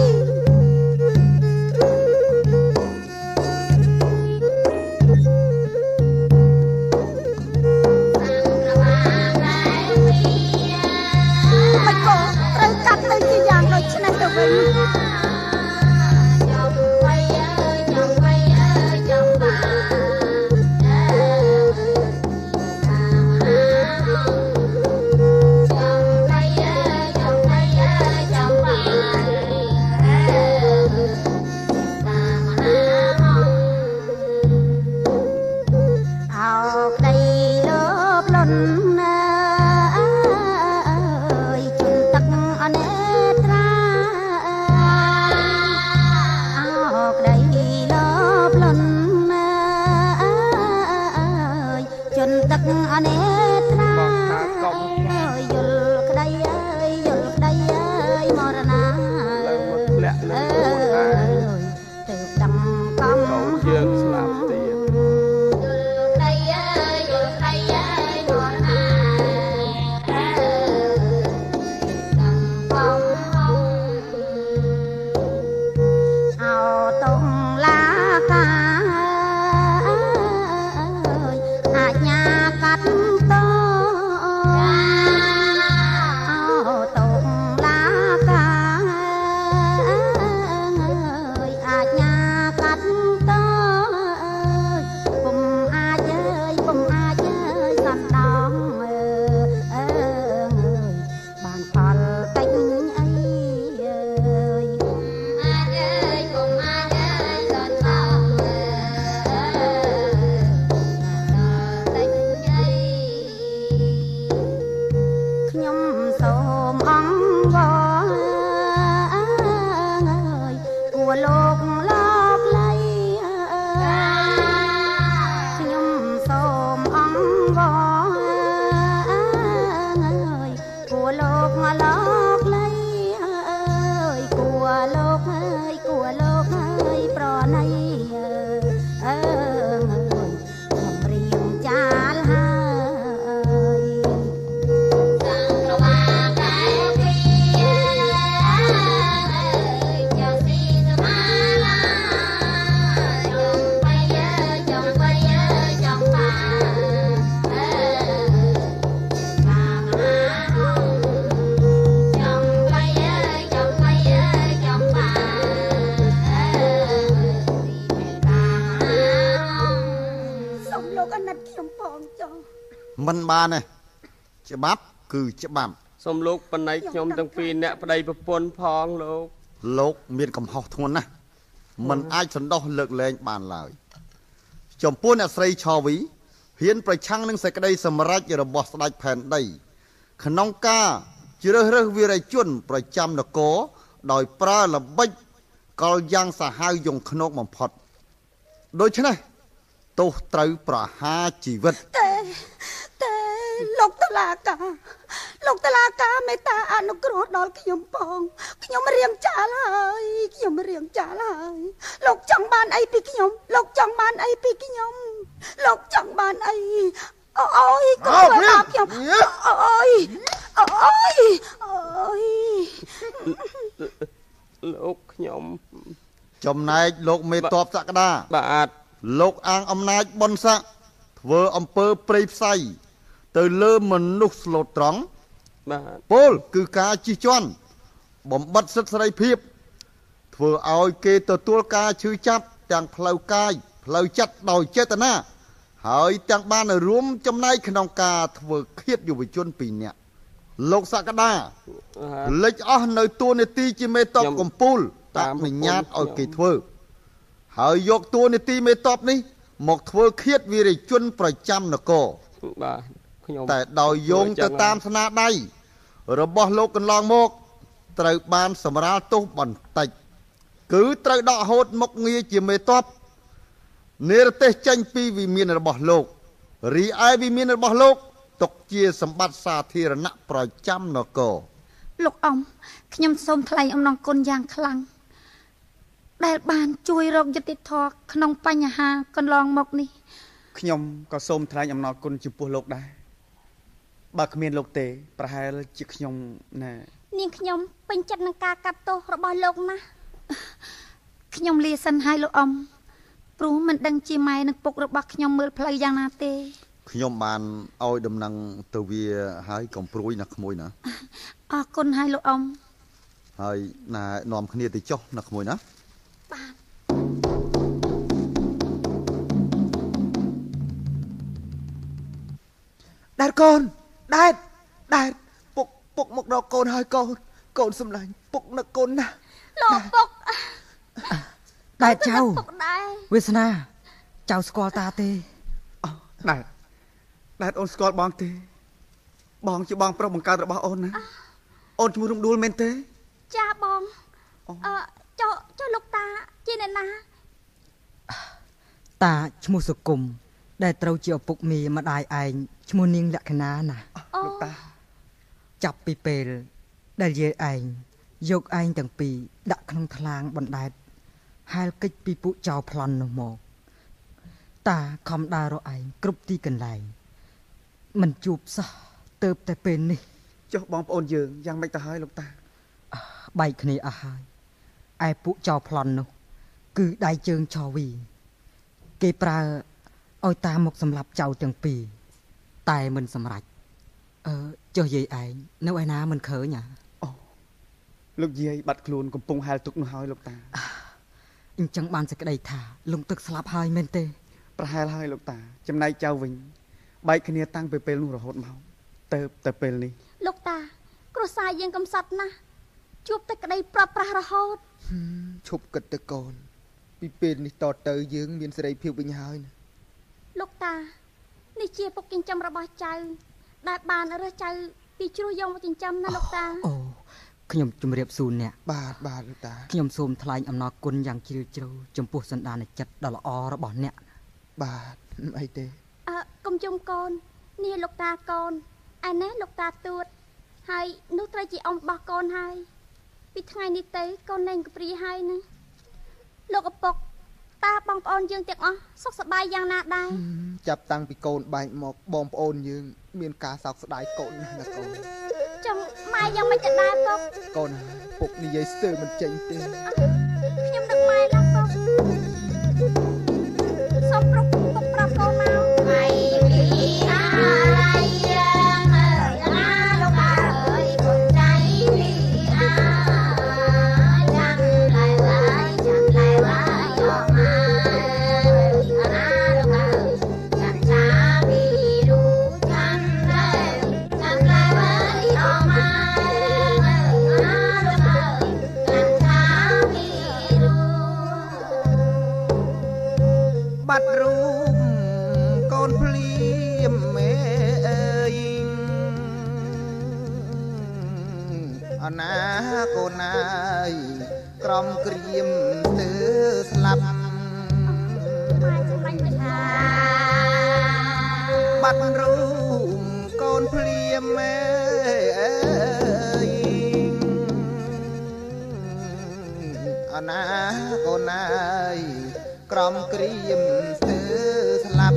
មិនបានទេច្បាប់គឺច្បាប់សូមលោកបណៃខ្ញុំទាំងពីរអ្នកប្តីប្រពន្ធផងលោកមានកំហុសធ្ងន់ណាស់មិនអាចសន្តោសលើកលែងបានឡើយចំពោះអ្នកស្រីឆវីហ៊ានប្រឆាំងនឹងសេចក្តីសម្រេចរបស់ស្ដេចផែនដីក្នុងការជ្រើសរើសវីរជនប្រចាំនគរដោយប្រើល្បិចកលយ៉ាងសាហាវយងខ្នងបំផុតដូច្នេះទោសត្រូវប្រហារជីវិតតែលោកតឡាការមេត្តាអនុគ្រោះដល់ខ្ញុំផងខ្ញុំរៀងចាលហើយលោកចង់បានអីពីខ្ញុំលោកចង់បានអីពីខ្ញុំលោកចង់បានអីអូយកុំធ្វើអខ្ញុំអូយលោកខ្ញុំចំណែកលោកមេតបសក្តាបាទលោកអាងអំណាចបុណ្យស័ក្តិធ្វើអំពើព្រៃផ្សៃទៅលើមនុស្សស្លូតត្រង់បាទពលគឺការជិះជាន់បំបត្តិសិទ្ធិសេរីភាពធ្វើឲ្យគេទទួលការឈឺចាប់ទាំងផ្លូវកាយផ្លូវចិត្តដោយចេតនាហើយទាំងបានរួមចំណែកក្នុងការធ្វើឃាតយុវជន2នាក់លោកសក្តាលិចអស់នៅតួនាទីជាមេតបកំពូលតាមអនុញ្ញាតឲ្យគេធ្វើហើយយកតួនាទីមេតបនេះមកធ្វើឃាតវីរជនប្រចាំនគរបាទខ្ញុំតែដោយយោងទៅតាមស្នាដៃរបស់លោកកន្លងមកត្រូវបានសម្រាលទោសបន្តិចគឺត្រូវដកហូតមុខងារជាមេតបនិរទេសចេញពីវិមានរបស់លោករីឯវិមានរបស់លោកទុកជាសម្បត្តិសាធារណៈប្រចាំនគរលោកអ៊ំខ្ញុំសូមថ្លែងអំណរគុណយ៉ាងខ្លាំងដែលបានជួយរកយុត្តិធម៌ក្នុងបញ្ហាកន្លងមកនេះខ្ញុំក៏សូមថ្លែងអំណរគុណចំពោះលោកដែរបើគ្មានលោកទេប្រហែលជាខ្ញុំណានាងខ្ញុំពេញចិត្តនឹងការកាត់ទោសរបស់លោកណាស់ខ្ញុំលាសិនហើយលោកអ៊ំព្រោះមិនដឹងជាម៉ែនិងពុករបស់ខ្ញុំមើលផ្លូវយ៉ាងណាទេខ្ញុំបានឲ្យដំណឹងទៅវាហើយកុំព្រួយណាក្មួយណាអរគុណហើយលោកអ៊ំហើយណានាំគ្នាទៅចុះណាក្មួយណាបាទដែរកូនដែរពុកមកដល់កូនហើយកូនសម្លាញ់ពុកនឹកកូនណាលោកពុកដែរចៅវាសនាចៅស្គាល់តាទេដែរអូនស្គាល់បងទេបងជាបងប្រុសបង្កើតរបស់អូនណាអូនឈ្មោះរំដួលមែនទេចាបងចុះលោកតាជាអ្នកណាតាឈ្មោះសុគមដែលត្រូវជាឪពុកមីម្ដាយឯងឈ្មោះនាងលក្ខណាណាលោកតាចាប់ពីពេលដែលយាយឯងយកឯងទាំងពីរដាក់ក្នុងថ្លាងបណ្ដែតហែលកិច្ចពីពួកចៅប្លន់នោះមកតាខំដើររកឯងគ្រប់ទីកន្លែងមិនជួបសោះទៅតែពេលនេះចុះបងប្អូនយើងយ៉ាងម៉េចទៅហើយលោកតាបែកគ្នាអស់ហើយឯពួកចៅប្លន់នោះគឺដៃជើងឆវីគេប្រើឲ្យតាមកសម្លាប់ចៅទាំងពីរតែមិនសម្រេចចុះយាយឯងនៅឯណាមិនឃើញលោកយាយបាត់ខ្លួនកំពុងហែលទុកនោះហើយលោកតាអញ្ចឹងបានសេចក្តីថាលងទឹកស្លាប់ហើយមែនទេប្រហែលហើយលោកតាចំណែកចៅវិញបែកគ្នាតាំងពីពេលនោះរហូតមកទៅពេលនេះលោកតាគ្រួសារយើងកំសត់ណាស់ជួបតែក្តីប្រត់ប្រាស់រហូតឈប់គិតទៅកូនពីពេលនេះតទៅយើងមានសេរីភាពវិញហើយណាលោកតានេះជាពុកចិញ្ចឹមរបស់ចៅដែលបានរើសចៅពីជ្រោះយកមកចិញ្ចឹមណាលោកតាអូខ្ញុំជម្រាបសួរអ្នកបាទលោកតាខ្ញុំសូមថ្លែងអំណរគុណយ៉ាងជ្រាលជ្រៅចំពោះសន្តានចិត្តដ៏ល្អរបស់អ្នកបាទអីទេកុំជុំកូននេះលោកតាកូនឯនេះលោកតាទួតហើយនោះត្រូវជាអ៊ំរបស់កូនហើយពីថ្ងៃនេះទៅកូនលែងកព្រាហើយណាលោកឪពុកតាបងប្អូនយើងទាំងអស់សុខសប្បាយយ៉ាងណាដែរចាប់តាំងពីកូនបែកមកបងប្អូនយើងមានការសោកស្ដាយកូនណាស់ណាកូនចង់ម៉ែយ៉ាងមិនទៅដែរពុកកូនពុកនិយាយស្ទើរមិនចេញទេខ្ញុំនឹកម៉ែឡើងពុកសូមពុកប្រាប់កូនមកម៉ែពីអារៃយ៉ាងណាលោកតាអើយកូនใจពីអាចាំឡាយយកមកអាណាលោកតាចាំពីរូចាំណាកូនអើយក្រំក្រៀមទើស្លាប់បាត់រូបកូនភ្លៀមណាកូនអើយក្រំក្រៀមស្ទើស្លាប់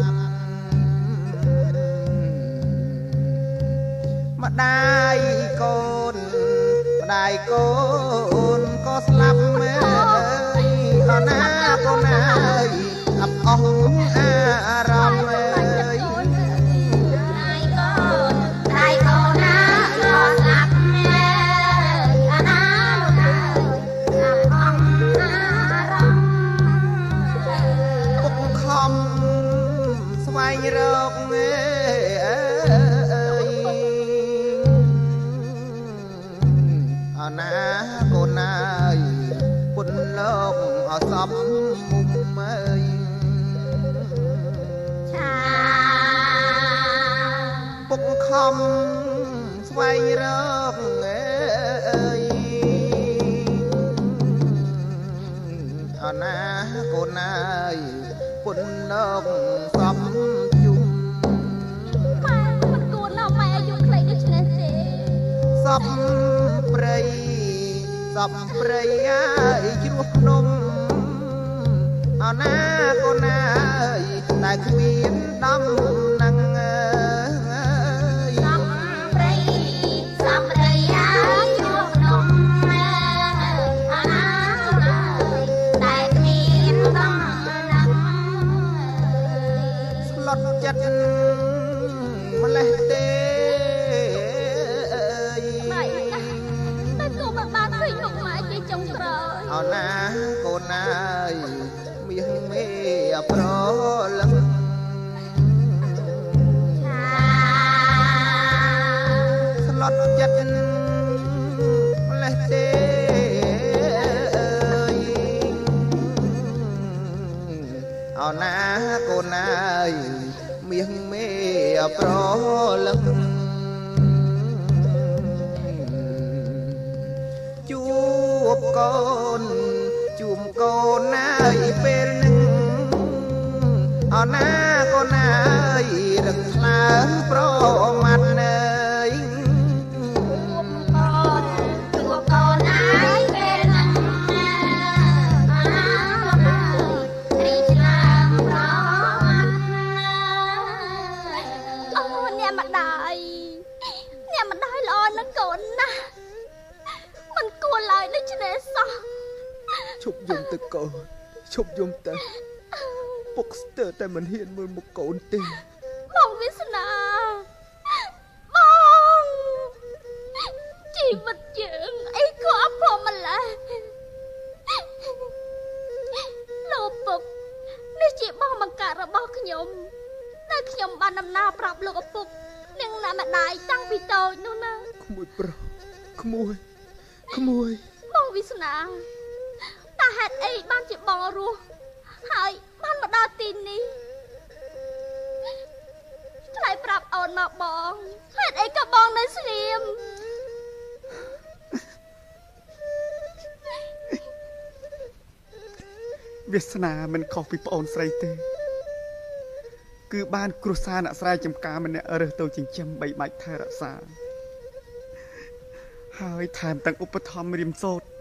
ម្ដាយកូនម្ដាយកូនក៏ស្លាប់មែអណាកូនអើយអាប់អស់អារម្មណ៍រកអណាកូនអើយពុនលោកអសពមុំអើយពុកខំស្វែងរកអណាកូនអើយពុនលោកសពសពព្រៃសពព្រៃអើយជ្រោះភ្នំអណាកូនអើយតែគ្មានដំណឹងសពព្រៃសពព្រៃអើយជ្រោះភ្នំអណាកូនអើយតែគ្មានដំណឹងស្លុតចិត្តម្លេះទេអណាកូនអើយមាសមេប្រលឹងស្លុតចិត្តម្លេះទេអណាកូនអើយមាសមេប្រលឹងកូនជួមកូនអើយពេលនឹងអណាកូនអើយរឹងថ្លើមប្រមាត់អើយជួមកូនអើយពេលនឹងអណាកូនអើយរីថ្លើមប្រមាត់អូអ្នកម្ដាយល្អណាស់កូនណាមិនគួរឡើយដូច្នេះសោះឈប់យំទៅកូនឈប់យំទៅពុកស្ទើរតែមិនហ៊ានមើលមុខកូនទេបងវាសនាបងជីវិតយើងអីក៏អភ័ព្វម្ល៉េះលោកពុកនេះជាបងបង្កើតរបស់ខ្ញុំតែខ្ញុំបានដំណើរប្រាប់លោកឪពុកនិងអ្នកម្ដាយតាំងពីតូចនោះណាក្មួយប្រុសក្មួយបងវាសនាតែហេតុអីបានជាបងរស់ហើយបានមកដល់ទីនេះឆ្លើយប្រាប់អូនមកបងហេតុអីក៏បងនៅស្ងៀមវាសនាមិនខុសពីប្អូនស្រីទេគឺបានគ្រួសារអ្នកស្រែចម្ការម្នាក់រើសទៅចិញ្ចឹមបីបាច់ថែរក្សាហើយថែមទាំងឧបត្ថម្ភរៀនសូត្រ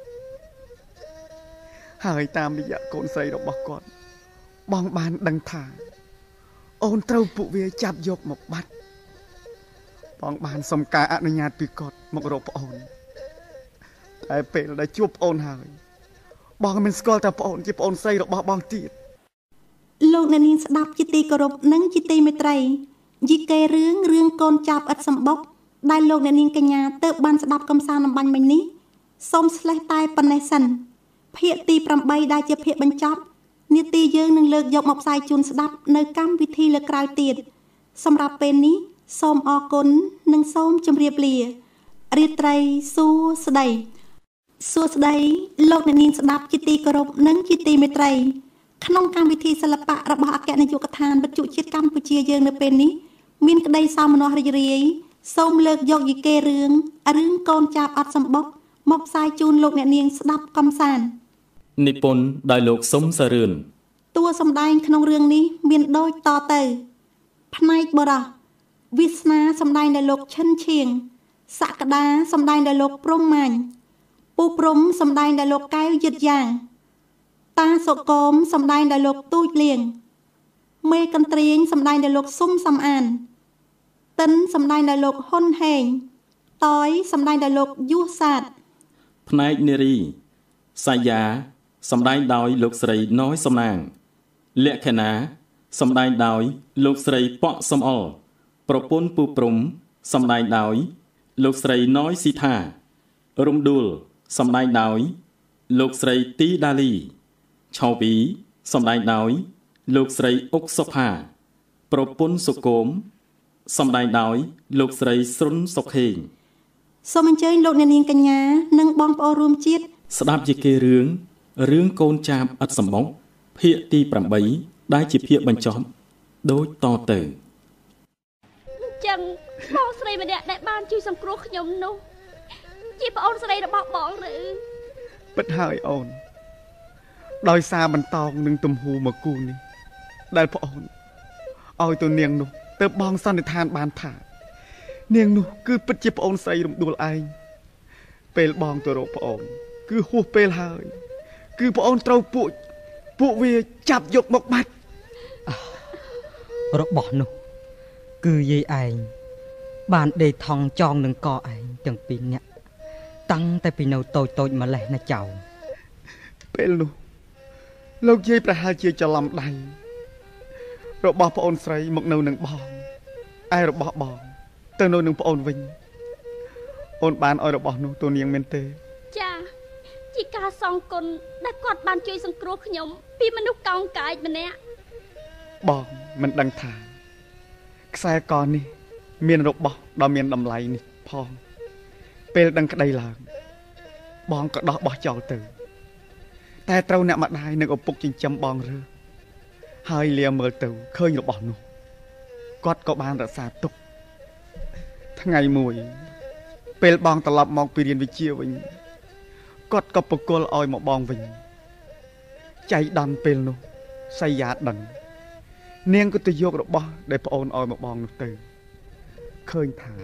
ហើយតាមរយៈកូនស្រីរបស់គាត់បងបានដឹងថាអូនត្រូវពួកវាចាប់យកមកបាត់បងបានសុំការអនុញ្ញាតពីគាត់មករកប្អូនតែពេលដែលជួបប្អូនហើយបងមិនស្គាល់ថាប្អូនជាប្អូនស្រីរបស់បងទៀតលោកអ្នកនាងស្ដាប់ជាទីគោរពនិងជាទីមេត្រីយីកេរឿងកូនចាប់ឥតសម្បុកដែលលោកអ្នកនាងកញ្ញាទើបបានស្ដាប់កំសាន្តអំបញ្ញមិញនេះសូមស្លេះតែប៉ុណ្ណេះសិនភាគទី8ដែលជាភាគបញ្ចប់នាទីយើងនឹងលើកយកមកផ្សាយជូនស្ដាប់នៅកម្មវិធីលើក្រោយទៀតសម្រាប់ពេលនេះសូមអរគុណនិងសូមជម្រាបលារាត្រីសួស្ដីលោកអ្នកនាងស្ដាប់ជាទីគោរពនិងជាទីមេត្រីក្នុងកម្មវិធីសិល្បៈរបស់អគ្គនាយកដ្ឋានវិទ្យុជាតិកម្ពុជាយើងនៅពេលនេះមានក្តីសោមនស្សរីករាយសូមលើកយកយីកេរឿងកូនចាប់អត់សម្បុកមកផ្សាយជូនលោកអ្នកនាងស្ដាប់កំសាន្តនិពន្ធដោយលោកសុំសារឿនតួសម្ដែងក្នុងរឿងនេះមានដូចតទៅផ្នែកបរោះវាសនាសម្ដែងដោយលោកឈិនឈៀងសក្តាសម្ដែងដោយលោកព្រំម៉ាញ់ពូព្រំសម្ដែងដោយលោកកែវយិតយ៉ាងតាសុគមសម្ដែងដោយលោកទូចលៀងមេកន្ទ្រៀងសម្ដែងដោយលោកស៊ុំសំអានតិនសម្ដែងដោយលោកហ៊ុនហេងតយសម្ដែងដោយលោកយូសាតផ្នែកនារីសាយាសម្ដែងដោយលោកស្រីណ້ອຍសំណាងលក្ខណាសម្ដែងដោយលោកស្រីប៉ក់សំអល់ប្រពន្ធពូព្រំសម្ដែងដោយលោកស្រីណ້ອຍស៊ីថារំដួលសម្ដែងដោយលោកស្រីទីដាលីឆោវីសម្ដែងដោយលោកស្រីអុកសុផាប្រពន្ធសុគមសម្ដែងដោយលោកស្រីស្រុនសុខេងសូមអញ្ជើញលោកអ្នកនាងកញ្ញានិងបងប្អូនរួមជាតិស្ដាប់ជាគេរឿងកូនចាបឥតសម្បុកភាគទី8ដែលជាភាគបញ្ចប់ដូចតទៅអញ្ចឹងបងស្រីម្នាក់ដែលបានជួយសង្គ្រោះខ្ញុំនោះជាប្អូនស្រីរបស់បងឬពិតហើយអូនដោយសារបន្តោងនឹងទំហូរមកគូនេះដែលប្អូនឲ្យទៅនាងនោះទៅបងសន្និដ្ឋានបានថានាងនោះគឺពិតជាប្អូនស្រីរំដួលឯងពេលបងទៅរកប្អូនគឺហួសពេលហើយគឺប្អូនត្រូវពួកវាចាប់យកមកបាត់របស់នោះគឺយាយឯងបានដេកថងចងនឹងកឯងទាំងពីរនាក់តាំងតែពីនៅតូចម្លេះណាចៅពេលនោះលោកយាយប្រហែលជាច្រឡំដៃរបស់ប្អូនស្រីមកនៅនឹងបងឯរបស់បងទៅនៅនឹងប្អូនវិញអូនបានឲ្យរបស់នោះទៅនាងមែនទេចាជាការសងគុណដែលគាត់បានជួយសង្គ្រោះខ្ញុំពីមនុស្សកោងកាយម្នាក់បងមិនដឹងថាខ្សែកនេះមានរបស់ដ៏មានតម្លៃនេះផងពេលដឹងក្តីឡើងបងក៏ដោះបោះចោលទៅតែត្រូវអ្នកម្ដាយនិងឪពុកចិញ្ចឹមបងរើហើយលាមើលទៅឃើញរបស់នោះគាត់ក៏បានរក្សាទុកថ្ងៃមួយពេលបងត្រឡប់មកពីរៀនវិជ្ជាវិញគាត់ក៏បកគលឲ្យមកបងវិញចៃដន្យពេលនោះសៃយ៉ាដឹងនាងក៏ទៅយករបស់ដែលប្អូនឲ្យមកបងនោះទៅឃើញថា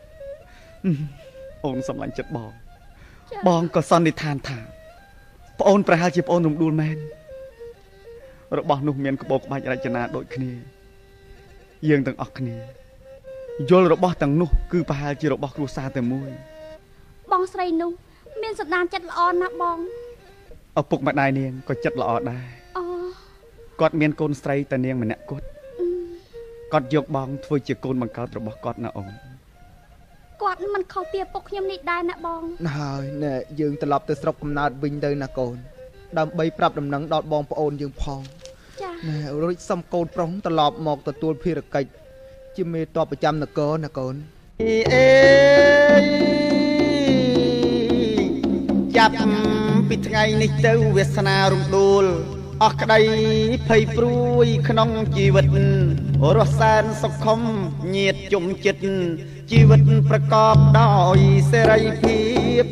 អូនសម្លាញ់ចិត្តបងក៏សន្និដ្ឋានថាប្អូនប្រហែលជាប្អូនរំដួលមែនរបស់នោះមានក្បូរក្បាច់រចនាដូចគ្នាយើងទាំងអស់គ្នាយល់របស់ទាំងនោះគឺប្រហែលជារបស់គ្រួសារតែមួយបងស្រីនោះមានសន្តានចិត្តល្អណាស់បងឪពុកម្ដាយនាងក៏ចិត្តល្អដែរគាត់មានកូនស្រីតែនាងម្នាក់គាត់យកបងធ្វើជាកូនបង្កើតរបស់គាត់ណាអូនគាត់មិនខុសពីឪពុកខ្ញុំនេះដែរណាបងហើយណែយើងត្រឡប់ទៅស្រុកកំណើតវិញទៅណាកូនដើម្បីប្រាប់ដំណឹងដល់បងប្អូនយើងផងចា៎ណែរួចសុំកូនប្រុសត្រឡប់មកទទួលភារកិច្ចជាមេតបប្រចាំនគរណាកូនចាប់ពីថ្ងៃនេះទៅវាសនារំដួលអស់ក្តីភ័យព្រួយក្នុងជីវិតរស់សែនសុខុមញាតិជុំចិត្តជីវិតប្រកបដោយសេរីភាព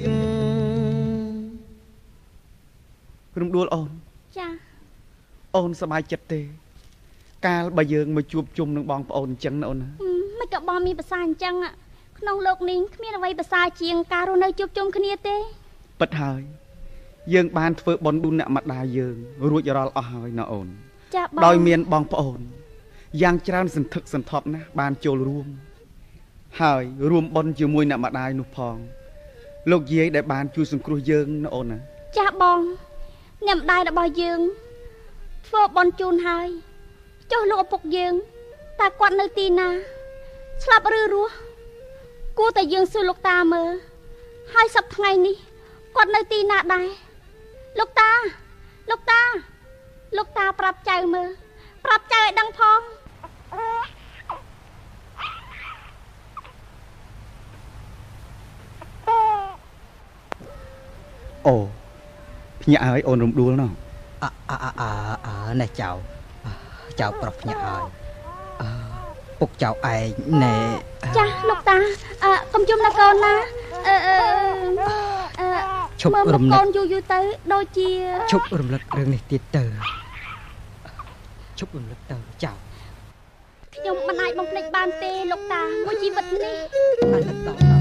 រំដួលអូនចាអូនសប្បាយចិត្តទេកាលបើយើងមកជួបជុំនឹងបងប្អូនអញ្ចឹងណាអូនណាមិនក៏បងមានប្រសាអញ្ចឹងក្នុងโลกនេះគ្មានអ្វីប្រសើរជាងការរស់នៅជួបជុំគ្នាទេពិតហើយយើងបានធ្វើបុណ្យឌុនអ្នកម្ដាយយើងរួចរាល់អស់ហើយណាអូនចាបងដោយមានបងប្អូនយ៉ាងច្រើនសន្ធឹកសន្ធាប់ណាស់បានចូលរួមហើយរួមបុណ្យជាមួយអ្នកម្ដាយនោះផងលោកយាយដែលបានជួយសង្គ្រោះយើងណាអូនណាចាបងអ្នកម្ដាយរបស់យើងធ្វើបុណ្យជូនហើយចុះលោកឪពុកយើងតើគាត់នៅទីណាស្លាប់ឬរស់គួរតែយើងសួរលោកតាមើលហើយសប្តាហ៍ថ្ងៃនេះគាត់នៅទីណាដែរលោកតាប្រាប់ចៅមើលប្រាប់ចៅឲ្យដឹងផងអូភ្ញាក់ហើយអូនរំដួលណោះណែចៅប្រុសភ្ញាក់ហើយពុកចៅឯងណែចាលោកតាកុំជុំណាកូនណាឈប់រំលឹកកូនយូរទៅដូចជាឈប់រំលឹករឿងនេះទៀតទៅឈប់រំលឹកទៅចៅខ្ញុំមិនអាចបំភ្លេចបានទេលោកតាមួយជីវិតនេះចៅរក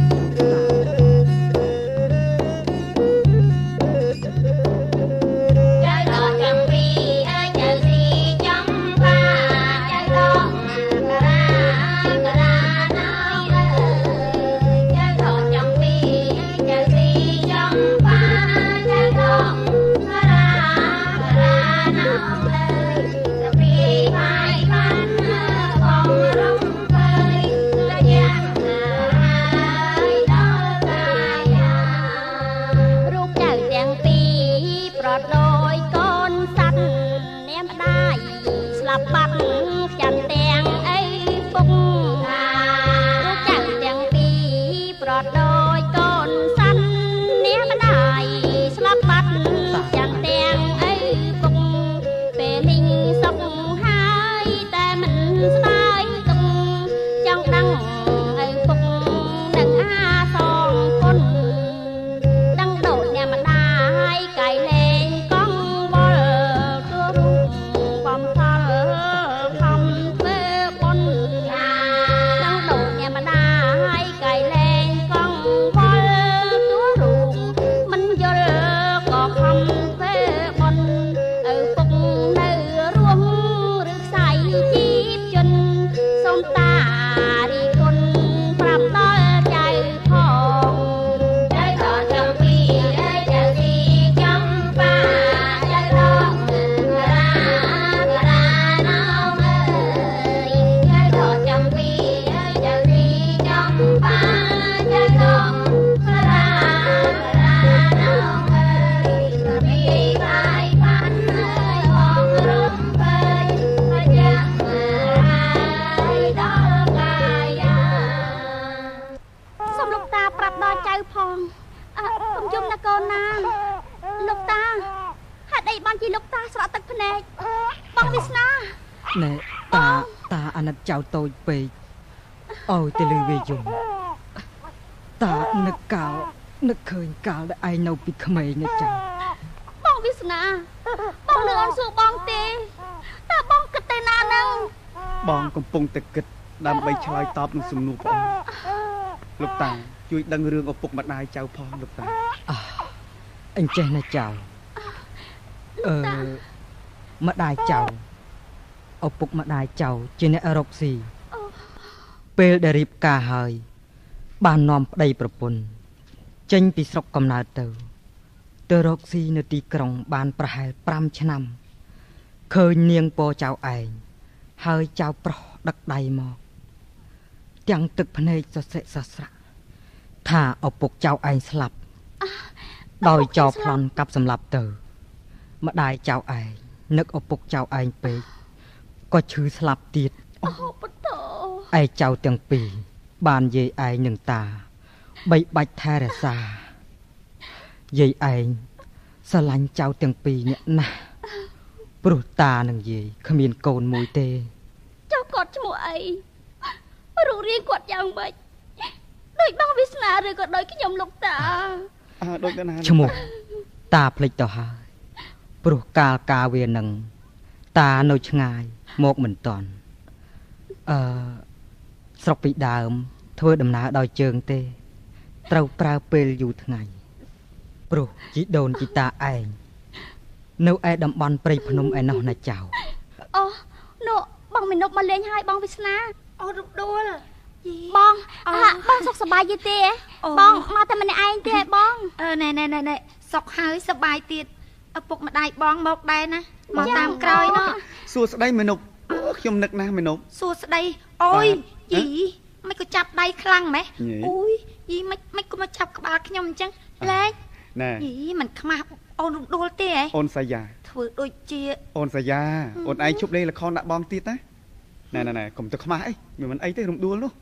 ចាំពីអើចៅស៊ីចំបាចៅដងការាណោចៅរកចាំពីចៅស៊ីចំបាចៅដងការាណោទៅពីបាយបានបងរំភើយលយ៉ាងហើយដល់កាយារូបចៅទាំងពីរប្រត់ដូចកូនសัตว์នាមម្ដាយស្លាប់បាត់ចាំទាំងអីពុករូបចៅទាំងពីរប្រត់ដូចកូនសัตว์នាមម្ដាយស្លាប់បាត់ចាំទាំងអីពុកពេលនេះសុខហើយតែមិនស្ដាយទុកចង់ដឹងឪពុកនឹងអាសងគុណដឹងដូចអ្នកម្ដាយកាយលែងកងវល់ទួរូបបំថល់ខំធ្វើបុណ្យដឹងដូចអ្នកម្ដាយកាយលែងកងវល់ទួរូបមិនយល់ក៏ខំធ្វើបុណ្យឪពុកនៅរួមឬខ្សែជីបជនសូមតារីគុណប្រាប់ដល់ចៅផងចៅក៏ចាំពីចៅស៊ីចំបាចៅដងការាណោអើយចៅក៏ចាំពីចៅស៊ីចំបាចៅដងការាណោអើយពីបាយបានបងរំភើយយ៉ាងហើយដល់កាយាសូមលោកតាប្រាប់ដល់ចៅផងកុំយំណាកូនណាលោកតាហេតុអីបានជាលោកតាស្រក់ទឹកភ្នែកបងវាសនាណែតាអាណិតចៅតូចពេកអើយទៅលឺវាយំតានឹកឃើញកាលដែលឯងនៅពីក្មេងណាចៅបងវាសនាបងនៅអត់សួរបងទេតើបងគិតទៅណានឹងបងកំពុងតែគិតដើម្បីឆ្លើយតបនឹងសំណួរបងលោកតាជួយដឹងរឿងឪពុកម្ដាយចៅផងលោកតាអញចេះណាចៅម្ដាយចៅឪពុកម្ដាយចៅជាអ្នករកស៊ីពេលដែលរៀបការហើយបាននាំប្តីប្រពន្ធចេញពីស្រុកកំណើតទៅរកស៊ីនៅទីក្រុងបានប្រហែល5ឆ្នាំឃើញនាងពរចៅឯងហើយចៅប្រុសដឹកដៃមកទាំងទឹកភ្នែកសសិសស្រាក់ថាឪពុកចៅឯងស្លាប់ដោយចោលប្លន់កាប់សម្លាប់ទៅម្ដាយចៅឯងនឹកឪពុកចៅឯងពេកក៏ឈឺស្លាប់ទៀតអូបតោឯចៅទាំងពីរបានយាយឯងនឹងតាបីបាច់ថែរក្សាយាយឯងស្រឡាញ់ចៅទាំងពីរនាក់ណាស់ព្រោះតានឹងយាយគ្មានកូនមួយទេចៅគាត់ឈ្មោះអីរូបរាងគាត់យ៉ាងម៉េចដូចបងវាសនាឬក៏ដូចខ្ញុំលោកតាដូចណាឈ្មោះតាភ្លេចទៅហើយព្រោះកាលវានឹងតានៅឆ្ងាយមកមិនតាន់ស្រុកពីដើមធ្វើដំណើរដោយជើងទេត្រូវប្រើពេលយូរថ្ងៃព្រោះជីដូនជីតាឯងនៅឯតំបន់ព្រៃភ្នំឯណោះណាចៅអូនោះបងមីនុបមកលេងហើយបងវាសនាអូរំដួលបងសុខសប្បាយទេបងមកតែម្នាក់ឯងទេបងណែសុខហើយសប្បាយទៀតឪពុកម្ដាយបងមកដែរណាមកតាមក្រោយនោះសួស្ដីមេនុបខ្ញុំនឹកណាស់មេនុបសួស្ដីអូយយីមិនក៏ចាប់ដៃខ្លាំងម៉េះអូយយីមិនក៏មកចាប់ក្បាលខ្ញុំអញ្ចឹងលែងណែយីមិនខ្មាស់អូនរំដួលទេហ៎អូនសាយាធ្វើដូចជាអូនសាយាអូនឯងជប់លេងល្ខោនដាក់បងទៀតណាណែកុំទៅខ្មាស់អីមិនអីទេរំដួលនោះ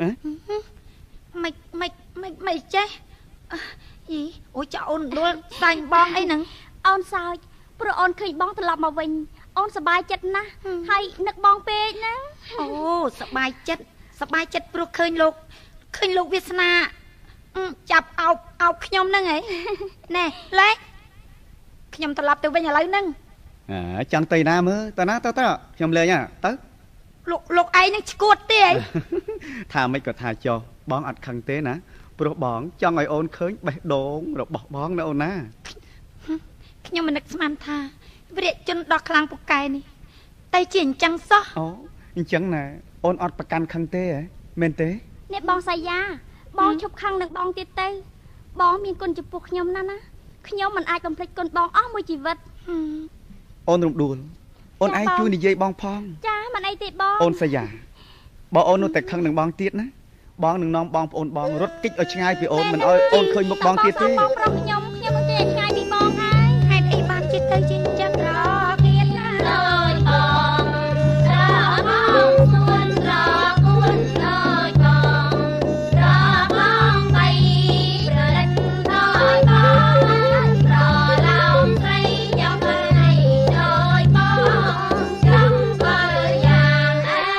មិនចេះយីអូយចាអូនរំដួលសាញ់បងអីហ្នឹងអូនសើចព្រោះអូនឃើញបងត្រឡប់មកវិញអូនសប្បាយចិត្តណាស់ហើយនឹកបងពេកណាអូសប្បាយចិត្តព្រោះឃើញលោកវាសនាចាប់អោបខ្ញុំហ្នឹងហីណែលេខខ្ញុំត្រឡប់ទៅវិញឥឡូវហ្នឹងចង់ទៅណាមើលតាណាតើខ្ញុំលេងទៅលោកឯងនឹងឈួតទេហីថាមិនក៏ថាចុះបងអត់ខឹងទេណាព្រោះបងចង់ឲ្យអូនឃើញបេះដូងរបស់បងណាអូនណាខ្ញុំមិននឹកស្មានថាវិរិយជនដ៏ខ្លាំងពូកែនេះតែជាអញ្ចឹងសោះអូអញ្ចឹងណាអូនអត់ប្រកាន់ខឹងទេហ៎មែនទេនេះបងសាយាបងឈប់ខឹងនឹងបងទៀតទៅបងមានគុណចំពោះខ្ញុំណាស់ខ្ញុំមិនអាចបំភ្លេចគុណបងអស់មួយជីវិតអូនរំដួលអូនឯងជួយនិយាយបងផងចាមិនអីទេបងអូនសាយាបើអូននៅតែខឹងនឹងបងទៀតណាបងនឹងនាំបងប្អូនបងរត់គេចឲ្យឆ្ងាយពីអូនមិនឲ្យអូនឃើញមុខបងទៀតទេបងប្រុសខ្ញុំមិនចេះឆ្ងាយពីបងហើយហេតុអីបានចិត្តទៅជាអញ្ចឹងរកៀនឡើយបងរបងសួនរគួនឡើយបងរបងបីប្រលិចឡើយបងប្រឡោមស្រីយ៉ាងណាដោយបងចង់បើយ៉ាង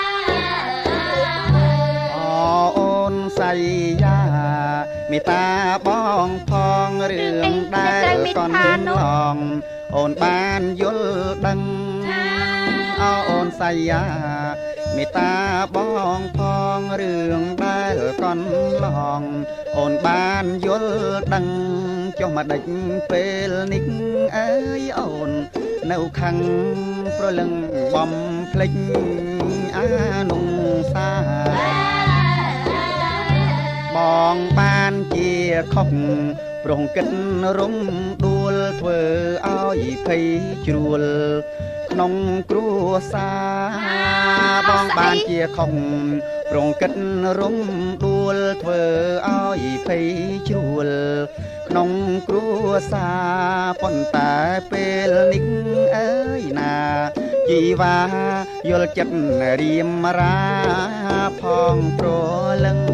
អូនសាយាមេតាបងផងរឿងដែលកូនឡងអូនបានយល់ដឹងអូនសាយាមេតាបងផងរឿងដែលកូនឡងអូនបានយល់ដឹងចុះមកដេចពេលនេះអើយអូននៅខាងប្រលឹងបំភ្លេចអានុសាបងបានជាខុសប្រងគិតរំដួលធ្វើឲ្យភ័យជ្រួលក្នុងគ្រួសារបងបានជាខុសប្រងគិតរំដួលធ្វើឲ្យភ័យជ្រួលក្នុងគ្រួសារប៉ុន្តែពេលនេះអើយណាជីវ៉ាយល់ចិត្តរៀមរាផងប្រលឹង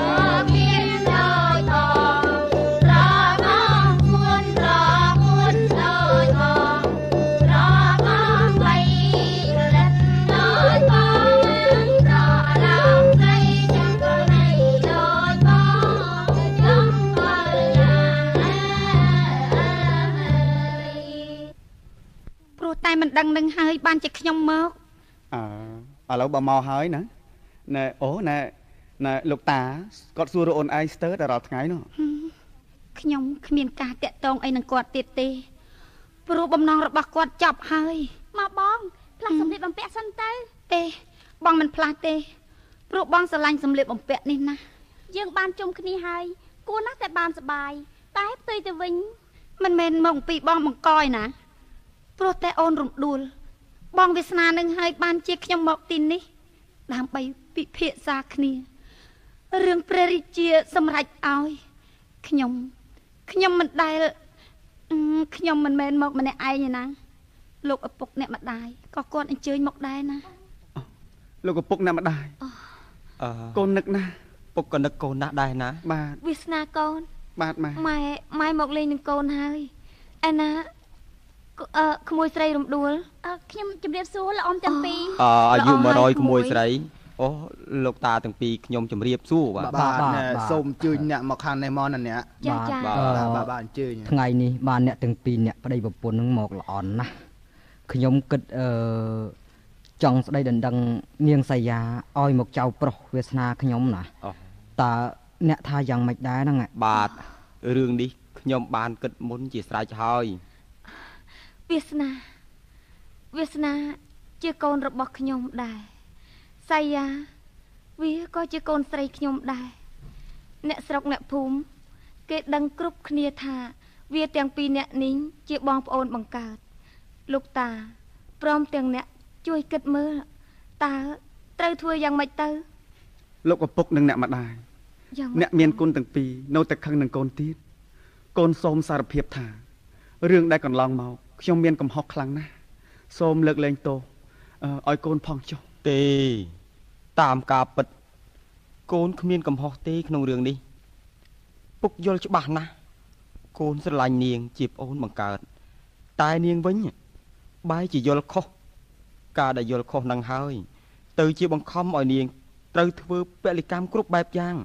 តែមិនដឹងនឹងហើយបានជាខ្ញុំមកឥឡូវបើមកហើយណាណែអូណែលោកតាគាត់សួររកអូនឯងស្ទើរតែរាល់ថ្ងៃនោះខ្ញុំគ្មានការតាក់ទងអីនឹងគាត់ទៀតទេព្រោះបំណងរបស់គាត់ចប់ហើយមកបងផ្លាស់សម្លៀកបំពាក់សិនទៅទេបងមិនផ្លាស់ទេព្រោះបងស្រឡាញ់សម្លៀកបំពាក់នេះណាយើងបានជុំគ្នាហើយគួរណាស់តែបានសប្បាយតែផ្ទុយទៅវិញមិនមែនមកពីបងបង្កយណាព្រោះតែអូនរំដួលបងវាសនានឹងហើយបានជាខ្ញុំមកទីនេះដើម្បីពិភាក្សាគ្នារឿងព្រះរាជាសម្រេចឲ្យខ្ញុំមិនដែលខ្ញុំមិនមែនមកម្នាក់ឯងទេណាលោកឪពុកអ្នកម្ដាយក៏គាត់អញ្ជើញមកដែរណាលោកឪពុកអ្នកម្ដាយកូននឹកណាពុកក៏នឹកកូនណាស់ដែរណាបាទវាសនាកូនបាទម៉ែមកលេងនឹងកូនហើយឯណាក្មួយស្រីរំដួលខ្ញុំជម្រាបសួរលោកអ៊ំទាំងពីរអាយុ100ក្មួយស្រីអូលោកតាទាំងពីរខ្ញុំជម្រាបសួរបាទសូមអញ្ជើញអ្នកមកខាងនេះមកណាអ្នកបាទអញ្ជើញថ្ងៃនេះបានអ្នកទាំងពីរអ្នកប្តីប្រពន្ធនឹងមកល្អណាស់ខ្ញុំគិតចង់ស្ដីដណ្ដឹងនាងសាយាឲ្យមកចៅប្រុសវាសនាខ្ញុំណាតើអ្នកថាយ៉ាងម៉េចដែរហ្នឹងបាទរឿងនេះខ្ញុំបានគិតមុនជាស្រេចហើយវាសនាជាកូនរបស់ខ្ញុំដែរសាយាវាក៏ជាកូនស្រីខ្ញុំដែរអ្នកស្រុកអ្នកភូមិគេដឹងគ្រប់គ្នាថាវាទាំងពីរអ្នកនេះជាបងប្អូនបង្កើតលោកតាព្រមទាំងអ្នកជួយគិតមើលតើត្រូវធ្វើយ៉ាងម៉េចទៅលោកឪពុកនិងអ្នកម្ដាយអ្នកមានគុណទាំងពីរនៅតែខឹងនឹងកូនទៀតកូនសូមសារភាពថារឿងដែលកន្លងមកខ្ញុំមានកំហុសខ្លាំងណាស់សូមលើកលែងទោសឲ្យកូនផងចុះទេតាមការពិតកូនគ្មានកំហុសទេក្នុងរឿងនេះពុកយល់ច្បាស់ណាស់កូនស្រឡាញ់នាងជាប្អូនបង្កើតតែនាងវិញបែរជាយល់ខុសការដែលយល់ខុសនឹងហើយទៅជាបង្ខំឲ្យនាងត្រូវធ្វើពលិកម្មគ្រប់បែបយ៉ាង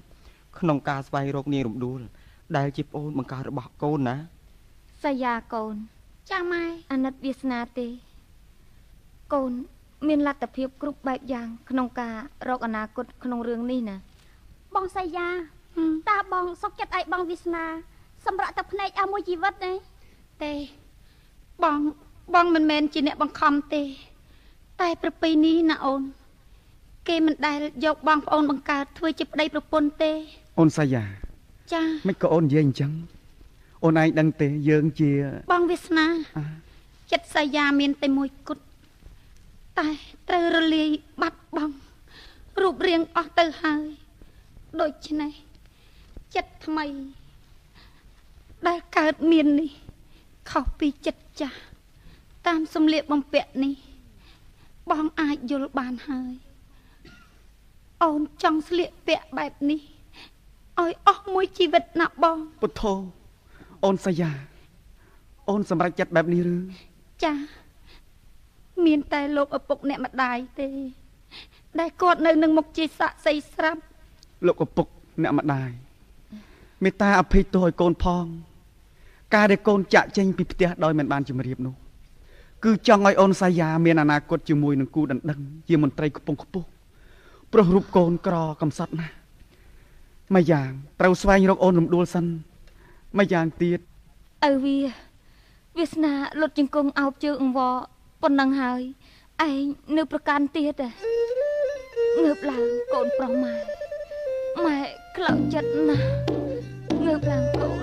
ក្នុងការស្វែងរកនាងរំដួលដែលជាប្អូនបង្កើតរបស់កូនណាសាយាកូនចាម៉ែអាណិតវាសនាទេកូនមានលទ្ធភាពគ្រប់បែបយ៉ាងក្នុងការរកអនាគតក្នុងរឿងនេះណាបងសាយាតើបងសុខចិត្តឲ្យបងវាសនាសម្រាប់ទឹកភ្នែកអស់មួយជីវិតទេបងមិនមែនជាអ្នកបង្ខំទេតែប្រពៃនេះណាអូនគេមិនដែលយកបងប្អូនបង្កើតធ្វើជាប្តីប្រពន្ធទេអូនសាយាចាមិនក៏អូននិយាយអញ្ចឹងអូនឯងដឹងទេយើងជាបងវាសនាចិត្តសាយាមានតែមួយគត់តែត្រូវរលាយបាត់បង់រូបរាងអស់ទៅហើយដូច្នេះចិត្តថ្មីដែលកើតមាននេះខុសពីចិត្តចាស់តាមសម្លៀកបំពាក់នេះបងអាចយល់បានហើយអូនចង់ស្លៀកពាក់បែបនេះឲ្យអស់មួយជីវិតណាបងពុទ្ធោអូនសាយាអូនសម្រេចចិត្តបែបនេះឬចាមានតែលោកឪពុកអ្នកម្ដាយទេដែលគាត់នៅនឹងមុខជាសាក់សីស្រាប់លោកឪពុកអ្នកម្ដាយមេត្តាអភ័យទោសឲ្យកូនផងការដែលកូនចាក់ចេញពីផ្ទះដោយមិនបានជម្រាបនោះគឺចង់ឲ្យអូនសាយាមានអនាគតជាមួយនឹងគូដណ្ដឹងជាមន្ត្រីខ្ពង់ខ្ពស់ព្រោះរូបកូនក្រកំសត់ណាស់មួយយ៉ាងត្រូវស្វែងរកអូនរំដួលសិនមួយយ៉ាងទៀតឪវាសនាលុតជង្គង់អោបជើងអង្វរប៉ុណ្ណឹងហើយឯងនៅប្រកាន់ទៀតងើបឡើងកូនប្រុសម៉ែខ្លោចចិត្តណាស់ងើបឡើងកូន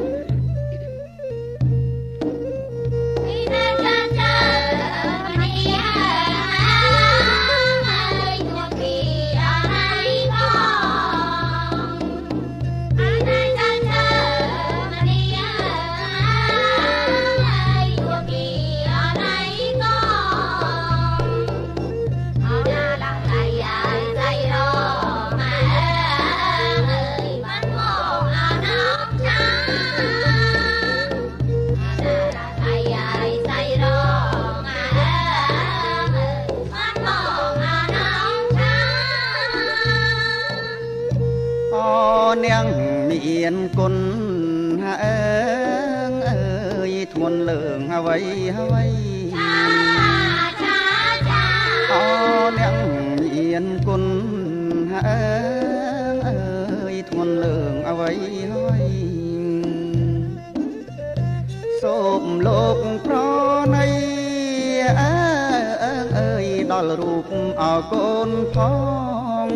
នាងមានគុណអើយធ្ងន់លើងអ្វីអូនាងមានគុណអើយធ្ងន់លើងអ្វីសូមលោកប្រណីអើយដល់រូបអោកូនផង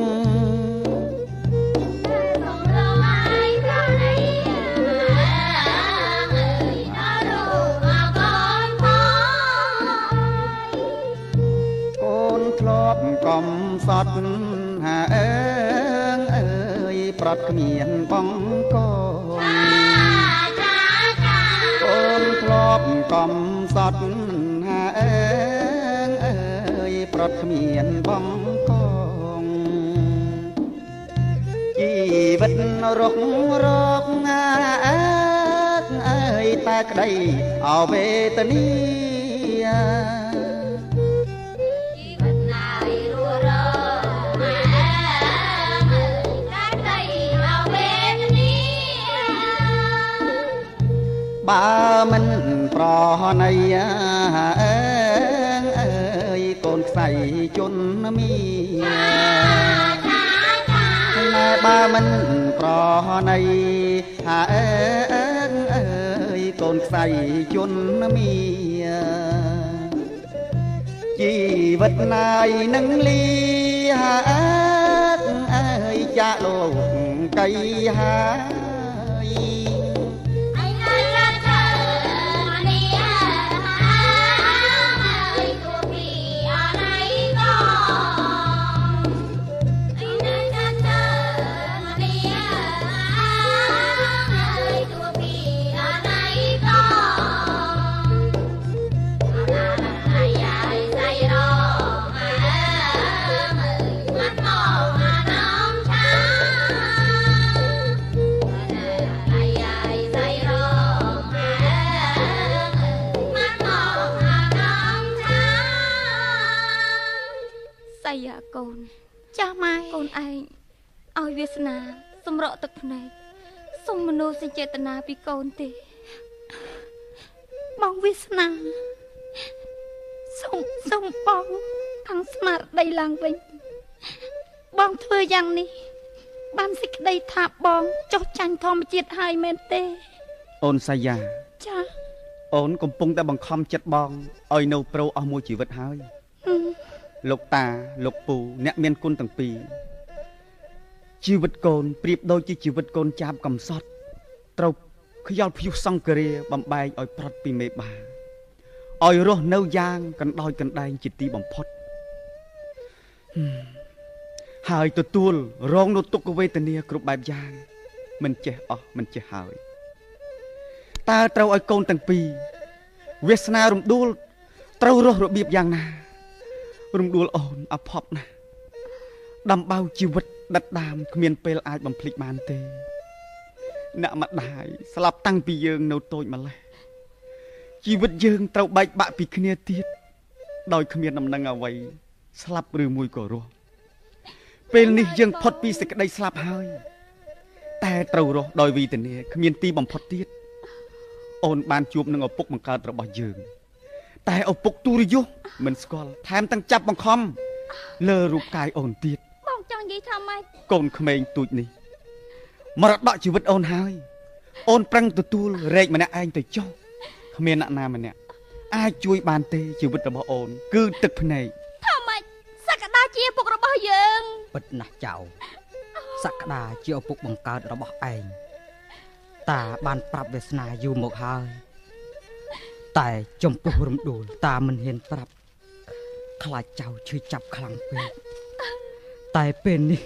កំសត់អើយប្រត់គ្មានបងកូនធ្លាប់កំសត់អើយប្រត់គ្មានបងកងជីវិតរករកអើយតែក្តីអវេទនីបើមិនប្រណីអើយកូនខ្សែជន់មីបើមិនប្រណីអើយកូនខ្សែជន់មីជីវិតណាយនឹងលីអើយចាក់លោកកៃហាសាយាកូនចាស់ម៉ែកូនឯងឲ្យវាសនាសម្រក់ទឹកភ្នែកសុំមនោសញ្ចេតនាពីកូនទេបងវាសនាសុំបងខាងស្មារតីឡើងវិញបងធ្វើយ៉ាងនេះបានសេចក្តីថាបងចោះចាញ់ធម្មជាតិហើយមែនទេអូនសាយាចាអូនកំពុងតែបង្ខំចិត្តបងឲ្យនៅប្រូអស់មួយជីវិតហើយលោកតាលោកពូអ្នកមានគុណទាំងពីរជីវិតកូនប្រៀបដូចជាជីវិតកូនចាប់កំសត់ត្រូវខ្យល់ព្យុះសង្គ្រាបំបែកឲ្យប្រត់ពីមេបាឲ្យរស់នៅយ៉ាងកណ្ដោយកណ្ដែងជាទីបំផុតហើយទទួលរងនៅទុក្ខវេទនាគ្រប់បែបយ៉ាងមិនចេះអស់មិនចេះហើយតើត្រូវឲ្យកូនទាំងពីរវាសនារំដួលត្រូវរស់របៀបយ៉ាងណារំដួលអូនអភ័ព្វណាស់ដំបៅជីវិតដិតដាមគ្មានពេលអាចបំភ្លេចបានទេអ្នកម្ដាយស្លាប់តាំងពីយើងនៅតូចម្លេះជីវិតយើងត្រូវបែកបាក់ពីគ្នាទៀតដោយគ្មានដំណឹងអ្វីស្លាប់ឬមួយក៏រស់ពេលនេះយើងផុតពីសេចក្តីស្លាប់ហើយតែត្រូវរស់ដោយវេទនាគ្មានទីបំផុតទៀតអូនបានជួបនឹងឪពុកបង្កើតរបស់យើងតែឪពុកទូរយុទ្ធមិនស្គាល់ថែមទាំងចាប់បង្ខំលើរូបកាយអូនទៀតបងចង់និយាយថាម៉េចកូនក្មេងទូចនេះមរតកជីវិតអូនហើយអូនប្រឹងទទួលរែកម្នាក់ឯងទៅចុះគ្មានអ្នកណាម្នាក់អាចជួយបានទេជីវិតរបស់អូនគឺទឹកភ្នែកថាម៉េចសក្តាជាឪពុករបស់យើងពិតណាស់ចៅសក្តាជាឪពុកបង្កើតរបស់ឯងតាបានប្រាប់វាសនាយូរមកហើយតែចំពោះរំដួលតាមិនហ៊ានប្រាប់ខ្លាចចៅឈឺចាប់ខ្លាំងពេកតែពេលនេះ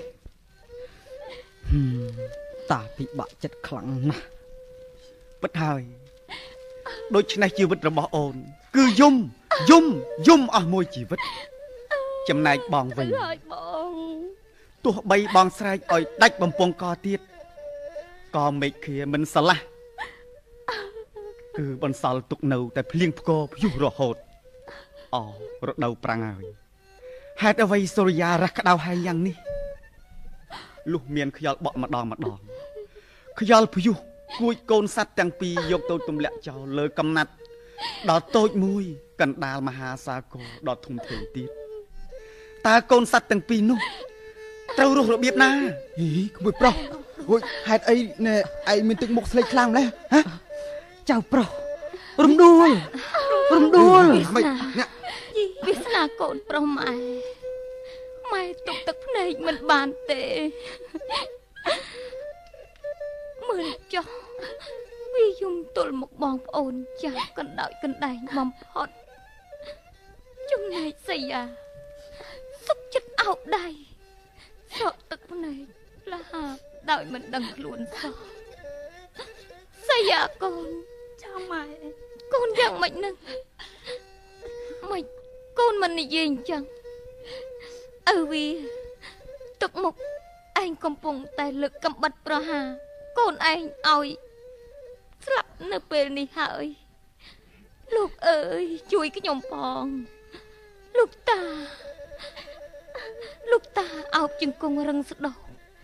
តាពិបាកចិត្តខ្លាំងណាស់ពិតហើយដូច្នេះជីវិតរបស់អូនគឺយំអស់មួយជីវិតចំណែកបងវិញទោះបីបងស្រែកឲ្យដាច់បំពង់កទៀតក៏មេឃឃាមិនស្រឡះគឺបន្សល់ទុកនៅតែភ្លៀងផ្គរព្យុះរហូតរដូវប្រាំងហើយហេតុអ្វីសូរិយារះក្តៅហែងយ៉ាងនេះលុះមានខ្យល់បក់ម្ដងខ្យល់ព្យុះគួចកូនសត្វទាំងពីរយកទៅទម្លាក់ចោលលើកំណាត់ដល់តូចមួយកណ្ដាលមហាសាគរដល់ធំធេងទៀតតើកូនសត្វទាំងពីរនោះត្រូវរស់របៀបណាក្មួយប្រុសរួចហេតុអីណែឯងមានទឹកមុខស្លេកខ្លាំងម្ល៉េះហ៎ចៅប្រុសរំដួលមិនអ្នកវាសនាកូនប្រុសម៉ែទុកទឹកភ្នែកមិនបានទេមើលចុះវាយំទល់មុខបងប្អូនចាស់កណ្ដោយកណ្ដែងបំផុតចំណែកសីយ៉ាសុខចិត្តអោបដៃសក់ទឹកភ្នែកលហាបដោយមិនដឹងខ្លួនសោះសីយ៉ាកូនចាំម៉ែកូនយ៉ាងម៉េចនឹងម៉េចកូនមិននិយាយអញ្ចឹងវាទុកមុខឯងកំពុងតែលើកកំបិតប្រហារកូនឯងឲ្យស្លាប់នៅពេលនេះហើយលោកអើយជួយខ្ញុំផងលោកតាអោបជង្គង់រឹងស្ដោ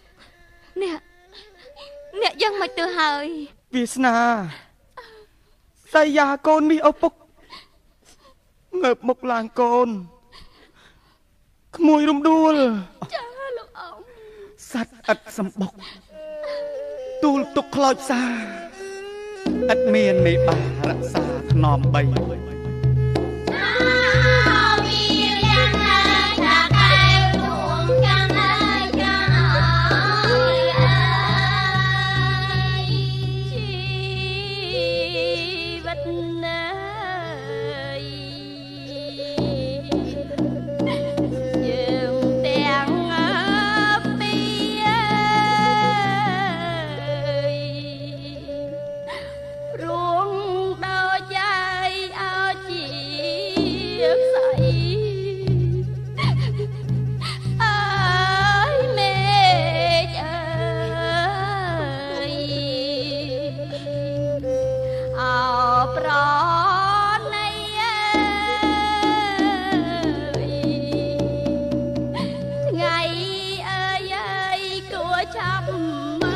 អ្នកយ៉ាងម៉េចទៅហើយវាសនាសៃយ៉ាកូនមីឪពុកងើបមុខឡើងកូនក្មួយរំដួលចាលោកអ៊ំសត្វឥតសម្បុកទូលទុកខ្លោចសាឥតមានមេបារក្សាថ្នមបីថ្ងៃអើយគួរចាប់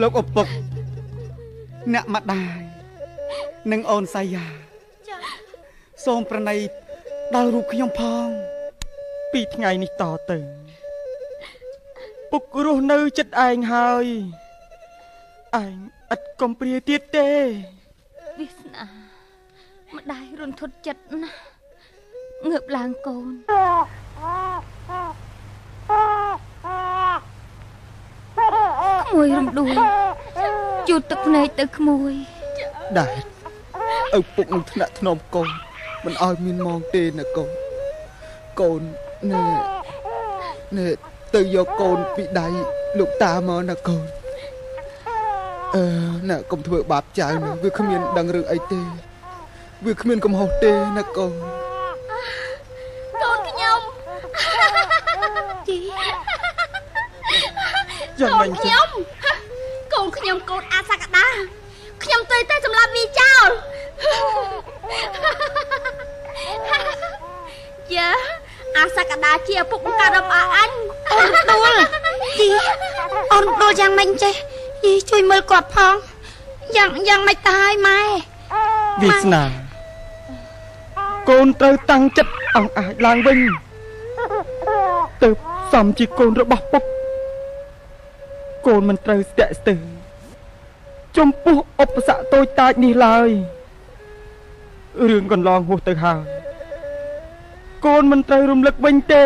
លោកឪពុកអ្នកម្ដាយនិងអូនសាយាសូមប្រណីដល់រូបខ្ញុំផងពីថ្ងៃនេះតទៅពុករស់នៅចិត្តឯងហើយឯងឥតកំព្រាទៀតទេវាសនាម្ដាយរន្ធត់ចិត្តណាស់ងើបឡើងកូនក្មួយរំដួលជូតទឹកភ្នែកទៅក្មួយដែរឪពុកនឹងថ្នាក់ថ្នមកូនមិនឲ្យមានម៉ងទេណាកូនណែទៅយកកូនពីដៃលោកតាមកណាកូនណែកុំធ្វើបាបចៅណាវាគ្មានដឹងរឿងអីទេវាគ្មានកំហុសទេណាកូនកូនខ្ញុំជីយ៉ាងម៉េចខ្ញុំកូនខ្ញុំកូនអាសក្តាខ្ញុំទៅតែសម្លាប់វាចោលយ៉ាអាសក្តាជាឪពុកបង្កើតរបស់អញអូនដួលជីអូនដួលយ៉ាងម៉េចចេះជីជួយមើលគាត់ផងយ៉ាងម៉េចទៅហើយម៉ែវាសនាកូនត្រូវតាំងចិត្តអង្អាចឡើងវិញទៅសំជាកូនរបស់ពុកកូនមិនត្រូវស្ទាក់ស្ទើរចំពោះឧបសគ្គតូចតាចនេះឡើយរឿងកន្លងហួសទៅហើយកូនមិនត្រូវរំលឹកវិញទេ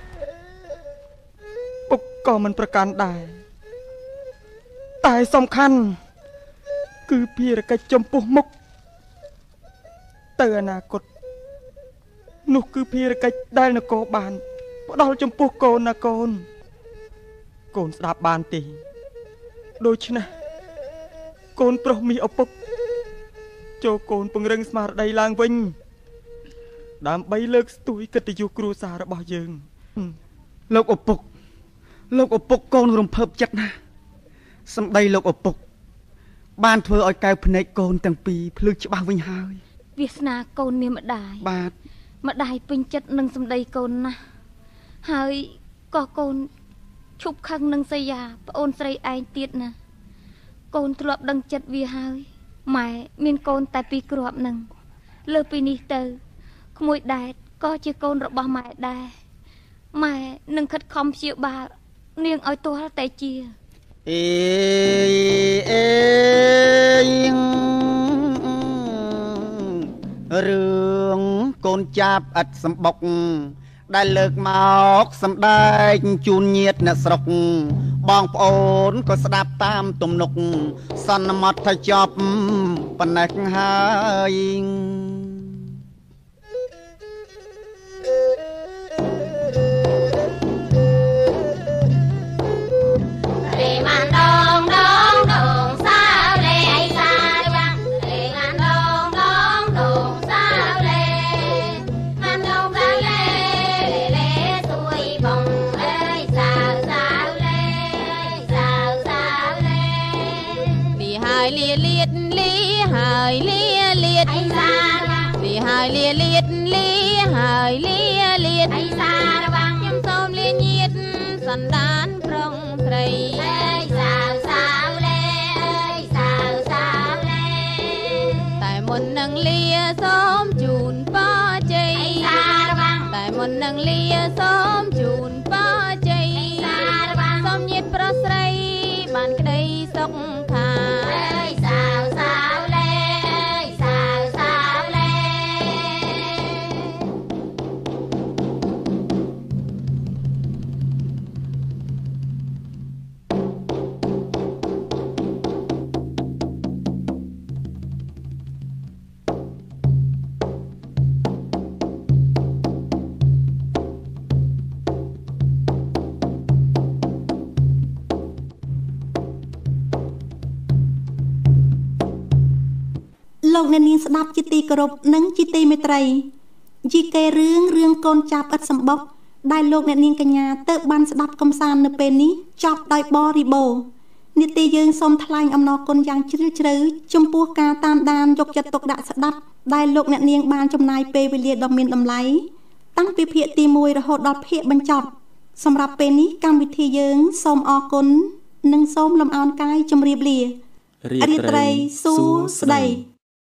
ពុកក៏មិនប្រកាន់ដែរតែសំខាន់គឺភារកិច្ចចំពោះមុខទៅអនាគតនោះគឺភារកិច្ចដែលនគរបានផ្ដល់ចំពោះកូនណាកូនកូនស្ដាប់បានទេដូច្នេះកូនប្រុសមាសឪពុកចូលកូនពង្រឹងស្មារតីឡើងវិញដើម្បីលើកស្ទួយកិត្តិយសគ្រួសាររបស់យើងលោកឪពុកកូនរំភើបចិត្តណាស់សម្ដីលោកឪពុកបានធ្វើឲ្យកែវភ្នែកកូនទាំងពីរភ្លឺច្បាស់វិញហើយវាសនាកូនមានម្ដាយបាទម្ដាយពេញចិត្តនឹងសម្ដីកូនណាស់ហើយក៏កូនឈប់ខឹងនឹងសយាប្អូនស្រីឯងទៀតណាកូនធ្លាប់ដឹងចិត្តវាហើយម៉ែមានកូនតែពីរគ្រាប់នឹងលើពីនេះទៅក្មួយដែតក៏ជាកូនរបស់ម៉ែដែរម៉ែនឹងខិតខំព្យាបាលនាងឲ្យទាល់តែជារឿងកូនចាប់ឥតសម្បុកដែលលើកមកសម្ដែងជូនញាតិអ្នកស្រុកបងប្អូនក៏ស្ដាប់តាមទំនុកសន្មត់ថាចប់ប៉ុណ្ណេះហើយសន្តានប្រុងស្រីអើយសាវលេអើយសាវលេតែមុននឹងលាសូមជូនបជ័យតែមុននឹងលាសូមជូនបជ័យសូមញាតិប្រុសស្រីបានក្តីសុខខាអើយសាវលេអើយសាវលេលោកអ្នកនាងស្ដាប់ជាទីគោរពនិងជាទីមេត្រីជីកេរឿងកូនចាប់ឥតសម្បុកដែលលោកអ្នកនាងកញ្ញាទៅបានស្ដាប់កំសាន្តនៅពេលនេះចប់ដោយបរិបូរណ៍នីតិយើងសូមថ្លែងអំណរគុណយ៉ាងជ្រាលជ្រៅចំពោះការតាមដានយកចិត្តទុកដាក់ស្ដាប់ដែលលោកអ្នកនាងបានចំណាយពេលវេលាដ៏មានតម្លៃតាំងពីភាគទី1រហូតដល់ភាគបញ្ចប់សម្រាប់ពេលនេះកម្មវិធីយើងសូមអរគុណនិងសូមលំអោនកាយជម្រាបលារីត្រីសួស្តី